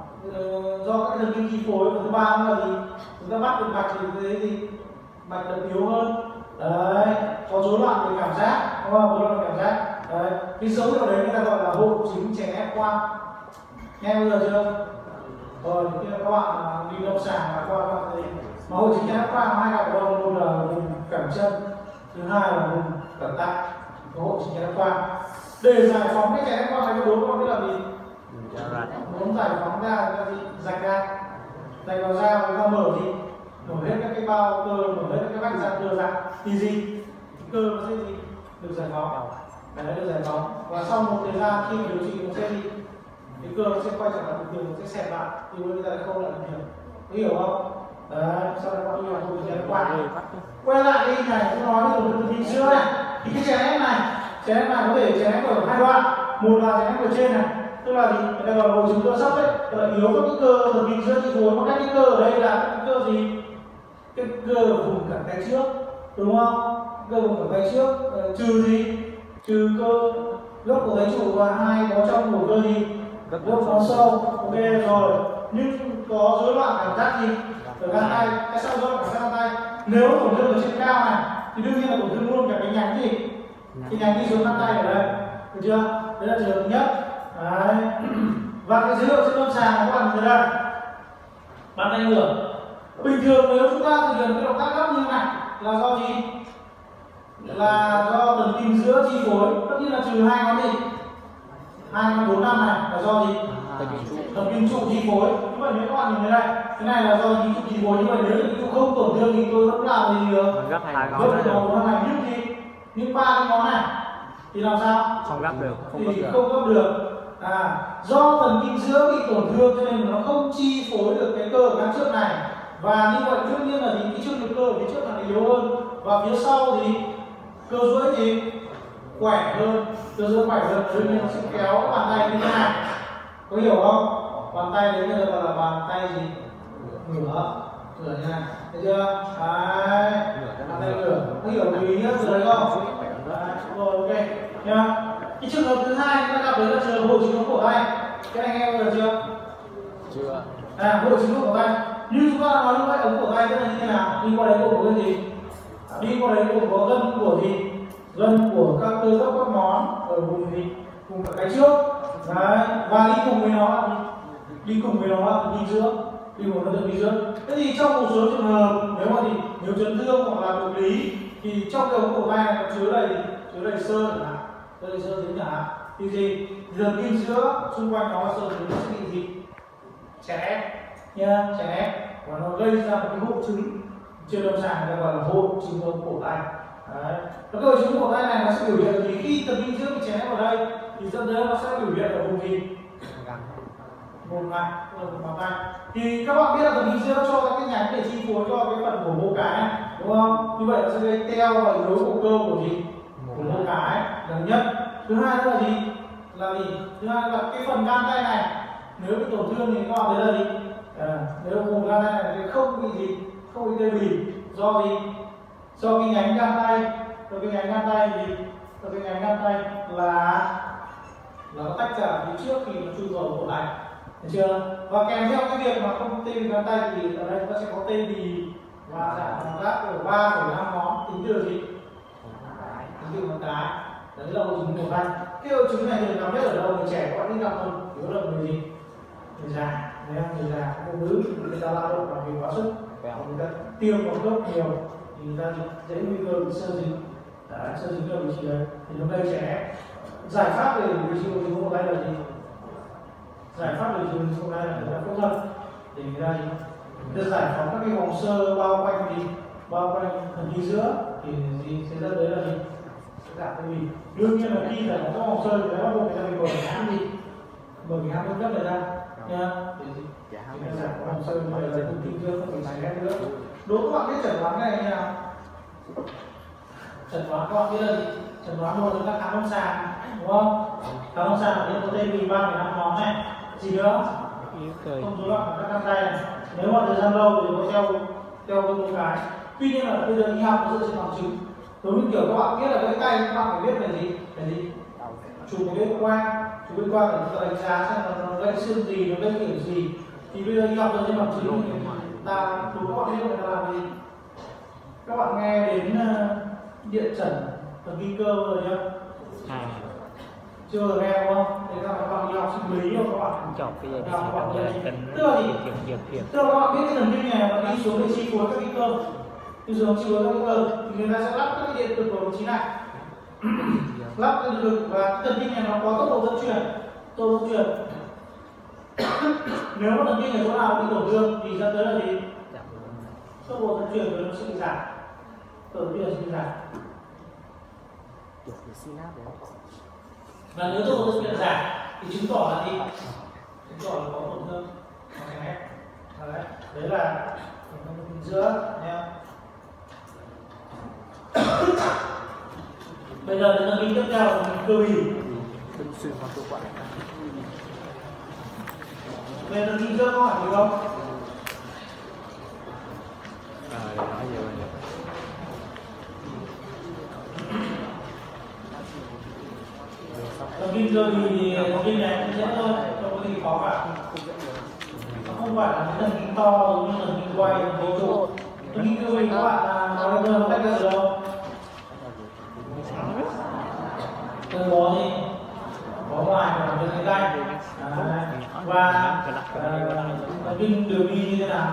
do các thần kinh chi phối, và thứ ba là gì chúng ta bắt được mạch thì thấy gì mạch đập yếu hơn đấy, có rối loạn về cảm giác đúng không? Rối loạn cảm giác đấy, cái dấu hiệu đấy người ta gọi là hội chứng chèn ép quang, nghe bao giờ chưa? Rồi khi các bạn đi lâm sàng là qua các bạn thấy mà hội chứng chèn ép quang hai gặp ở đâu? Một là vùng cẳng chân, thứ hai là vùng cẳng tay có hội chứng chèn ép quang. Để giải phóng cái chèn ép quang này các bạn biết là gì? Muốn giải phóng ra là gì? Rạch ra, rạch vào da và mở gì? Mở hết các cái bao cơ, mở hết các cái vách giãn cơ ra thì gì? Cơ nó sẽ gì? Được giải phóng, cái đấy được giải phóng và sau một thời gian khi điều trị nó sẽ gì? Cái cơ nó sẽ quay trở lại bình thường, nó sẽ xẹp lại thì bây giờ không lại bình thường, có hiểu không? Đấy, sau đó bạn đi vào hội chứng chèn ép quang. Quay lại cái hình này tôi nói về một hình giữa này thì cái chèn ép này chèn ép này có thể chèn ép ở hai đoạn, một là chèn ép ở trên này tức là gì người ta gọi là hội chứng cơ sốc đấy, tức là yếu các cái cơ thần kinh giữa chi phối, mà các cái cơ ở đây là cái cơ gì cái cơ ở vùng cẳng tay trước đúng không? Cơ vùng cẳng tay trước trừ gì trừ cơ gốc của tay trụ và hai có trong của cơ gì gốc có sâu, ok rồi, nhưng có rối loạn cảm giác gì ở găng tay. Tại sao rối loạn cảm giác găng tay? Nếu tổn thương ở trên cao này thì đương nhiên là tổn thương luôn cả cái nhánh gì cái nhánh đi xuống găng tay ở đây, được chưa? Đấy là trường hợp thứ nhất. Đấy. Và cái dấu hiệu trên lâm sàng các bạn thấy đây bàn tay ngửa bình thường nếu chúng ta thực hiện cái động tác gấp như thế này là do gì là do thần kinh giữa chi phối, tất nhiên là trừ hai ngón gì hai ngón bốn năm này là do gì thần kinh trụ chi phối. Như vậy nếu các bạn nhìn thấy đây cái này là do thần kinh trụ chi phối, như vậy nếu thần kinh trụ không tổn thương thì tôi vẫn làm gì được gấp hai ngón gấp đầu bốn này nhưng gì nhưng ba cái ngón này thì làm sao không gấp được, không thì gấp được. không gấp được. À, do thần kinh giữa bị tổn thương cho nên nó không chi phối được cái cơ ở phía trước này, và như vậy đương nhiên là gì cái chương lực cơ ở phía trước là yếu hơn và phía sau thì cơ duỗi thì khỏe hơn, cơ duỗi khỏe hơn, đương nhiên nó sẽ kéo bàn tay như thế này, có hiểu không? Bàn tay đấy bây giờ gọi là bàn tay gì ngửa ngửa như này, thấy chưa? Đấy, bàn tay ngửa, có hiểu cái ý nghĩa từ đấy không? Đấy, rồi ok nha. Cái trường hợp thứ hai chúng ta gặp đấy là trường hợp hội chứng cổ tay, cái này nghe bao giờ chưa? Chưa. À, hội chứng cổ tay như chúng ta nói như vậy, ống cổ tay tức là như thế nào? Đi qua đấy gồm có cái gì? Đi qua đấy gồm có gân của gì? Gân của các cơ khớp các món ở vùng gì? Vùng cả cái trước. Đấy, và đi cùng với nó là gì? Đi cùng với nó là thần kinh giữa, đi cùng với thần kinh giữa. Thế thì trong một số trường hợp nếu mà gì nếu chấn thương hoặc là bệnh lý thì trong cái ống cổ tay này nó chứa đầy chứa đầy xơ chẳng hạn, chứa đầy xơ dính chẳng hạn thì gì thần kinh giữa xung quanh nó xơ dính nó sẽ bị gì chèn ép nha, chèn ép và nó gây ra một cái hội chứng trên lâm sàng người ta gọi là hội chứng ống cổ tay. Đấy, cái hội chứng cổ tay này nó sẽ biểu hiện gì khi thần kinh giữa bị chèn ép ở đây thì dẫn đến nó sẽ biểu hiện ở vùng gì vùng này, vùng bàn tay. Thì các bạn biết là thần kinh giữa cho các cái nhánh để chi phối cho cái phần của mô cái này, đúng không? Như vậy nó sẽ gây teo và yếu của cơ của gì? Của mô cái là nhất. Thứ hai nữa là gì? Là gì? Thứ hai là cái phần gan tay này nếu bị tổn thương thì các bạn thấy là gì? À, nếu vùng gan tay này thì không bị gì? Không bị tê bì. Do gì? Do cái nhánh gan tay, do cái nhánh gan tay gì? Do cái nhánh gan tay là nó tách ra phía trước khi nó chui vào bộ này, được chưa? Và kèm theo cái việc mà không tê bì gan tay thì ở đây chúng ta sẽ có tê bì và giảm cảm giác ở ba phẩy năm ngón tính từ gì? Tính từ ngón cái. Đấy là hội chứng của tay. Cái hội chứng này thường gặp nhất ở đâu? Người trẻ có ít gặp hơn, yếu là người gì? Người già, đấy không? Người già, phụ nữ người ta lao động và vì quá sức, người ta tiêm một khớp nhiều thì người ta dễ nguy cơ bị sơ dính, sơ dính ở vị trí đấy. Thì lúc đây trẻ giải pháp để điều trị hội chứng của tay là gì? Giải pháp để điều trị hội chứng của tay là người ta phẫu thuật để người ta gì? Người ta giải phóng các cái vòng xơ bao quanh gì? Bao quanh thần kinh giữa thì gì sẽ dẫn tới là gì? Giảm tê bì. Đương nhiên là khi giải phóng các vòng xơ thì phải bắt buộc người ta phải mở cái hãm đi, mở cái hãm cung cấp này ra nha. Để giảm vòng xơ như vậy là thần kinh giữa không bị chảy hết nữa. Đố các bạn biết chẩn đoán này như nào? Chẩn đoán các bạn biết là gì? Chẩn đoán một là khám lâm sàng, đúng không? Khám lâm sàng là có tê bì ba phẩy năm ngón này, gì nữa? Không rối loạn các găng tay này. Nếu mà thời gian lâu thì có theo theo cái cái. Tuy nhiên là bây giờ y học nó dựa trên bằng chứng. Giống như kiểu các bạn biết là cái tay các bạn phải biết là gì? Là gì? Chụp một cái quang, chụp cái quang để chúng ta đánh giá xem là nó gây xương gì, nó gây kiểu gì. Thì bây giờ y học dựa trên bằng chứng thì ta đúng các bạn biết người ta làm gì? Các bạn nghe đến điện chẩn thần kinh cơ rồi chưa? À. Chưa được nghe đúng không? Thế các bạn đi học sinh lý rồi các bạn. Chọc cái gì các bạn thì tức là gì? Kiểm Tức là các bạn biết cái thần kinh này nó đi xuống để chi phối các cái cơ, đi xuống chi phối các cái cơ thì người ta sẽ lắp các cái điện cực vào vị trí này. Lắp cái điện cực và cái thần kinh này nó có tốc độ dẫn chuyển, tốc độ dẫn chuyển. Nếu mà thần kinh ở chỗ nào bị tổn thương thì dẫn tới là gì? Tốc độ dẫn chuyển của nó sẽ bị giảm, tổn thương sẽ bị giảm. Và nếu tốc độ dẫn chuyển giảm thì chứng tỏ là gì? Chứng tỏ là có tổn thương. Đấy, đấy là giữa nha. Bây giờ đến thần kinh tiếp theo là thần kinh cơ bì. Về thần kinh giữa có hỏi gì không? À, để nói gì vậy? Thần kinh cơ bì thì thần kinh này cũng dễ thôi, không có gì khó cả. Nó không phải là cái thần kinh to giống như thần kinh quay, thần kinh trụ. Thần kinh cơ bì các bạn là nó bây giờ nó tách ra từ đâu? Từ bó gì? Bó ngoài của thần kinh tay. Và thần kinh đường đi như thế nào?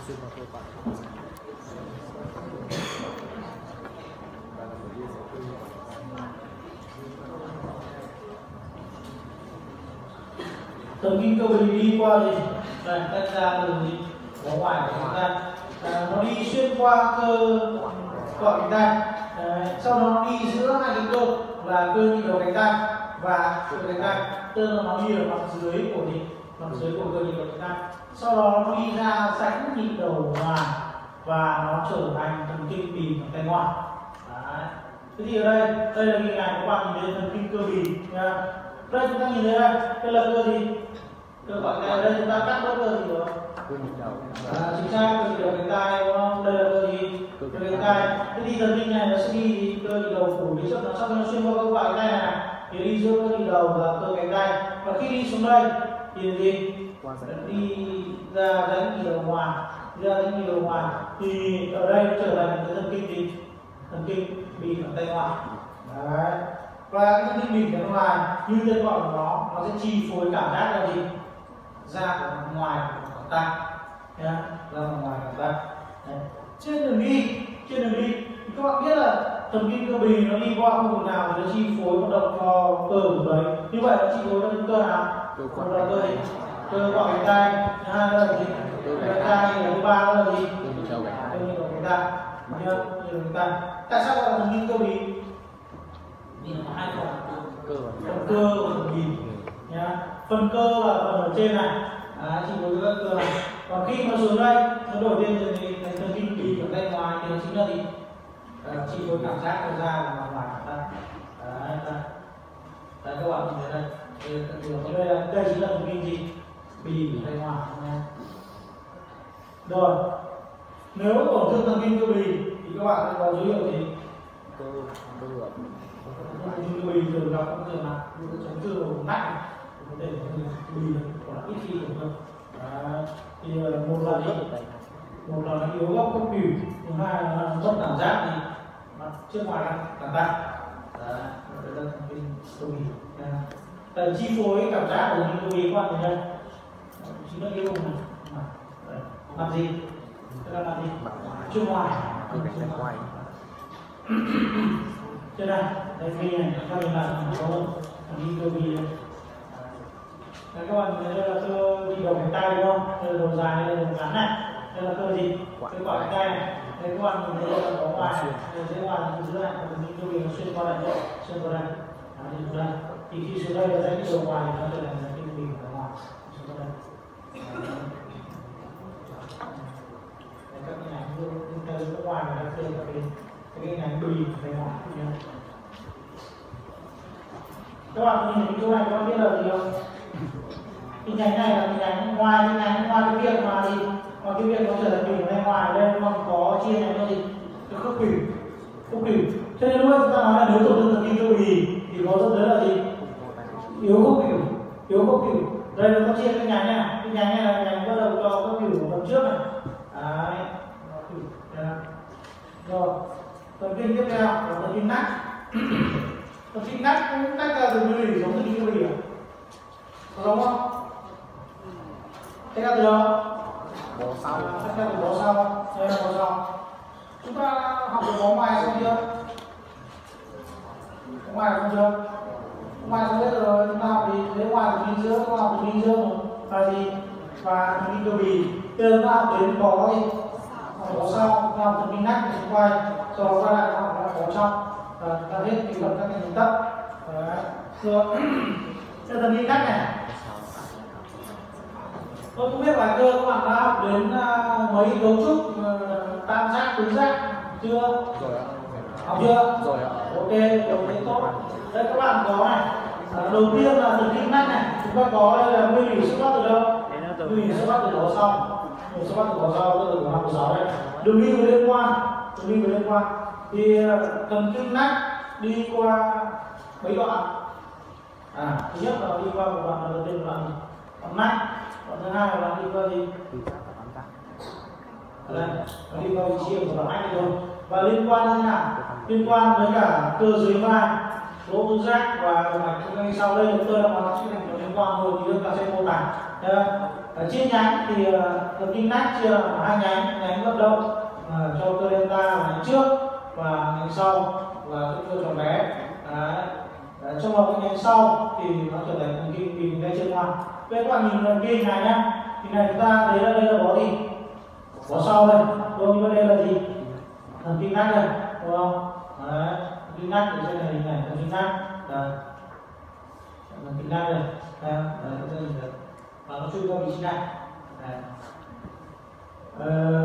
Thần kinh cơ bì đi qua gì? Đây, tách ra từ gì? Bó ngoài của chúng ta. À, nó đi xuyên qua cơ gọi cánh tay. À, sau đó nó đi giữa hai cái cơ là cơ nhị đầu cánh tay và cơ cánh tay. Tức là nó đi ở mặt dưới của gì? Mặt dưới của cơ nhị đầu cánh tay. Sau đó nó đi ra rãnh nhị đầu ngoài và nó trở thành thần kinh bì ở tay ngoài. Đấy. Thế thì ở đây, đây là hình ảnh các bạn nhìn thấy thần kinh cơ bì nha. Đây chúng ta nhìn thấy đây, đây là cơ gì? Cơ gọi này, đây chúng ta cắt bớt cơ gì rồi? À, chính xác, cơ nhị đầu cánh tay đúng không? Đây là cơ gì? Cơ cánh tay. Thế thì thần kinh này nó sẽ đi cơ nhị đầu phủ phía trước, nó sau khi nó xuyên qua cơ gọi tay này thì đi giữa cơ nhị đầu và cơ cánh tay. Và khi đi xuống đây thì gì? Đi ra rãnh nhị đầu ngoài, đi ra rãnh nhị đầu ngoài thì ở đây trở thành cái thần kinh gì? Thần kinh bì ở tay ngoài. Đấy. Và cái thần kinh bì ở ngoài như tên gọi của nó, nó sẽ chi phối cảm giác là gì? Ra của ngoài của tay, nhá, ra ngoài của tay. Đấy. Trên đường đi, trên đường đi thì các bạn biết là thần kinh cơ bì nó đi qua khu vực nào thì nó chi phối hoạt động cho cơ của đấy. Như vậy nó chi phối cho những cơ nào? Một là cơ gì? Cơ gọi cánh tay, thứ hai là gì? Cơ cánh tay, thứ ba là gì? Cơ nhị đầu cánh tay, nhá, nhị đầu cánh tay. Tại sao gọi là thần kinh cơ bì? Vì nó có hai phần, phần cơ và phần bì, nhá. Phần cơ là phần ở trên này, Đấy, chi phối các cơ này. Còn khi mà xuống đây nó đổi lên rồi thì cái thần kinh bì ở bên ngoài thì nó chính là gì? À, chi phối cảm giác của da và ngoài ta. Đấy, ta. Đấy các bạn nhìn thấy đây. Đây, đây, đây chính là thần kinh gì? Bì ở bên ngoài. Rồi, nếu tổn thương thần kinh cơ bì thì các bạn có dấu hiệu gì? Cơ cơ ngược. Thần kinh cơ bì thường gặp các trường nào? Chấn thương vùng nách, có thể cơ bì còn ít khi tổn thương. Thì một là gì? Một là nó yếu gốc cấp bì, thứ hai là mất cảm giác gì? Mặt trước ngoài cảm giác. Đấy, đây là thần kinh cơ bì. Tại chi phối cảm giác của thần kinh cơ bì các bạn nhìn đây, chính là cái vùng này. Mặt gì? Tức là mặt gì? Trước ngoài. Ngoài. Trên đây, đây khi này, các bạn là có thần kinh cơ bì này. Đấy, các bạn thấy đây là cơ đi đầu cánh tay đúng không? Đây là đầu dài, đây là đầu ngắn này. Đây là cơ gì? Cơ quả cánh tay này. Đây các bạn nhìn thấy đây là có ngoài, đây dưới ngoài là dưới này, thần kinh cơ bì nó xuyên qua đây, xuyên qua đây. Đó, đi xuống đây. Thì khi xuống đây là cái đầu ngoài thì nó trở thành thần kinh cơ bì ở ngoài. Xuyên qua đây. Các cái này những cái nước ngoài người ta chơi các cái cái ngành bì bên ngoài. Các bạn nhìn thấy chỗ này các bạn biết là gì không? Cái nhánh này là cái nhánh ngoài, cái nhánh ngoài cái việc mà gì, ngoài cái việc nó trở thành bì bên ngoài đây nó có chia này nó gì, cái khớp bì, khớp bì. Cho nên lúc chúng ta nói là nếu tổn thương thần kinh cơ bì thì có dẫn đến là gì? Yếu khớp bì, yếu khớp bì. Đây nó có chia cái nhánh này, cái nhánh này là nhánh bắt đầu cho khớp bì ở phần trước này. Đấy. Rồi, thần kinh tiếp theo là thần kinh nách. Thần kinh nách cũng tách ra từ cái lì giống thần kinh cơ bì à? Có giống không? Tách ra từ đâu? Bó sau. Tách ra từ bó sau. Đây là bó sau. Chúng ta học được bó ngoài xong chưa? Bó ngoài xong chưa? Bó ngoài xong hết rồi, chúng ta học thì lấy ngoài thần kinh giữa, chúng ta học thần kinh giữa là gì? Và thần kinh cơ bì. Bây giờ chúng ta học đến bó gì? Bó sau, làm thần kinh nách thì quay, sau đó quay lại học là bó trong. Và chúng ta hết kỷ luật các cái nguyên tắc. Rồi, cho thần kinh nách này. Tôi không biết bài cơ các bạn đã học đến uh, mấy cấu trúc uh, tam giác, tứ giác chưa? Rồi ạ. Học chưa? Rồi ạ. Ok, rồi thế tốt. Đây các bạn có này. À, đầu tiên là thần kinh nách này. Chúng ta có đây là nguyên lý xuất phát từ đâu? Nguyên lý xuất phát từ bó sau. Mình sẽ bắt đầu vào sau từ năm sáu đây. Đường đi với liên quan, đường đi với liên quan. Thì thần kinh nách đi qua mấy đoạn? À, thứ nhất là đi qua một đoạn, đầu tiên là đoạn gì? Đoạn nách. Đoạn thứ hai là đi qua gì? Đây, nó đi qua vị trí của đoạn nách này thôi. Và liên quan như thế nào? Liên quan với cả cơ dưới vai, lỗ tứ giác và mạch sau đây tôi đã nói sẽ thành liên quan rồi thì chúng ta sẽ mô tả. Ở trên nhánh thì thần kinh nách chia làm hai nhánh, nhánh vận động à, cho cơ delta là nhánh trước và nhánh sau là cái cơ tròn bé. Đấy. Đấy, trong đó cái nhánh sau thì nó trở thành thần kinh bì ngay trên ngoài. Vậy các bạn nhìn thần kinh này nhá, thì này chúng ta thấy là đây là bó gì? Bó sau đây, đúng không? Đây là gì? Thần kinh nách đây, đúng không? Đấy, thần kinh nách ở trên này hình này thần kinh nách, đây, thần kinh nách đây, đây, đấy, đây, đây. Và nó chui qua vị trí này. Ờ,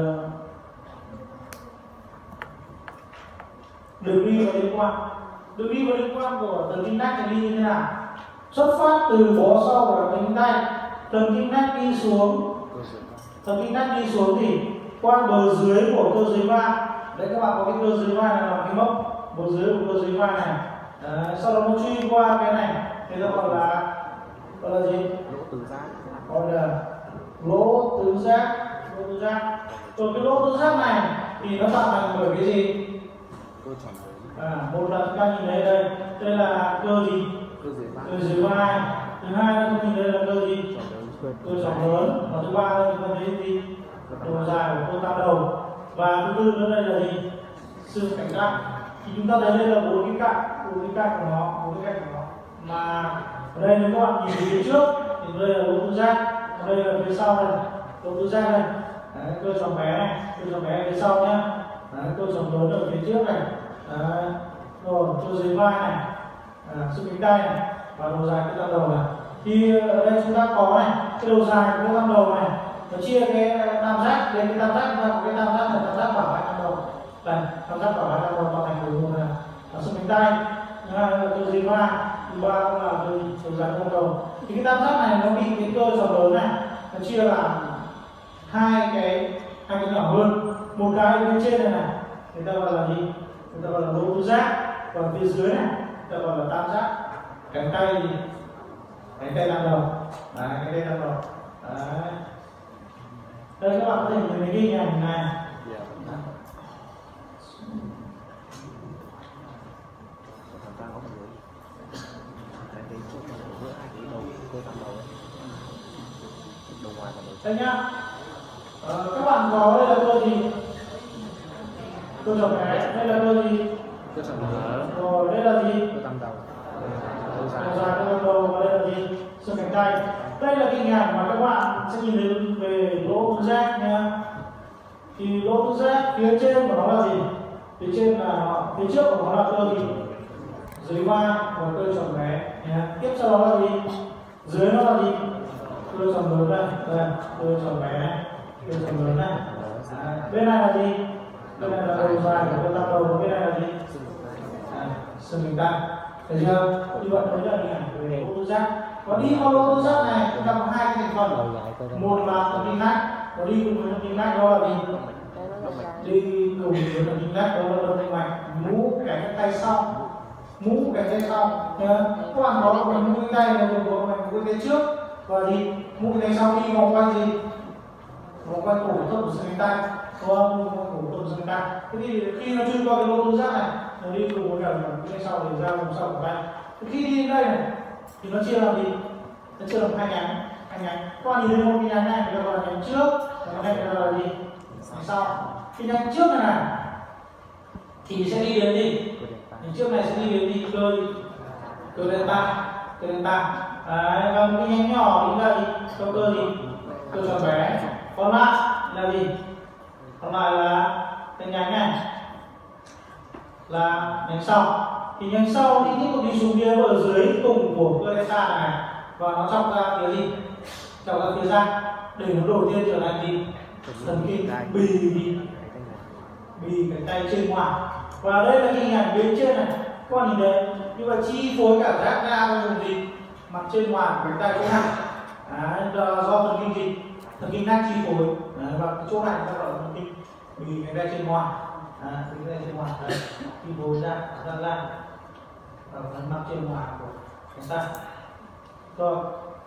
đường đi và liên quan, đường đi và liên quan của thần kinh nách đi như thế nào? Xuất phát từ bó sau của thần kinh tay, thần kinh nách đi xuống, thần kinh nách đi xuống thì qua bờ dưới của cơ dưới vai. Đấy các bạn có cái cơ dưới vai này là cái mốc bờ dưới của cơ dưới vai này. Đấy, sau đó nó truy qua cái này, thì nó gọi là gọi là gì? Lỗ tứ giác. Gọi là lỗ tứ giác, lỗ tứ giác. Rồi cái lỗ tứ giác này thì nó tạo thành bởi cái gì? Cơ tròn lớn. À, một là chúng ta nhìn thấy đây, đây là cơ gì? Cơ dưới vai. Cơ dưới vai. Thứ hai là chúng ta nhìn thấy là cơ gì? Cơ tròn lớn. Và thứ ba là chúng ta thấy gì? Độ dài của cơ tam đầu. Và thứ tư nữa đây là gì? Xương cánh tay. Thì chúng ta thấy đây là bốn cái cạnh, bốn cái cạnh của nó, bốn cái cạnh của nó. Mà ở đây nếu các bạn nhìn phía trước thì đây là lỗ tứ giác, ở đây là phía sau này, lỗ tứ giác này. Đấy, cơ tròn bé này, cơ tròn bé phía sau nhá. Đấy, cơ tròn lớn ở phía trước này. Đấy, rồi cơ dưới vai này, à, xương cánh tay này và đầu dài cơ tam đầu này. Thì ở đây chúng ta có này cái đầu dài của cái tam đầu này, nó chia cái tam giác đến cái tam giác, chúng ta có cái tam giác là tam giác bảo hai tam đầu, đây tam giác bảo hai tam đầu tạo thành một là ở xương cánh tay, thứ hai là cơ dưới vai, thứ ba cũng là cơ đầu dài tam đầu. Thì cái tam giác này nó bị cái cơ tròn lớn này nó chia làm hai cái hai cái nhỏ hơn, một cái bên trên này này người ta gọi là gì, người ta gọi là lỗ tứ giác, và phía dưới này người ta gọi là tam giác cánh tay gì, cánh tay tam đầu, đấy, cánh tay tam đầu. Đấy. Đây các bạn có thể nhìn thấy cái hình ảnh này. Đây nhá. Ờ, các bạn có đây là cơ gì? Cơ tròn bé. Đây là cơ gì? Cơ tròn mở. Rồi đây là gì? Cơ tam đầu. Đầu dài, cơ tam đầu, và đây là gì? Xương cánh tay. Đây là cái hình ảnh mà các bạn sẽ nhìn thấy về lỗ tứ giác nha. Thì lỗ tứ giác phía trên của nó là gì? Phía trên là nó, phía trước của nó là cơ gì? Dưới vai và cơ tròn bé nha. Tiếp sau đó là gì? Dưới nó là gì? Cơ tròn lớn đây, đây, cơ tròn bé này, cơ tròn lớn này. À, bên này là gì? Bên này là đầu dài của cơ tam đầu, và bên này là gì? À, xương cánh tay. Thấy chưa? Như vậy đấy là hình ảnh về lỗ tứ giác. Và đi qua lỗ tứ giác này chúng ta có hai cái thành phần, một là thần kinh nách, và đi cùng với thần kinh nách đó là gì? Đi cùng với thần kinh nách đó là động mạch mũ cánh tay sau, mũ cánh tay sau. Các bạn có một mũ cánh tay là một bộ mạch mũ cánh tay trước, và gì? Mũ cánh tay sau đi vòng quanh gì? Vòng quanh cổ thấp của xương cánh tay, đúng không? Vòng quanh cổ thấp của xương cánh tay. Thế thì khi nó chui qua cái lỗ tứ giác này, nó đi cùng với cả mũ cánh tay sau để ra vùng sau của tay. Khi đi đến đây này thì nó chia làm gì? Nó chia làm hai nhánh, hai nhánh. Các bạn nhìn thấy một cái nhánh này thì gọi là nhánh trước, và cái này là gì? Nhánh sau. Cái nhánh trước này này thì sẽ đi đến gì? Nhánh trước này sẽ đi đến gì? Cơ cơ delta, cơ delta. Đấy, và một cái nhánh nhỏ thì là gì? Cơ cơ gì? Cơ tròn bé. Còn lại là gì? Còn lại là cái nhánh này là nhánh sau. Thì nhánh sau đi tiếp tục đi xuống phía ở dưới cùng của cơ delta này, và nó chọc ra phía gì? Chọc ra phía ra để nó đầu tiên trở thành gì? Thần kinh bì bì cánh tay trên ngoài. Và đây là hình ảnh bên trên này, các bạn nhìn thấy như vậy chi phối cảm giác ra trong vùng gì? Mặt trên ngoài của cánh tay chỗ này. Đấy, là do thần kinh gì? Thần kinh nách chi phối. Đấy, và cái chỗ này ta gọi là thần kinh bì cánh tay trên ngoài. À, cánh tay trên ngoài đấy, chi phối ra ra ra ở phần mặt trên ngoài của cánh tay. Rồi.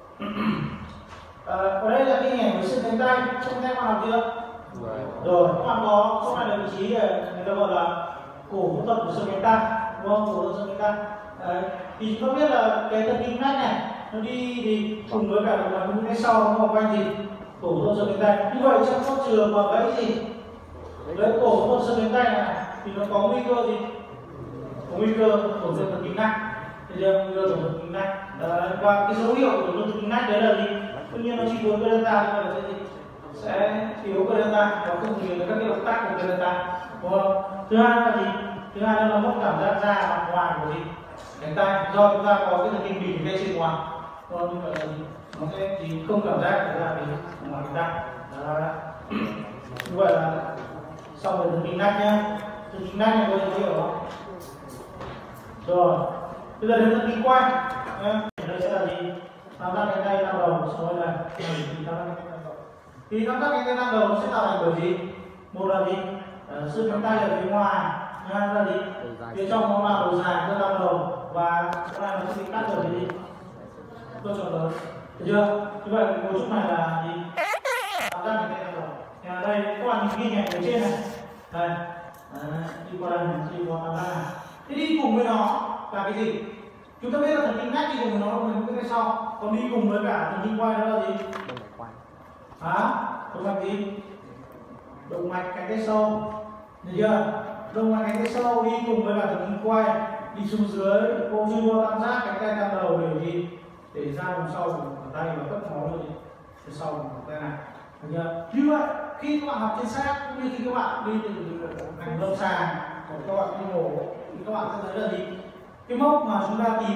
À, ở đây là cái hình ảnh của xương cánh tay, xương cánh tay bạn làm chưa? Rồi, các bạn có chỗ này là vị trí người ta gọi là cổ phẫu thuật của xương cánh tay, đúng không? Cổ phẫu thuật xương cánh tay. Đấy. Thì chúng ta biết là cái thần kinh nách này nó đi thì cùng với cả là những cái sau nó vòng quanh gì? Cổ phẫu thuật xương cánh tay. Như vậy trong các trường mà gãy gì? Đấy, cổ phẫu thuật xương cánh tay này thì nó có nguy cơ gì? Có nguy cơ tổn thương thần kinh nách. Thì nguy cơ tổn thương thần kinh nách. Và cái dấu hiệu của tổn thương thần kinh nách đấy là gì? Tất nhiên nó chi phối cơ delta, nhưng mà là gì? Sẽ thiếu cơ delta và không nhiều các cái động tác của cơ delta, đúng không? Thứ hai là gì? Thứ hai là mất cảm giác da mặt ngoài của gì? Cánh tay, do chúng ta có cái thần kinh bì cánh tay trên ngoài, đúng không? Như vậy là gì? Nó sẽ gì? Không cảm giác được ra thì ngoài cánh tay. Đó. Như vậy là xong rồi thần kinh nách nhá. Thần kinh nách này có dấu hiệu không? Rồi. Bây giờ đến thần kinh quay nhá. Đây sẽ là gì? Tam giác cánh tay tam đầu, xong rồi này thì tam giác cánh tay tam đầu nó sẽ tạo thành bởi gì? Một là gì? Xương cánh tay ở phía ngoài, thứ hai là gì? Phía trong nó là đầu dài cơ tam đầu, và chỗ này nó sẽ bị cắt ở cái gì? Cơ tròn lớn, được chưa? Như vậy cấu trúc này là gì? Tam giác cánh tay tam đầu. Thì ở đây các bạn nhìn ghi nhẹ ở trên này, đây, đi qua đây, đi qua tam giác này. Thế đi cùng với nó là cái gì? Chúng ta biết là thần kinh nách đi cùng với nó là thần kinh sau, còn đi cùng với cả thần kinh quay đó là gì? Hả? Động mạch gì? Động mạch cánh tay sau, được chưa? Động mạch cánh tay sau đi cùng với cả thần kinh quay, đi xuống dưới, cô chui qua tam giác cánh tay tam đầu để gì? Để ra vùng sau của tay và cấp máu lên phía sau của tay này, được chưa? Như vậy khi các bạn học trên sách cũng như khi các bạn đi từ ngành lâm sàng, còn các bạn đi mổ thì các bạn sẽ thấy là gì? Cái mốc mà chúng ta tìm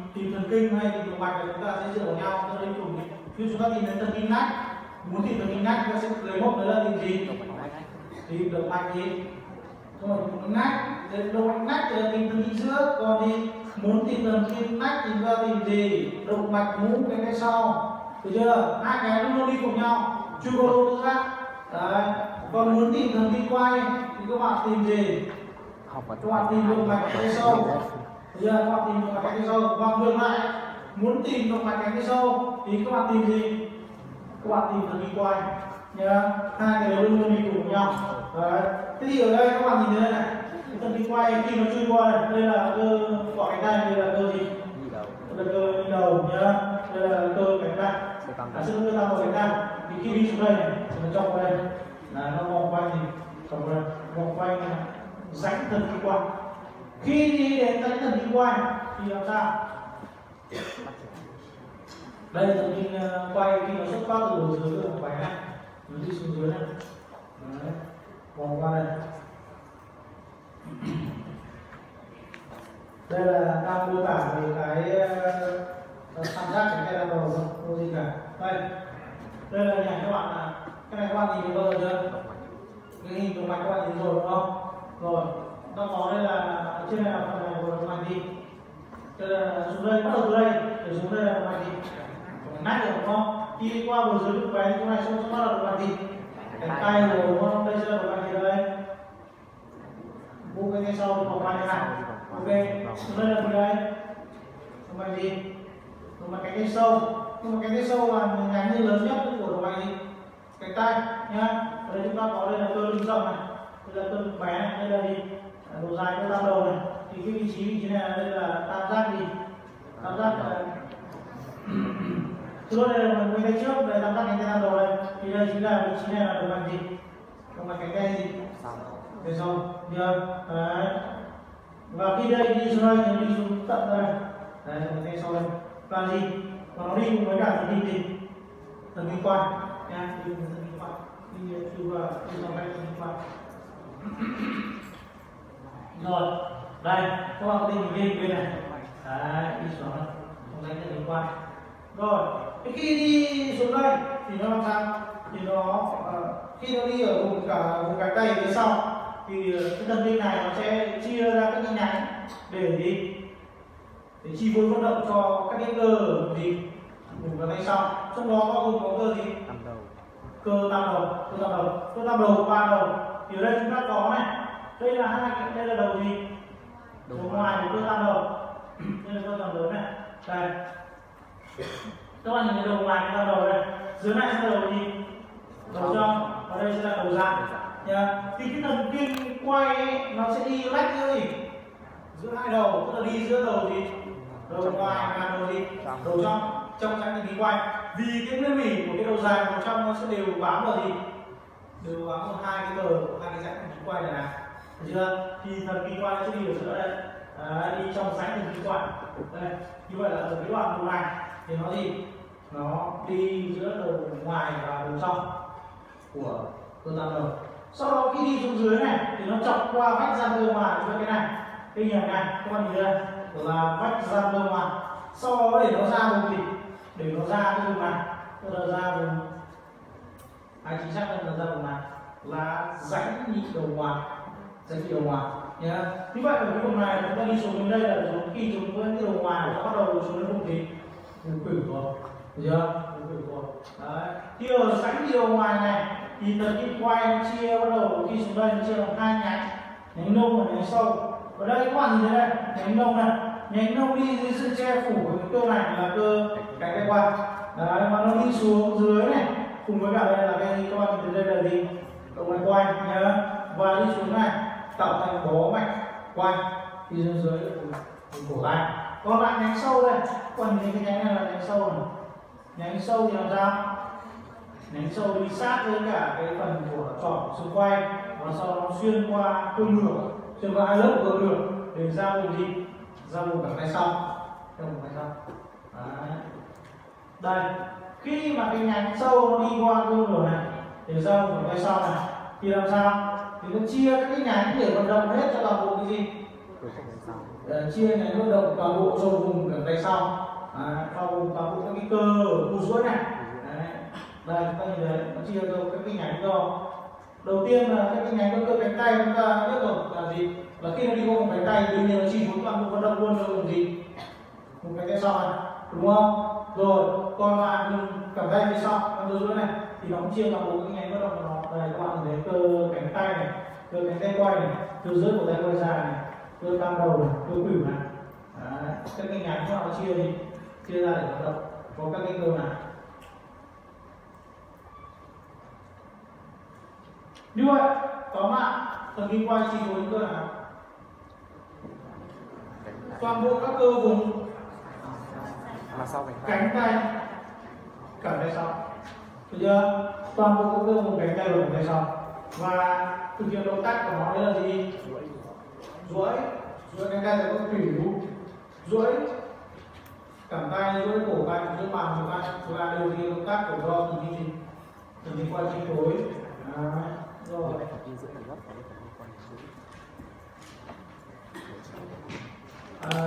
tìm thần kinh hay tìm động mạch là chúng ta sẽ dựa vào nhau cho đến cùng. Khi chúng ta tìm đến thần kinh nách, muốn tìm thần kinh nách chúng ta sẽ lấy mốc đấy là tìm gì? Tìm động mạch gì? Rồi nách, động mạch nách thì là tìm thần kinh trước, còn thì muốn tìm thần kinh nách thì chúng ta tìm gì? Động mạch mũ cái cái sau, được chưa? Hai cái luôn luôn đi cùng nhau, chưa có đâu tự giác. Đấy. Còn muốn tìm thần kinh quay thì các bạn tìm gì? Các bạn tìm động mạch cái sâu, được chưa? Các bạn tìm động mạch cái sâu. Và ngược lại, muốn tìm động mạch cái sâu thì các bạn tìm gì? Các bạn tìm thần kinh quay nhá. Hai cái luôn luôn đi cùng nhau. Đấy. Thế thì ở đây các bạn nhìn thấy đây này, cái thần kinh quay khi nó chui qua này, đây là cơ quả cánh tay, đây là cơ gì? Đây là cơ đi đầu nhá. Đây là cơ cánh tay. À, sẽ cơ tam đầu cánh tay. Thì khi đi xuống đây này, thì nó trong vào đây, là nó vòng quanh gì? Trong vào đây, vòng quanh này, rãnh thần kinh quay. Khi đi đến rãnh thần kinh quay thì làm sao? Đây là thần kinh quay khi nó xuất phát từ đầu dưới của quay này, nó đi xuống dưới này. Đấy. Vòng qua đây. Đây là ta mô tả về cái cảm giác cái tay đầu không gì cả. Đây, đây là hình ảnh các bạn là cái này các bạn nhìn thấy bao giờ chưa? Cái hình động mạch các bạn nhìn rồi đúng không? Rồi, ta có đây là trên này là phần này của động mạch gì? Đây là xuống đây, bắt đầu từ đây để xuống đây là động mạch gì? Nách được đúng không? Khi đi qua bờ dưới lúc bé chỗ này xong bắt đầu động mạch gì? Cánh tay rồi đúng không? Đây sẽ là động mạch gì đây? Vô cái ngay sau thì vòng quanh này này. Ok, xuống đây là gì đây? Động mạch gì? Động mạch cánh tay sâu. Nhưng mà cánh tay sâu là nhánh như lớn nhất của động mạch gì? Cánh tay nhá. Ở đây chúng ta có đây là cơ lưng rộng này, đây là cơ lưng bé này, đây là gì? Độ dài cơ tam đầu này. Thì cái vị trí vị trí này là đây là tam giác gì? Tam giác là trước đây là mình quay trước, đây tam giác cánh tay tam đầu đây. Thì đây chính là vị trí này là động mạch gì? Động mạch cánh tay gì? Đây sau, được. Đấy. Và khi đây đi xuống đây thì nó đi xuống tận đây. Đấy, động mạch cánh tay sau đây. Và gì? Và nó đi cùng với cả thần kinh gì? Thần kinh quay nha, đi cùng thần kinh quay, đi đi vào đi vào đây thần kinh quay. Rồi, đây các bạn có thể nhìn bên bên này, đấy, đi xuống này, trong danh thần kinh quay. Rồi, khi đi xuống đây thì nó làm sao? Thì nó uh, khi nó đi ở vùng cả vùng cánh tay phía sau thì cái thần kinh này nó sẽ chia ra các cái nhánh để gì? Để chi phối vận động cho các cái cơ gì? Vùng cánh tay sau. Trong đó có gồm có cơ gì? Cơ tam đầu, cơ tam đầu, cơ tam đầu, ba đầu. Thì ở đây chúng ta có này, đây là hai cái, đây là đầu gì? Đầu ngoài của cơ tam đầu. Đây là cơ tam đầu này. Đây. Các bạn nhìn thấy đầu ngoài cơ tam đầu đây. Dưới này sẽ là đầu gì? Đầu trong. Và đây sẽ là đầu ra. Nhá. Thì cái thần kinh quay ấy, nó sẽ đi lách giữa gì? Giữa hai đầu, tức là đi giữa đầu gì? Đầu ngoài và đầu gì? Đầu trong. Trong rãnh thần kinh quay, vì cái nguyên lý của cái đầu dài vào trong nó sẽ đều bám vào gì? Đều bám vào hai cái bờ, hai cái rãnh thần kinh quay này này, được chưa? Thì thần kinh quay nó sẽ đi ở giữa đây, đấy, đi trong rãnh thần kinh quay. Đây, như vậy là ở cái đoạn đầu này thì nó gì? Nó đi giữa đầu ngoài và đầu trong của cơ tam đầu. Sau đó khi đi xuống dưới này thì nó chọc qua vách gian cơ ngoài cho cái này, cái hình này, các bạn nhìn đây, là vách gian cơ ngoài. Sau đó để nó ra vùng gì? Để nó ra cái vùng này, tức là ra vùng, hay chính xác hơn là ra vùng này là rãnh nhị đầu ngoài, rãnh nhị đầu ngoài nhá. Như vậy ở cái vùng này chúng ta đi xuống đến đây là xuống khi chúng với cái đầu ngoài nó bắt đầu xuống đến vùng gì? Vùng cửu rồi, được chưa? Vùng cửu rồi. Đấy. Thì ở rãnh nhị đầu ngoài này thì thần kinh quay nó chia bắt đầu khi xuống đây nó chia làm hai nhánh, nhánh nông và nhánh sâu. Ở đây các bạn nhìn thấy đây, nhánh nông này. Nhánh nông đi dưới sự che phủ của cái cơ này là cơ cánh tay quay. Đấy, và nó đi xuống dưới này cùng với cả đây là cái các bạn nhìn thấy đây là gì? Động mạch quay nhá. Và đi xuống này tạo thành bó mạch quay đi xuống dưới của cổ tay. Còn lại nhánh sâu đây, còn nhìn cái nhánh này là nhánh sâu này. Nhánh sâu thì làm sao? Nhánh sâu đi sát với cả cái phần của trỏ xung quay và sau đó xuyên qua cơ nửa, xuyên qua hai lớp của cơ nửa để ra vùng gì? Ra vùng cẳng tay sau, ra vùng tay sau. Đấy. Đây, khi mà cái nhánh sâu nó đi qua cơ nửa này để ra vùng cẳng tay sau này thì làm sao? Thì nó chia các cái nhánh để vận động hết cho toàn bộ cái gì? uh, chia nhánh vận động toàn bộ cho vùng cẳng tay sau, à, bao gồm toàn bộ các cái cơ ở cù duỗi này. Đấy. Đây chúng ta nhìn thấy nó chia ra các cái nhánh rồi. Đầu tiên là các cái nhánh các cơ cánh tay, chúng ta biết rồi là gì, là khi nó đi qua vùng cánh tay đương nhiên nó chi phối toàn bộ vận động luôn cho vùng gì, vùng cánh tay sau này, đúng không? Rồi còn lại vùng cẳng tay phía sau, các cơ duỗi này thì nó cũng chia toàn bộ các nhánh vận động của nó. Đây các bạn nhìn thấy cơ cánh tay này, cơ cánh tay quay này, cơ dưới của tay quay dài này, cơ tam đầu này, cơ khuỷu này. Đấy. Các cái nhánh cho nó chia đi, chia ra để hoạt động có các cái cơ này. Như vậy tóm lại thần kinh quay chi phối cơ nào? Toàn bộ các cơ vùng cánh tay, cẳng tay sau, được chưa? Toàn bộ các cơ vùng cánh tay và cẳng tay sau, và thực hiện động tác của nó đấy là gì? Duỗi, duỗi cánh tay là có khuỷu, duỗi cẳng tay, duỗi cổ tay, duỗi bàn cổ tay, và đều thực hiện động tác của do thần kinh thần kinh quay chi phối. Rồi. À,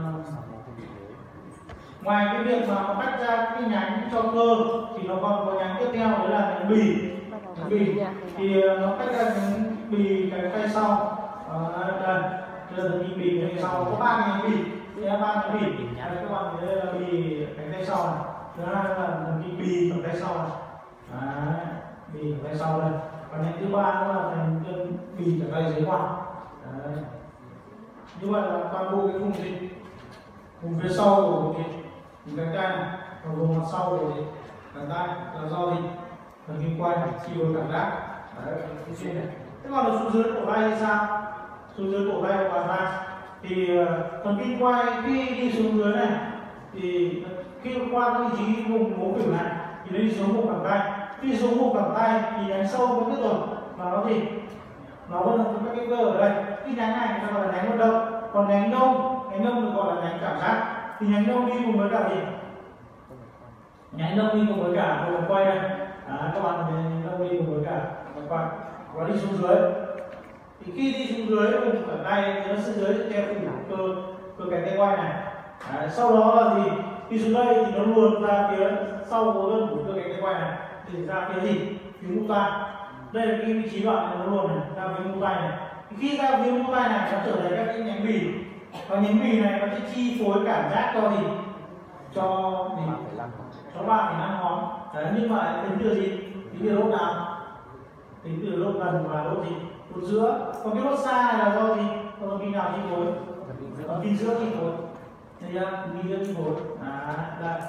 ngoài cái việc mà nó tách ra cái nhánh cho cơ thì nó còn có nhánh tiếp theo đấy là nhánh bì. Nhánh bì thì nó tách ra nhánh bì cánh tay sau. À, đây, đây là nhánh bì cánh tay sau, có ba nhánh bì, đây là ba nhánh bì. Đây các bạn thấy đây là bì cánh tay sau này, thứ hai là nhánh bì cánh tay sau này. Đấy, bì cánh tay sau đây. Và nhánh thứ ba nó là thành chân bì cẳng tay dưới ngoài. Đấy. Như vậy là toàn bộ cái vùng gì, vùng phía sau của cái vùng cánh tay này và vùng mặt sau của cái cẳng tay là do gì, thần kinh quay chi phối cảm giác. Đấy, cái trên này. Thế còn ở xuống dưới cổ tay thì sao? Xuống dưới cổ tay của bàn tay thì thần kinh quay khi đi xuống dưới này thì khi qua cái vị trí vùng hố khuỷu này thì nó đi xuống vùng cẳng tay. Khi xuống vùng cẳng tay thì nhánh sâu vẫn tiếp tục và nó gì, nó vẫn là các cái cơ ở đây. Cái nhánh này người ta gọi là nhánh vận động, còn nhánh nông, nhánh nông được gọi là nhánh cảm giác. Thì nhánh nông đi cùng với cả gì, nhánh nông đi cùng với cả vùng quay này. À, các bạn thấy nhánh nông đi cùng với cả vùng quay và đi xuống dưới. Thì khi đi xuống dưới vùng cẳng tay thì nó sẽ dưới theo cơ cơ cánh tay quay này. À, sau đó là gì, đi xuống đây thì nó luồn ra phía sau của lưng của cơ cánh tay quay này thì ra phía gì, phía mu tay. Đây là cái vị trí đoạn này nó luồn này ra phía mu tay này. Thì khi ra phía mu tay này nó trở thành các cái nhánh bì, và nhánh bì này nó sẽ chi phối cảm giác cho gì, cho gì, cho ba phẩy năm ngón. Đấy, nhưng mà tính từ gì, tính từ lốt nào, tính từ lốt gần và lốt gì, lốt giữa. Còn cái lốt xa này là do gì, do thần kinh nào chi phối, thần kinh giữa chi phối. Thấy chưa, thần kinh giữa chi phối. À, đây.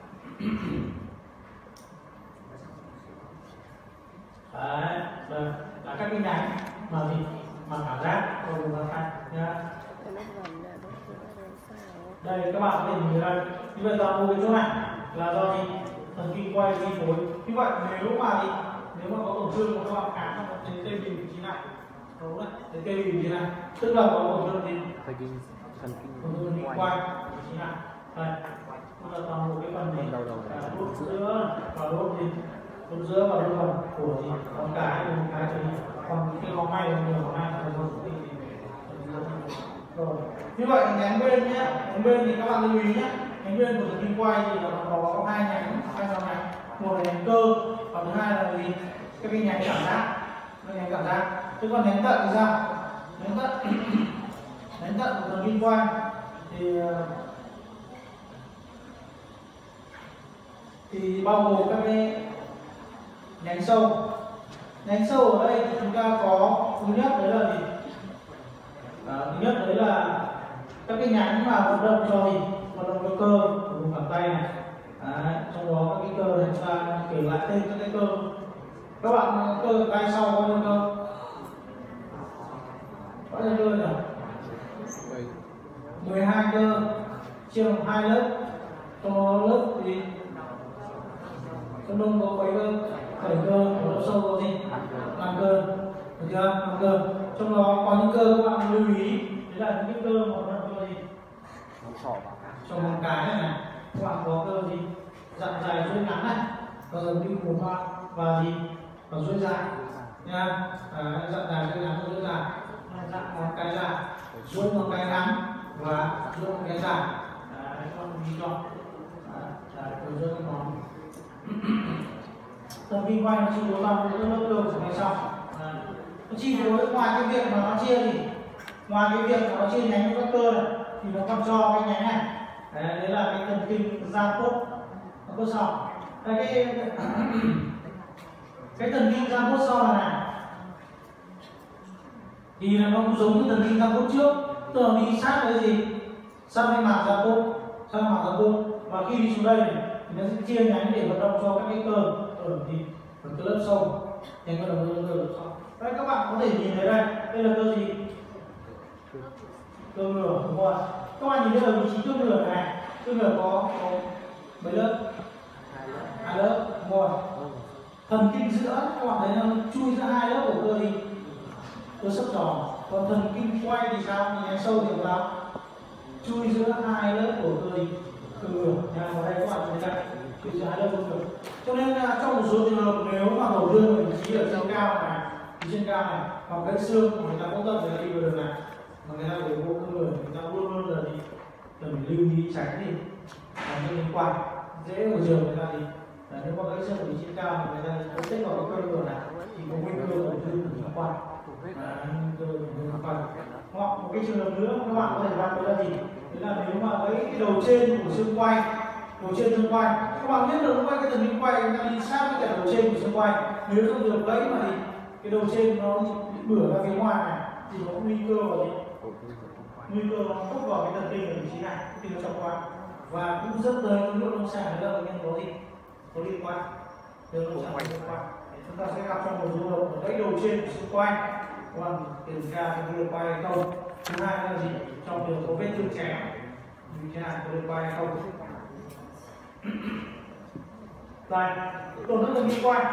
Đấy, đây là các cái nhánh mà gì, mà cảm giác của vùng bàn tay nhá. Đây các bạn có thể nhìn thấy đây, như vậy toàn bộ cái chỗ này là do gì, thần kinh quay chi phối. Như vậy nếu mà gì, nếu mà có tổn thương của các bạn khám nó đến tê bì vị trí này, đúng đấy, đến tê bì vị trí này, tức là có tổn thương gì, thần kinh thần kinh quay vị trí này. Đây, tức là toàn bộ cái phần này, đốt giữa và đốt gì, đốt giữa và đốt phần của gì, con cái một cái thì còn cái có may nhiều có may là do gì. Rồi, như vậy nhánh bên nhé, nhánh bên thì các bạn lưu ý nhé, nhánh bên của thần kinh quay thì nó có, có hai nhánh, hai dòng nhánh, một là nhánh cơ, và thứ hai là gì, cái cái nhánh cảm giác, cái nhánh cảm giác. Chứ còn nhánh tận thì sao? Nhánh tận, nhánh tận của thần kinh quay thì thì bao gồm các cái nhánh sâu. Nhánh sâu ở đây thì chúng ta có thứ nhất đấy là gì? À, thứ nhất đấy là các cái nhánh mà vận động cho gì, vận động cho cơ của vùng cẳng tay này. Đấy, trong đó các cái cơ này chúng ta kể lại tên các cái cơ. Các bạn cơ tay sau bao nhiêu cơ? Bao nhiêu cơ nhỉ? mười hai cơ chia làm hai lớp. Trong lớp thì trong đông có mấy cơ? bảy cơ, ở lớp sâu có gì? năm cơ. Được chưa? năm cơ. Trong đó có những cơ các bạn lưu ý, đấy là những cái cơ mà nó cơ gì? Trong một cái này này, các bạn có cơ gì? Dặn dài duỗi ngắn này, cơ đi cùng qua và gì? Và duỗi dài nha. À, dặn dài duỗi ngắn, duỗi dài. Dặn một cái dài, duỗi một cái ngắn và dương cái giảm đấy, con ghi cho đấy, tổn thương cái món thần kinh quay nó chi phối toàn bộ các lớp cơ của ngay sau. Nó chi phối ngoài cái việc mà nó chia thì ngoài cái việc mà nó chia nhánh các cơ này thì nó còn cho cái nhánh này đấy, đấy là cái thần kinh giao cốt nó cốt sau. Đây cái cái thần kinh giao cốt sau là này thì nó cũng giống như thần kinh giao cốt trước, tức là đi sát với gì, sát với màng giao cốt, sát với màng giao cốt, và khi đi xuống đây này, thì nó sẽ chia nhánh để vận động cho các cái cơ ở thì ở cái lớp sâu, nhánh vận động cơ lớp sâu. Đây các bạn có thể nhìn thấy đây, đây là cơ gì? Cơ ngửa, đúng không? Các bạn nhìn thấy ở vị trí cơ ngửa này, cơ ngửa có, có mấy lớp? Hai lớp, đúng không? Thần kinh giữa các bạn thấy nó chui ra hai lớp của cơ gì? Cơ sấp tròn. Còn thần kinh quay thì sao? Thì nhánh sâu thì sao? Chui giữa hai lớp của cơ gì? Cơ ngửa. Và đây các bạn thấy đây, chui giữa hai lớp cơ ngửa. Cho nên là trong một số trường hợp nếu mà tổn thương ở vị trí ở trên cao này, trên cao này, hoặc cái xương của người ta phẫu thuật người ta đi vào đường này, mà người ta để vô cơ ngửa, người ta luôn luôn là gì? Cần phải lưu ý tránh đi, tránh liên quan dễ ở trường người ta thì là nếu mà cái xương ở vị trí cao mà người ta có tích vào cái cơ ngửa này thì có nguy cơ tổn thương liên quan, cơ liên quan. Hoặc một cái trường hợp nữa các bạn có thể làm đó là gì? Đấy là nếu mà cái đầu trên của xương quay, đầu trên xương quay, các bạn biết được quay cái thần kinh quay người ta đi sát với cả đầu trên của xương quay, nếu trong trường gãy mà thì cái đầu trên nó bửa ra phía ngoài này thì nó có nguy cơ vào gì? Nguy cơ nó thúc vào cái thần kinh ở vị trí này khi nó trong quay, và cũng rất tới những lúc lâm sàng là bệnh nhân có gì có liên quan, đường lâm sàng liên quan. Chúng ta sẽ gặp trong một trường hợp gãy đầu trên của xương quay, còn kiểm tra cái liên quan hay không. Thứ hai là gì? Trong trường có vết thương chém như thế này có liên quan hay không. Đây, tổn thương thần kinh quay.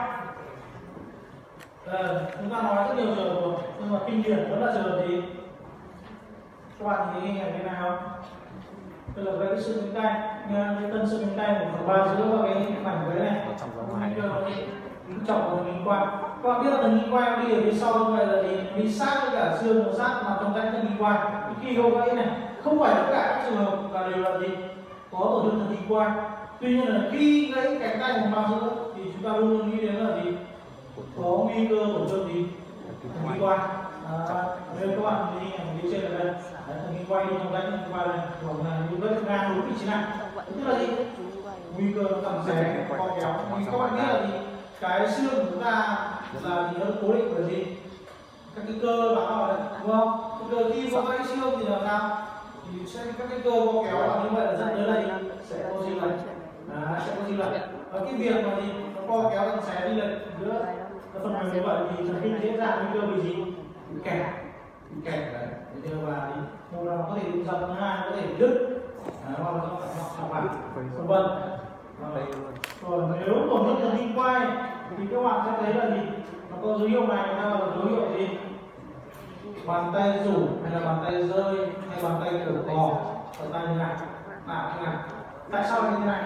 Ờ, chúng ta nói rất nhiều trường hợp rồi, nhưng mà kinh điển vẫn là trường hợp gì? Các bạn nhìn thấy hình ảnh bên này không? Đây là cái xương cánh tay, cái tân xương cánh tay của phần ba giữa và cái mảnh gáy này. Nguy cơ nó đi trọng của thần kinh quay. Các bạn biết là thần kinh quay nó đi ở phía sau như vậy là gì? Đi sát với cả xương nó sát nằm trong rãnh thần kinh quay. Khi gô gãy này, không phải tất cả các trường hợp là đều là gì? Có tổn thương thần kinh quay. Tuy nhiên là khi gãy cánh tay của ba giữa thì chúng ta luôn luôn nghĩ đến là gì? Có nguy cơ tổn thương gì? Thần kinh quay. À, đây các bạn nhìn hình ảnh phía trên là đây, thần kinh quay đi trong rãnh thần kinh quay này, hoặc là như vết ngang đúng vị trí này. Tức là gì? Nguy cơ nó cầm xé, co kéo. Thì các bạn biết là gì? Cái xương của chúng ta là gì? Nó cố định bởi gì? Các cái cơ bám vào đây, đúng không? Cái cơ khi có gãy xương thì làm sao? Thì sẽ các cái cơ co kéo là như vậy là dẫn tới đây sẽ có gì lệch, à, sẽ có gì lệch. Và cái việc mà gì nó co kéo thành xé đi lệch giữa cái phần mềm như vậy thì thần kinh dễ dàng nguy cơ bị gì? Bị kẹt, bị kẹt đấy. Bây giờ và thì một là có thể bị dập, thứ hai có thể bị đứt, hoặc là hoặc là vân vân. Rồi nếu tổn thương thần kinh quay thì các bạn sẽ thấy là gì? Nó có dấu hiệu này, nó là dấu hiệu gì? Bàn tay rủ hay là bàn tay rơi hay bàn tay cổ cò ở tay như này, à như này. Tại sao như thế này?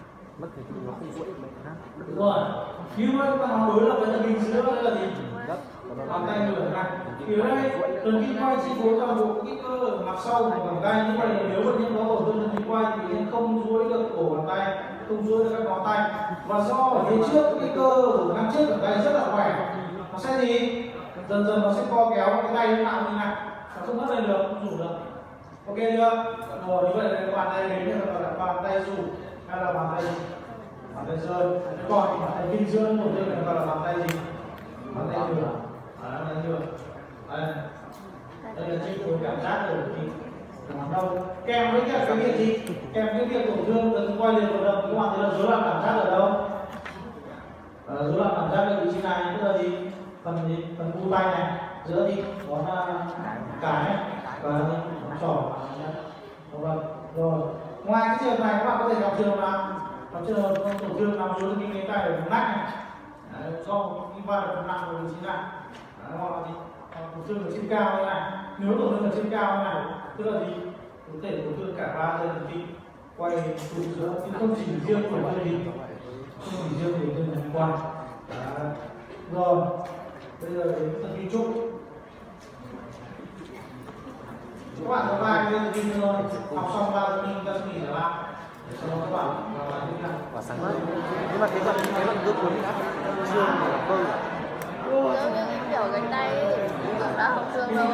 Đúng rồi. Như vậy ta nói đối lập với thần kinh giữa đây là gì? Bàn tay ngửa này. Thì ở đây thần kinh quay chi phối toàn bộ cái cơ ở mặt sau của bàn tay. Như vậy là nếu bệnh nhân có tổn thương thần kinh quay thì bệnh nhân không duỗi được cổ bàn tay, không duỗi được các ngón tay. Và do ở phía trước cái cơ ở ngang trước bàn tay rất là khỏe, nó sẽ gì? Dần dần nó sẽ co kéo cái tay lên nặng như này, nó không hất lên được, không rủ được. Ok chưa? Rồi như vậy là bàn tay đến là gọi là bàn tay rủ hay là bàn tay gì? Bàn tay rơi. Còn bàn tay kinh giữa một tên là gọi là bàn tay gì? Bàn tay ngửa. À, bàn tay ngửa. Đây, đây là chi phối cảm giác ở thì làm đâu? Kèm với cái việc gì? Kèm cái việc tổn thương thần quay liền vận động, các bạn thấy là rối loạn cảm giác ở đâu? Rối loạn cảm giác ở vị trí này tức là gì? Phần gì? Phần cu tay này, giữa thì có cái và trỏ. Vâng. Rồi. Ngoài cái trường này các bạn có thể gặp trường nào? Gặp trường hợp tổn thương nằm dưới cái cánh tay ở vùng nách này. Đấy, do cái va đập nặng ở vị trí này. Hoặc là gì? Tổn thương ở trên cao như này. Nếu tổn thương ở trên cao như này, tức là gì? Có thể tổn thương cả ba dây thần kinh quay trụ giữa, chứ không chỉ riêng của dây thần không chỉ riêng của dây thần quay. Rồi. Bây giờ đến thần kinh trụ. các bạn có ba cái tin thôi, học xong ba tin ta sẽ nghỉ là ba để sau đó các bạn làm tiếp theo. Quả sáng mắt nhưng mà cái phần cái phần cước cuốn đã xương là cơ giống như cái kiểu cánh tay ấy, cũng đã học xương đâu.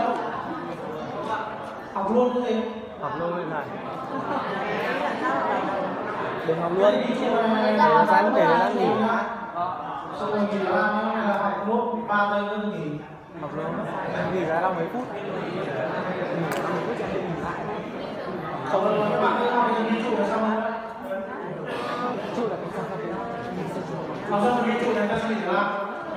Học luôn cái gì? học luôn như này đừng học luôn Làm sáng để nó đang nghỉ Xong rồi nghỉ ba là học nốt ba giây nữa nghỉ. học luôn nghỉ ra đâu mấy phút Xong rồi các bạn cứ học cái trụ là xong rồi. trụ là cái sao cái Học xong cái trụ này ta sẽ nghỉ ba.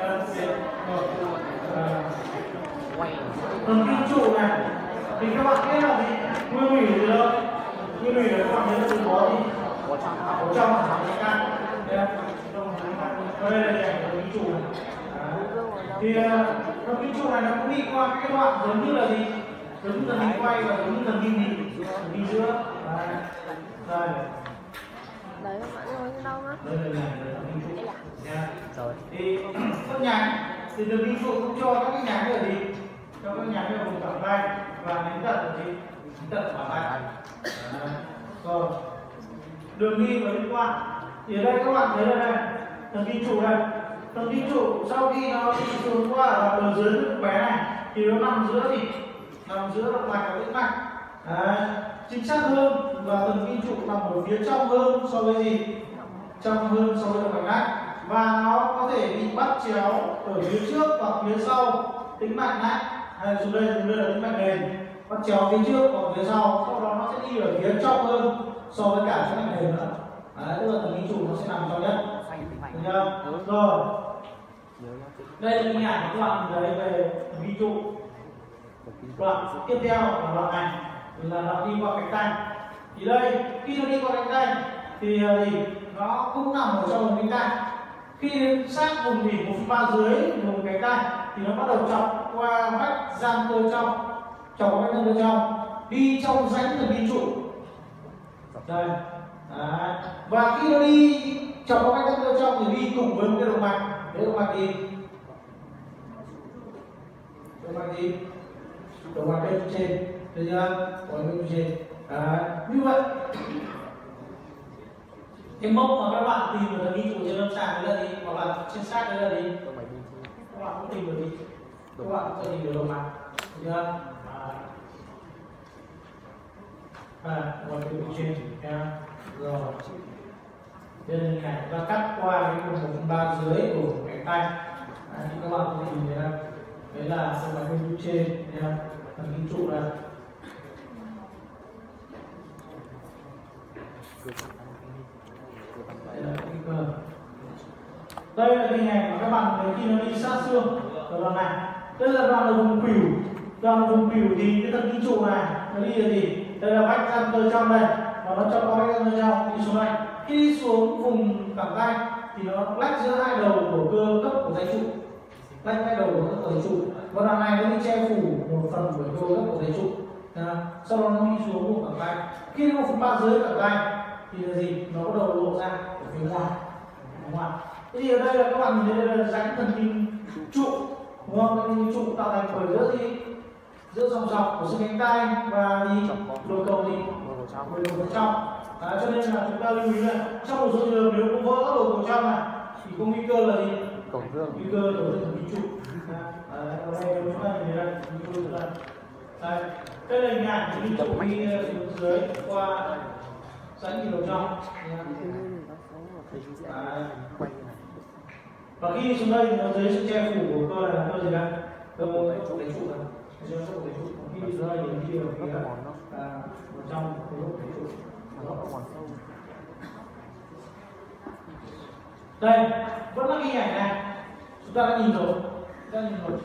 Còn cái trụ này thì các bạn biết là gì? Nguyên thủy từ đâu? Nguyên thủy là các bạn nhớ là từ có gì? Có trong là thẳng cái can. Đây đây là cái trụ này. Thì trong cái trụ này nó cũng đi qua cái đoạn giống như là gì? Giống như là mình quay và giống như là đi đi đi giữa. Đây. Đấy các bạn nói cái đâu á? Đây là cái trụ. Nha. rồi Thì các nhà thì được ví dụ cũng cho các cái nhà cái là gì? Cho các nhà cái vùng cẳng tay và đến tận là gì? Đến tận bả vai. Rồi. Đường đi và liên quan. Thì ở đây các bạn thấy là đây, thần kinh trụ đây. Thần kinh trụ sau khi nó đi xuống qua ở bờ dưới cái bé này thì nó nằm giữa gì? Nằm giữa động mạch và tĩnh mạch. Đấy. Chính xác hơn là thần kinh trụ nằm ở phía trong hơn so với gì? Trong hơn so với động mạch nát. Và nó có thể bị bắt chéo ở phía trước hoặc phía sau tĩnh mạch nát, hay xuống đây xuống đây là tĩnh mạch nền, bắt chéo phía trước hoặc phía sau, sau đó nó sẽ đi ở phía trong hơn so với cả tĩnh mạch nền nữa. Đấy, tức là thần kinh trụ nó sẽ nằm trong nhất, được chưa? Rồi, đây là hình ảnh các bạn thấy về thần kinh trụ. Đoạn tiếp theo là đoạn này là đoạn đi qua cánh tay. Thì đây khi nó đi qua cánh tay thì gì nó cũng nằm ở trong vùng cánh tay. Khi đến sát vùng đỉnh một phần ba dưới vùng cánh tay thì nó bắt đầu chọc qua vách giang cơ trong, chọc qua vách giang cơ trong, đi trong rãnh thần kinh trụ. Đây. Đấy. Và khi nó đi chọc qua vách giang cơ trong thì đi cùng với một cái động mạch. Cái động mạch gì? Động mạch gì? Động mạch bên trên, được chưa? Còn bên trên. Đấy. Như vậy cái mốc mà các bạn tìm được thần kinh trụ trên lâm sàng đấy là gì, hoặc là trên xác đấy là gì, các bạn cũng tìm được gì, các bạn cũng tìm được động mạch, được chưa? À, ngoài cái bên trên, nha. Rồi. Đây là hình ảnh chúng ta cắt qua cái vùng một phần ba dưới của cánh tay. À, thì các bạn cũng tìm thấy đây, đấy là động mạch bên trên, nha, thần kinh trụ đây. Đây là hình ảnh mà các bạn thấy khi nó đi sát xương ở đoạn này. Đây là đoạn ở vùng khuỷu. Đoạn ở vùng khuỷu thì cái thần kinh trụ này nó đi là gì? Đây là vách răng cơ trong đây, và nó cho qua vách răng cơ trong đi xuống đây. Khi đi xuống vùng cẳng tay thì nó lách giữa hai đầu của cơ cấp của dây trụ, lách hai đầu của cơ của dây trụ. Và đoạn này nó đi che phủ một phần của cơ cấp của dây trụ. À, sau đó nó đi xuống vùng cẳng tay. Khi nó phần ba dưới cẳng tay thì là gì? Nó bắt đầu lộ ra ở phía ngoài, đúng không ạ? Thế thì ở đây là các bạn nhìn thấy đây là rãnh thần kinh trụ, đúng không? Thần kinh trụ tạo thành bởi giữa gì? Giữa dòng dọc của xương cánh tay và đi đồi cầu gì? Đồi cầu trong. Đấy, cho nên là chúng ta lưu ý là trong một số trường hợp nếu có vỡ đồi cầu trong này thì có nguy cơ là gì? tổn thương Nguy cơ tổn thương thần kinh trụ. Đấy, ở đây chúng ta nhìn thấy đây, nguy cơ là đây. Đây là hình ảnh thần kinh trụ đi xuống dưới qua rãnh thì đầu trong. Và khi xuống đây nó dưới sự che phủ của cơ là cơ gì đây? Cơ trụ đáy trụ này. Cơ trụ đáy trụ. Khi đi xuống đây thì đi ở phía à, trong cái trụ đáy trụ. Đây vẫn là cái hình ảnh này, chúng ta đã nhìn rồi, chúng ta nhìn rồi.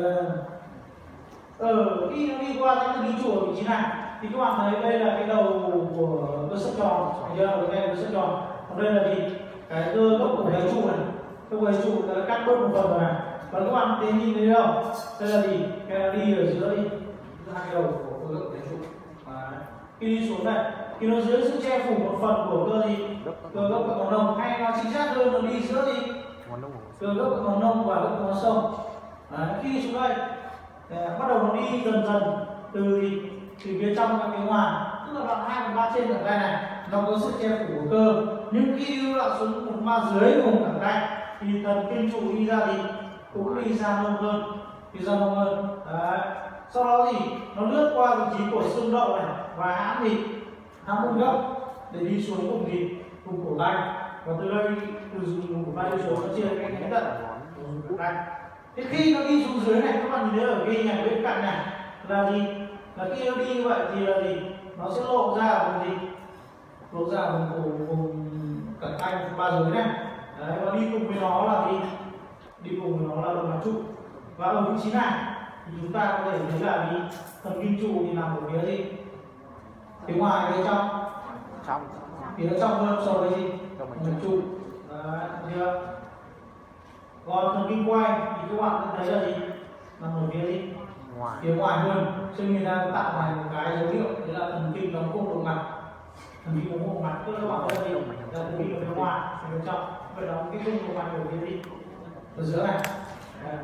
Ở ờ, khi nó đi qua cái thần kinh trụ ở vị trí này thì các bạn thấy đây là cái đầu của cơ sắt tròn, thấy chưa? Đây là cơ sắt tròn. Còn đây là gì? Cái cơ gốc của đáy trụ này, cơ đáy trụ đã cắt bớt một phần rồi này. Và các bạn thấy nhìn thấy không? Đây là gì? Cái là đi ở giữa đi, hai cái đầu của cơ gốc đáy trụ. Và khi đi xuống này, thì nó dưới sự che phủ một phần của cơ gì? Cơ gốc của ngón nông, hay nó chính xác hơn nó đi giữa gì? Cơ gốc của ngón nông và gốc của ngón sông. Khi đi xuống đây, à, bắt đầu nó đi dần dần từ gì? thì phía trong và phía ngoài, tức là đoạn hai phần ba trên cẳng tay này nó có sự che phủ của cơ, nhưng khi đi đoạn xuống một ba dưới vùng cẳng tay thì thần kinh trụ đi ra thì cũng đi ra nông hơn, đi ra nông hơn. Đấy. Sau đó thì nó lướt qua vị trí của xương đậu này và hãm thì hãm mông gốc để đi xuống vùng gì vùng cổ tay, và từ đây từ vùng cổ tay đi xuống nó chia cái nhánh tận của vùng cổ tay. Thế khi nó đi xuống dưới này, các bạn nhìn thấy ở ghi này bên cạnh này là gì? Là khi nó đi như vậy thì là gì? Nó sẽ lộ ra ở vùng gì? Lộ ra ở vùng cổ, vùng cẳng tay ba dưới này. Đấy, và đi cùng với nó là gì? Đi cùng với nó là động mạch trụ. Và ở vị trí này thì chúng ta có thể thấy là gì? Thần kinh trụ thì nằm ở phía gì? Phía ngoài, phía trong. Trong. Phía trong hơn so với gì? Động mạch Động mạch trụ. Đấy, chưa? Còn thần kinh quay thì các bạn thấy là gì? Nằm ở phía gì? Ngoài. Phía ngoài hơn, cho nên người ta tạo thành một cái dấu hiệu đấy là thần kinh đóng cột động mạch. Thần kinh đóng cột động mạch, tức là các bạn thấy gì? Là thần kinh ở phía ngoài, ở phía trong. Vậy đó, cái cung động mạch ở phía gì? Ở giữa này. Đấy.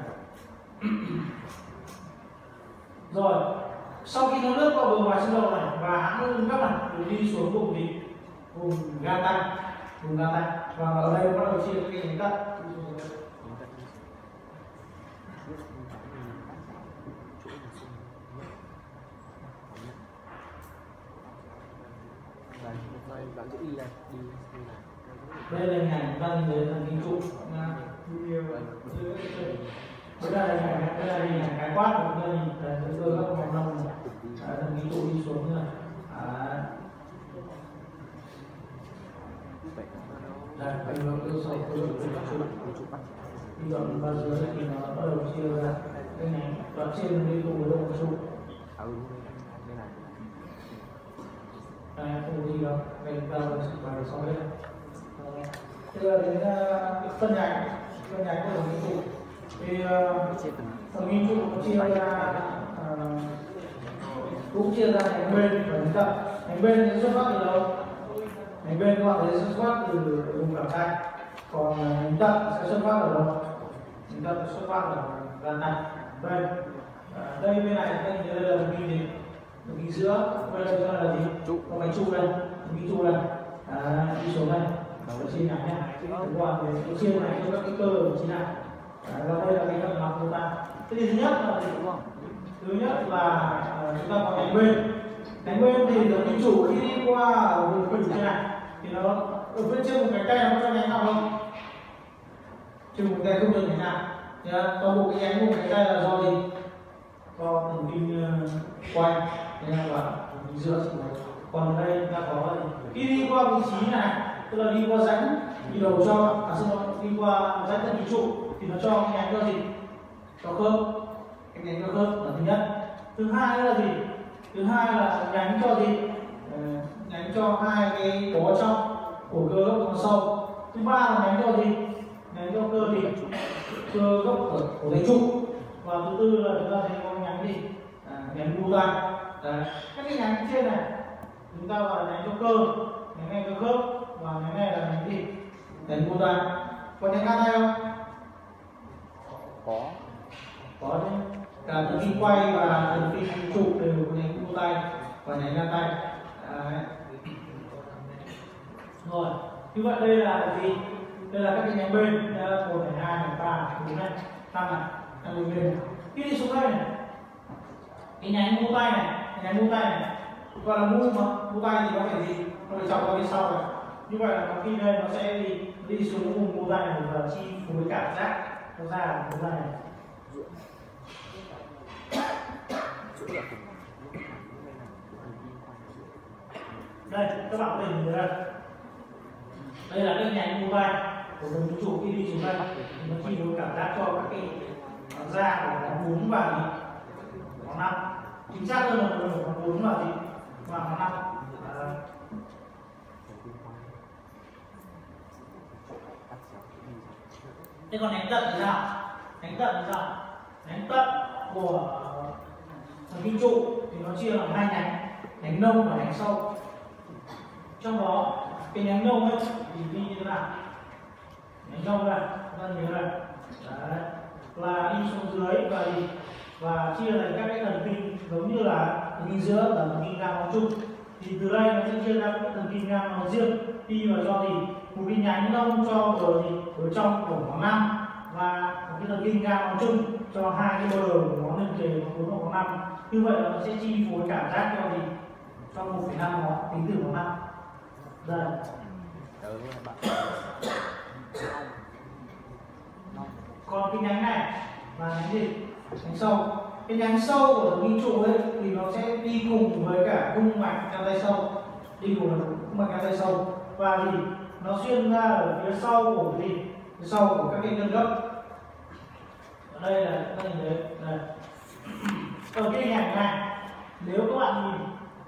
Rồi, sau khi nó lướt qua bờ ngoài xương đầu này và hãm lưng các bạn rồi đi xuống vùng gì? Vùng gan tay, vùng gan tay. Và ở đây bắt đầu chia cái nhánh tận. Bạn giữ y này, đi đi này. Đây là hình ảnh chúng ta nhìn thấy thần kinh trụ. Đây là hình ảnh, đây là hình ảnh khái quát của chúng ta nhìn thấy cơ các vòng lông này. Thần kinh trụ đi xuống như này. Đây, đây là cơ sở cơ sở trụ. Đi đoạn vào dưới thì nó bắt đầu chia ra. Đây này, đoạn trên đi cùng với động mạch trụ. Đây, không có gì đâu, đây chúng ta vào sau đây. Thế là đến uh, phân nhánh, phân nhánh của thần kinh trụ. Thì uh, thần kinh trụ nó chia ra uh, cũng chia ra nhánh bên và nhánh tận. Nhánh bên sẽ xuất phát từ đâu? Nhánh bên các bạn thấy xuất phát từ vùng cẳng tay, còn nhánh tận sẽ xuất phát ở đâu? Nhánh tận xuất phát ở gan tay. Đây, uh, đây bên này đây đây là thần kinh gì? Thần kinh giữa, đây là là gì? Trụ, có máy trụ đây, thần kinh trụ đây, à, đi xuống đây, ở trên này nhé. Đúng rồi, cái trên này cho các cái cơ ở trên này. À, và đây là cái động mạch của chúng ta. Thế thì thứ nhất là gì đúng không? Thứ nhất là uh, chúng ta có nhánh bên. Nhánh bên thì thần kinh trụ khi đi qua vùng phần trên này thì nó ở bên trên một cánh tay nó có cho nhánh nào không? Trên một cánh tay không được nhánh nào. Thì toàn bộ cái nhánh một cánh tay là do gì? Do thần kinh uh, quay. Đây là thần kinh giữa. Còn ở đây ta có khi đi qua vị trí này, tức là đi qua rãnh đi đầu cho, à xin lỗi, đi qua rãnh thần kinh trụ thì nó cho cái nhánh cho gì? Cho khớp. Cái nhánh cho khớp là thứ nhất. Thứ hai là gì? Thứ hai là nhánh cho gì? Ờ, nhánh cho hai cái bó trong của cơ gốc nó sâu. Thứ ba là nhánh cho gì? Nhánh cho cơ gì? Cơ gốc của, của cái trụ. Và thứ tư là chúng ta thấy có nhánh gì? À, nhánh bu tay. Đấy. Các cái nhánh trên này chúng ta gọi là nhánh cho cơ, nhánh này cho khớp, và nhánh này là nhánh gì? Nhánh bu tay. Có nhánh gan tay không? Có. Có chứ. Cả thần kinh quay và thần kinh trụ đều có nhánh bu tay và nhánh gan tay. Đấy. Rồi, như vậy đây là gì? Đây là các cái nhánh bên, một này, hai này, ba này, bốn này, năm này, năm bên bên. Khi đi xuống đây này, cái nhánh mu tay này, cái nhánh mu tay này gọi là mu mà, mu tay thì có phải gì? Nó phải chọc vào phía sau này. Như vậy là khi đây nó sẽ đi đi xuống vùng mu tay này và chi phối với cảm giác nó ra là mu tay này. Đây, các bạn có thể nhìn thấy đây. Đây là cái nhánh mu tay của thần kinh trụ khi đi xuống đây, nó chi phối cảm giác cho các cái da của nó bún và gì? Nó nằm. Chính xác hơn là nó bún và gì? Và nó nằm. Thế còn nhánh tận thì sao? Nhánh tận thì sao? Nhánh tận của thần kinh trụ thì nó chia làm hai nhánh, nhánh nông và nhánh sâu. Trong đó cái nhánh nông ấy thì đi như thế nào? Nhánh nông này, chúng ta nhớ này, đấy, là đi xuống dưới và đi và chia thành các cái thần kinh giống như là thần kinh giữa và thần kinh ngang nói chung. Thì từ đây nó sẽ chia ra các thần kinh ngang nói riêng, đi vào cho thì một cái nhánh đông cho ở gì ở trong của khoảng năm, và một cái thần kinh ngang nói chung cho hai cái bờ của nó liền kề của khoảng năm. Như vậy là nó sẽ chi phối cảm giác cho gì cho một phẩy năm nó tính từ khoảng năm. Đây. Còn cái nhánh này là nhánh gì? Nhánh sâu. Cái nhánh sâu của thần kinh trụ ấy thì nó sẽ đi cùng với cả cung mạch cao tay sâu, đi cùng với cung mạch cao tay sâu, và gì nó xuyên ra ở phía sau của gì phía sau của các cái gân gấp. Ở đây là các hình đấy. Đây. Ở cái hình ảnh này, nếu các bạn nhìn,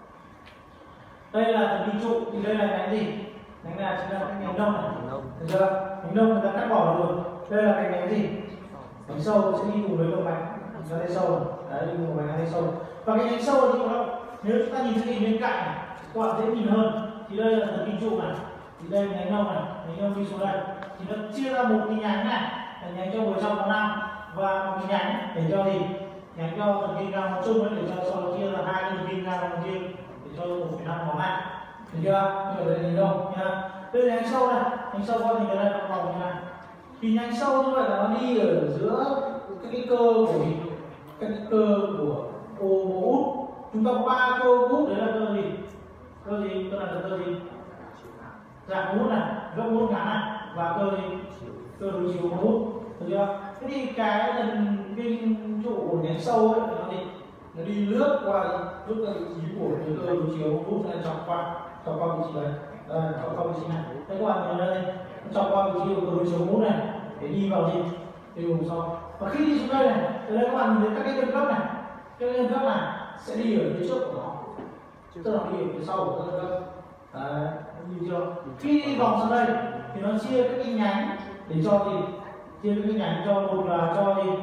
đây là thần kinh trụ thì đây là nhánh gì? Nhánh này chính là cái nhánh đông này, được chưa? Nhánh đông người ta cắt bỏ rồi. Đây là cái nhánh gì? Nhánh sâu sẽ đi cùng với động mạch ra tay sâu này. Đấy, đi cùng với ra tay sâu. Và cái nhánh sâu thì đâu? Nếu chúng ta nhìn cái hình bên cạnh này, các bạn dễ nhìn hơn. Thì đây là thần kinh trụ này, thì đây là nhánh đông này, nhánh đông đi xuống đây. Thì nó chia ra một cái nhánh này, là nhánh cho vừa trong có năm, và một cái nhánh để cho gì? Nhánh cho thần kinh ngang nói chung ấy, để cho sau đó chia ra hai cái thần kinh ngang nói riêng, để cho một phẩy năm nó này. Được chưa? Như vậy là nhánh đông nha. Đây là nhánh sâu này, nhánh sâu có thì cái đây nó vòng như này. Thì nhánh sâu như vậy là nó đi ở giữa các cái cơ của gì? Các cái cơ của ô út. Chúng ta có ba cơ út, đấy là cơ gì? Cơ gì? Cơ này là cơ gì? Dạng út này, gấp út ngắn này, và cơ gì? Cơ đối chiếu út. Được chưa? Thế thì cái thần kinh trụ của nhánh sâu ấy nó gì? Nó đi lướt qua lướt qua vị trí của cái cơ đối chiếu út này, chọc qua chọc qua vị trí đấy. Đây, chọc qua vị trí này. Thế các bạn nhìn đây, chọc qua vị trí của cơ đối chiếu út này để đi vào gì? Đi vùng sau. Và khi đi xuống đây này, từ đây các bạn nhìn thấy các cái gân gấp này, cái gân gấp này sẽ đi ở phía trước của nó, tức là đi ở phía sau của các gân gấp. Đấy, nhìn chưa? Khi đi vòng sang đây thì nó chia các cái nhánh để cho gì? Chia các cái nhánh cho một là cho gì?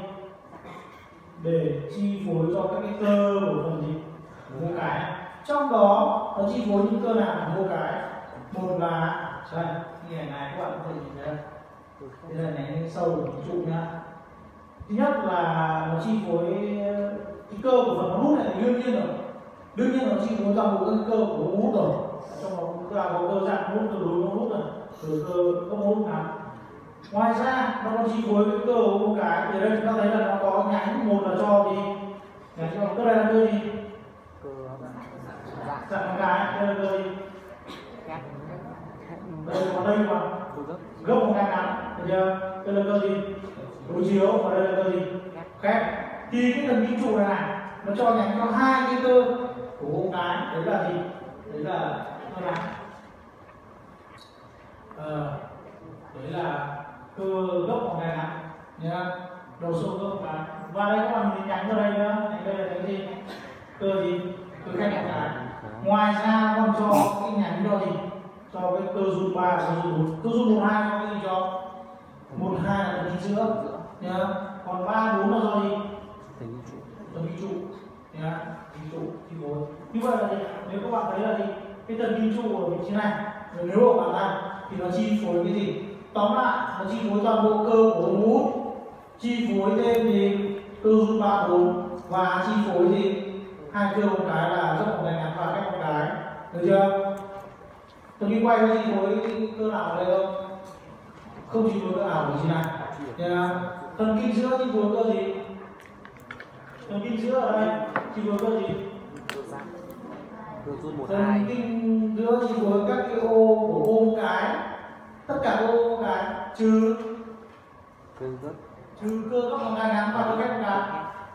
Để chi phối cho các cái cơ của phần gì? Mô cái. Trong đó nó chi phối những cơ nào của mô cái? Một là đây, cái ảnh này các bạn có thể nhìn thấy. Đây là nhánh sâu của trụ nhá. Thứ nhất là nó chi phối cái cơ của phần hút này, đương nhiên rồi, đương nhiên nó chi phối toàn bộ cái cơ của hút rồi. Trong đó chúng ta có cơ dạng hút, cơ đối hút này, rồi cơ các hút nào. Ngoài ra nó còn chi phối cái cơ của một cái. Thì đây chúng ta thấy là nó có nhánh, một là cho gì? Nhánh cho cơ này là cơ gì? Dạng một cái, đây là cơ gì? Đây còn đây mà gấp một cái ngắn, được chưa? Đây là cơ gì? Đối chiếu, và đây là cơ gì? Khép. Thì cái thần kinh trụ này này nó cho nhánh cho hai cái cơ của một cái, đấy là gì? Đấy là cơ này. Ờ, đấy là cơ gốc một cái ngắn nhá, đầu xương gốc một cái. Và đây các bạn nhìn nhánh vào đây nữa, nhánh đây là cái gì? Cơ gì? Cơ khép một cái. Ngoài ra còn cho cái nhánh cho gì? Cho cái cơ run ba, cơ run bốn. Cơ run một hai cho cái gì cho? Một hai là thần kinh giữa nhá. Còn ba bốn là do gì? Thần kinh trụ nhá, thần kinh trụ chi phối. Như vậy là gì? Nếu các bạn thấy là gì? Cái thần kinh trụ ở vị trí này, nếu mà bạn làm thì nó chi phối cái gì? Tóm lại nó chi phối toàn bộ cơ của ống hút, chi phối thêm gì? Cơ run ba bốn, và chi phối gì? Hai cơ một cái là dốc một cái ngắn và khép một cái, được chưa? Thần kinh quay có chi phối cơ nào ở đây không? Không chi phối cơ nào ở vị trí này. Yeah. Thần kinh giữa chi phối cơ gì? Thần kinh giữa ở đây chi phối cơ gì? Thần kinh giữa chi phối các cái ô của ô cái, tất cả các ô cái trừ trừ cơ góc một cái ngắn và cơ khép một cái.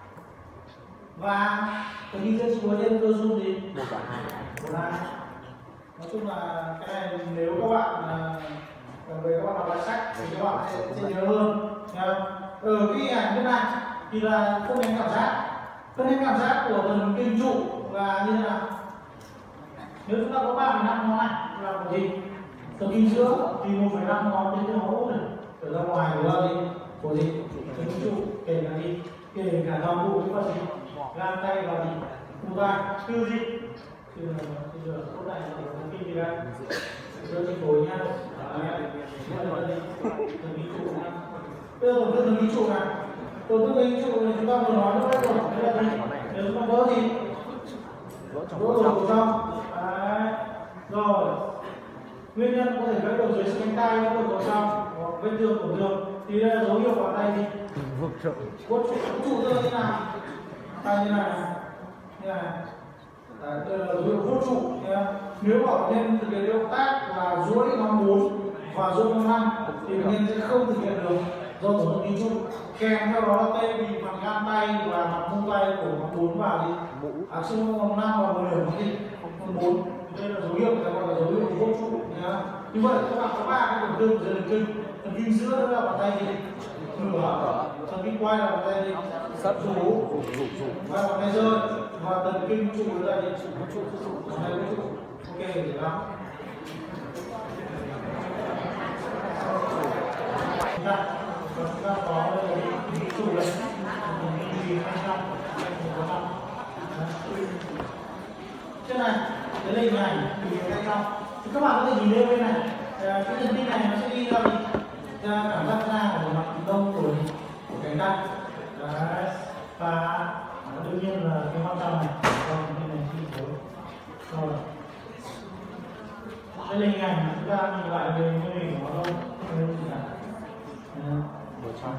Và thần kinh giữa chi phối thêm cơ run gì? Một hai. Nói chung là cái này nếu các bạn uh, về các bạn đọc lại sách thì các bạn sẽ, sẽ nhớ hơn nha. Ở cái ảnh bên này thì là phân đánh cảm giác, phân đánh cảm giác của thần kinh trụ là như thế nào? Nếu chúng ta có ba phẩy năm ngón này là một gì? Thần kinh giữa thì một phẩy năm ngón đến từ nó út này trở ra ngoài của là gì? Của gì? Thần kinh trụ kể cả gì? Kể cả toàn bộ cái phần gì? Gan tay và gì? Khu tay từ gì? Từ từ chỗ này là thần kinh gì đây? Từ chi phối nhá. Thần kinh trụ nhá. Bây giờ tổn thương thần kinh trụ này, tổn thương thần kinh trụ này chúng ta vừa nói lúc đấy rồi, đấy là gì? Nếu chúng ta vỡ gì? vỡ trong vỡ cổ đồ trong. trong. Đấy. Rồi nguyên nhân có thể gãy đồ dưới cánh tay, vỡ đồ trong, vết thương tổn thương thì đây là dấu hiệu của tay gì? Vượt trợ. Cốt trụ, cốt trụ như thế nào? Tay như này, như này. Đấy, đây là dấu hiệu cốt trụ. Nếu bảo nên thực hiện động tác là duỗi ngón bốn và duỗi ngón năm thì bệnh nhân sẽ không thực hiện được do tổn thương ghi trụ. Kèm theo đó là tay bị mặt gan tay và mặt mông tay của ngón bốn và gì? À, xương ngón năm và một nửa ngón gì? Ngón bốn. Đây là dấu hiệu, gọi là dấu hiệu của cốt trụ. Như vậy các bạn có ba cái tổn thương của thần kinh. Thần kinh giữa đó là bàn tay gì? Nửa. Thần kinh quay là bàn tay gì? Sắt rủ, rủ rủ rủ. và bàn tay rơi và thần kinh trụ là gì? Trụ, trụ, bàn tay trụ. Ok, để lắm. Chúng ta, chúng ta có đây là cái trụ này, mình hai trăm, một trăm. Trên này, cái lệnh này thì hai trăm. Thì các bạn có thể nhìn lên bên này, cái thần kinh này nó sẽ đi ra gì? Ra cảm giác ra ở mặt đông của của cánh tay. Đấy. Và đương nhiên là cái mặt trong này, còn cái này chi phối. Rồi. Đây là hình ảnh chúng ta nhìn lại về mô hình của nó đâu, không có gì cả. Ở trong.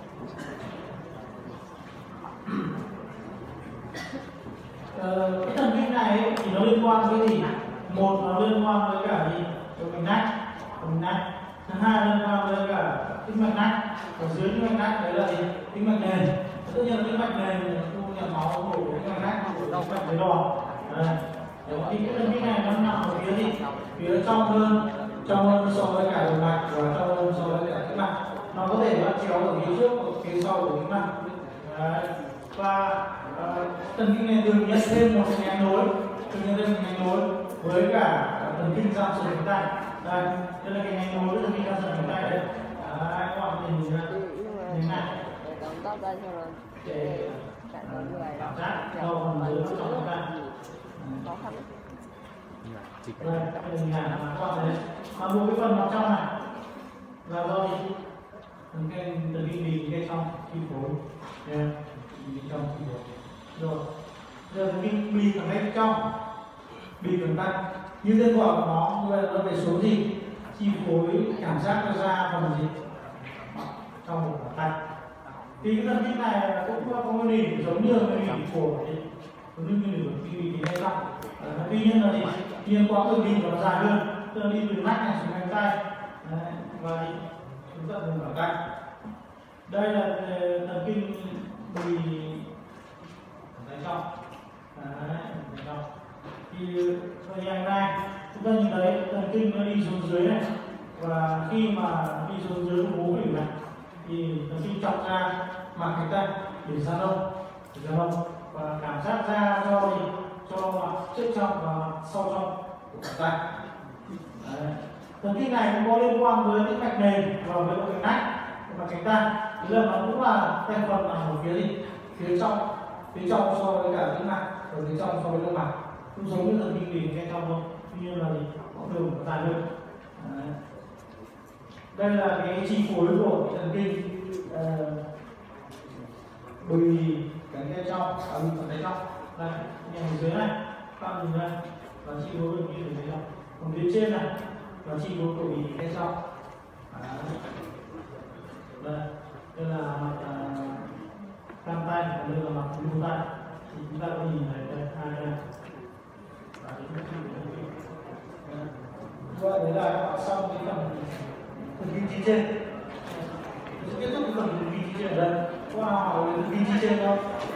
Ờ, cái thần kinh này ấy, thì nó liên quan với gì? Một nó liên quan với cả gì? Cái mạch nách, mạch nách. Thứ hai liên quan với cả tĩnh mạch nách. Ở dưới tĩnh mạch nách đấy là gì? Tĩnh mạch nền. Tất nhiên là tĩnh mạch nền thu nhận máu của tĩnh mạch nách của tĩnh mạch dưới đỏ. Đây. Thì cái thần kinh này nó nằm ở phía gì? Phía trong hơn, trong hơn so với cả động mạch và trong hơn so với cả tĩnh mạch. Nó có thể bắt chéo ở phía trước và phía sau của tĩnh mạch. Đấy. Và uh, thần kinh này thường nhận thêm một nhánh nối, thường nhận thêm một nhánh nối với cả thần kinh răng sườn cánh tay. Đây, đây là cái nhánh nối với thần kinh răng sườn cánh tay đây. Đấy, các bạn nhìn ra như này. Động tác ra cho nó Để cảm thấy người cảm giác đau phần dưới trong cánh tay. khó khăn. Đây, đây là hình ảnh mà các bạn thấy. Mà một cái phần mặt trong này là do gì? Thần kinh thần kinh bì cái trong chi phối. Đây, bì trong chi phối. Rồi, giờ thần kinh bì ở ngay trong, bì cẳng tay. Như tên gọi của nó, như vậy nó về số gì? Chi phối cảm giác cho da phần gì? Trong một cẳng tay. Thì cái thần kinh này cũng có nguyên lý giống như nguyên lý của giống như nguyên lý của bì bì ngay trong. Tuy nhiên là gì? Liên quan từ bì nó dài hơn, tức là đi từ nách này xuống cánh tay. Đấy, và đi xuống tận vùng cẳng tay. Đây là thần kinh bì tay trong. Đấy, tay trong. Thì ở hình này chúng ta nhìn thấy thần kinh nó đi xuống dưới này, và khi mà đi xuống dưới của bố khỉu này thì thần kinh chọc ra mặt cánh tay để ra lông, để ra lông và cảm giác ra cho gì? Cho mặt trước trong và mặt sau trong của cánh tay. Đấy. Thần kinh này cũng có liên quan với tĩnh mạch nền và với động mạch nách và cánh tay. Thì là nó cũng là thành phần nằm ở phía gì? Phía trong, phía trong so với cả tĩnh mạch, ở phía trong so với động mạch. Cũng giống như thần kinh bì ngay trong thôi, tuy nhiên là gì? Có đường dài hơn. Đấy. Đây là cái chi phối của thần kinh uh, bì cánh tay trong, à bì cánh tay trong. Đây, nhìn ở dưới này, các bạn nhìn đây là chi phối của bì cánh tay trong. Còn phía trên này là chi phối của bì cánh tay trong. Đây, đây là mặt uh, cam tay, và đây là mặt mu tay. Thì chúng ta có nhìn thấy đây, hai đây. Vậy đấy là các bạn xong cái phần thần kinh chi trên. Kết thúc cái phần thần kinh chi trên ở đây. Có nào hỏi về thần kinh chi trên không?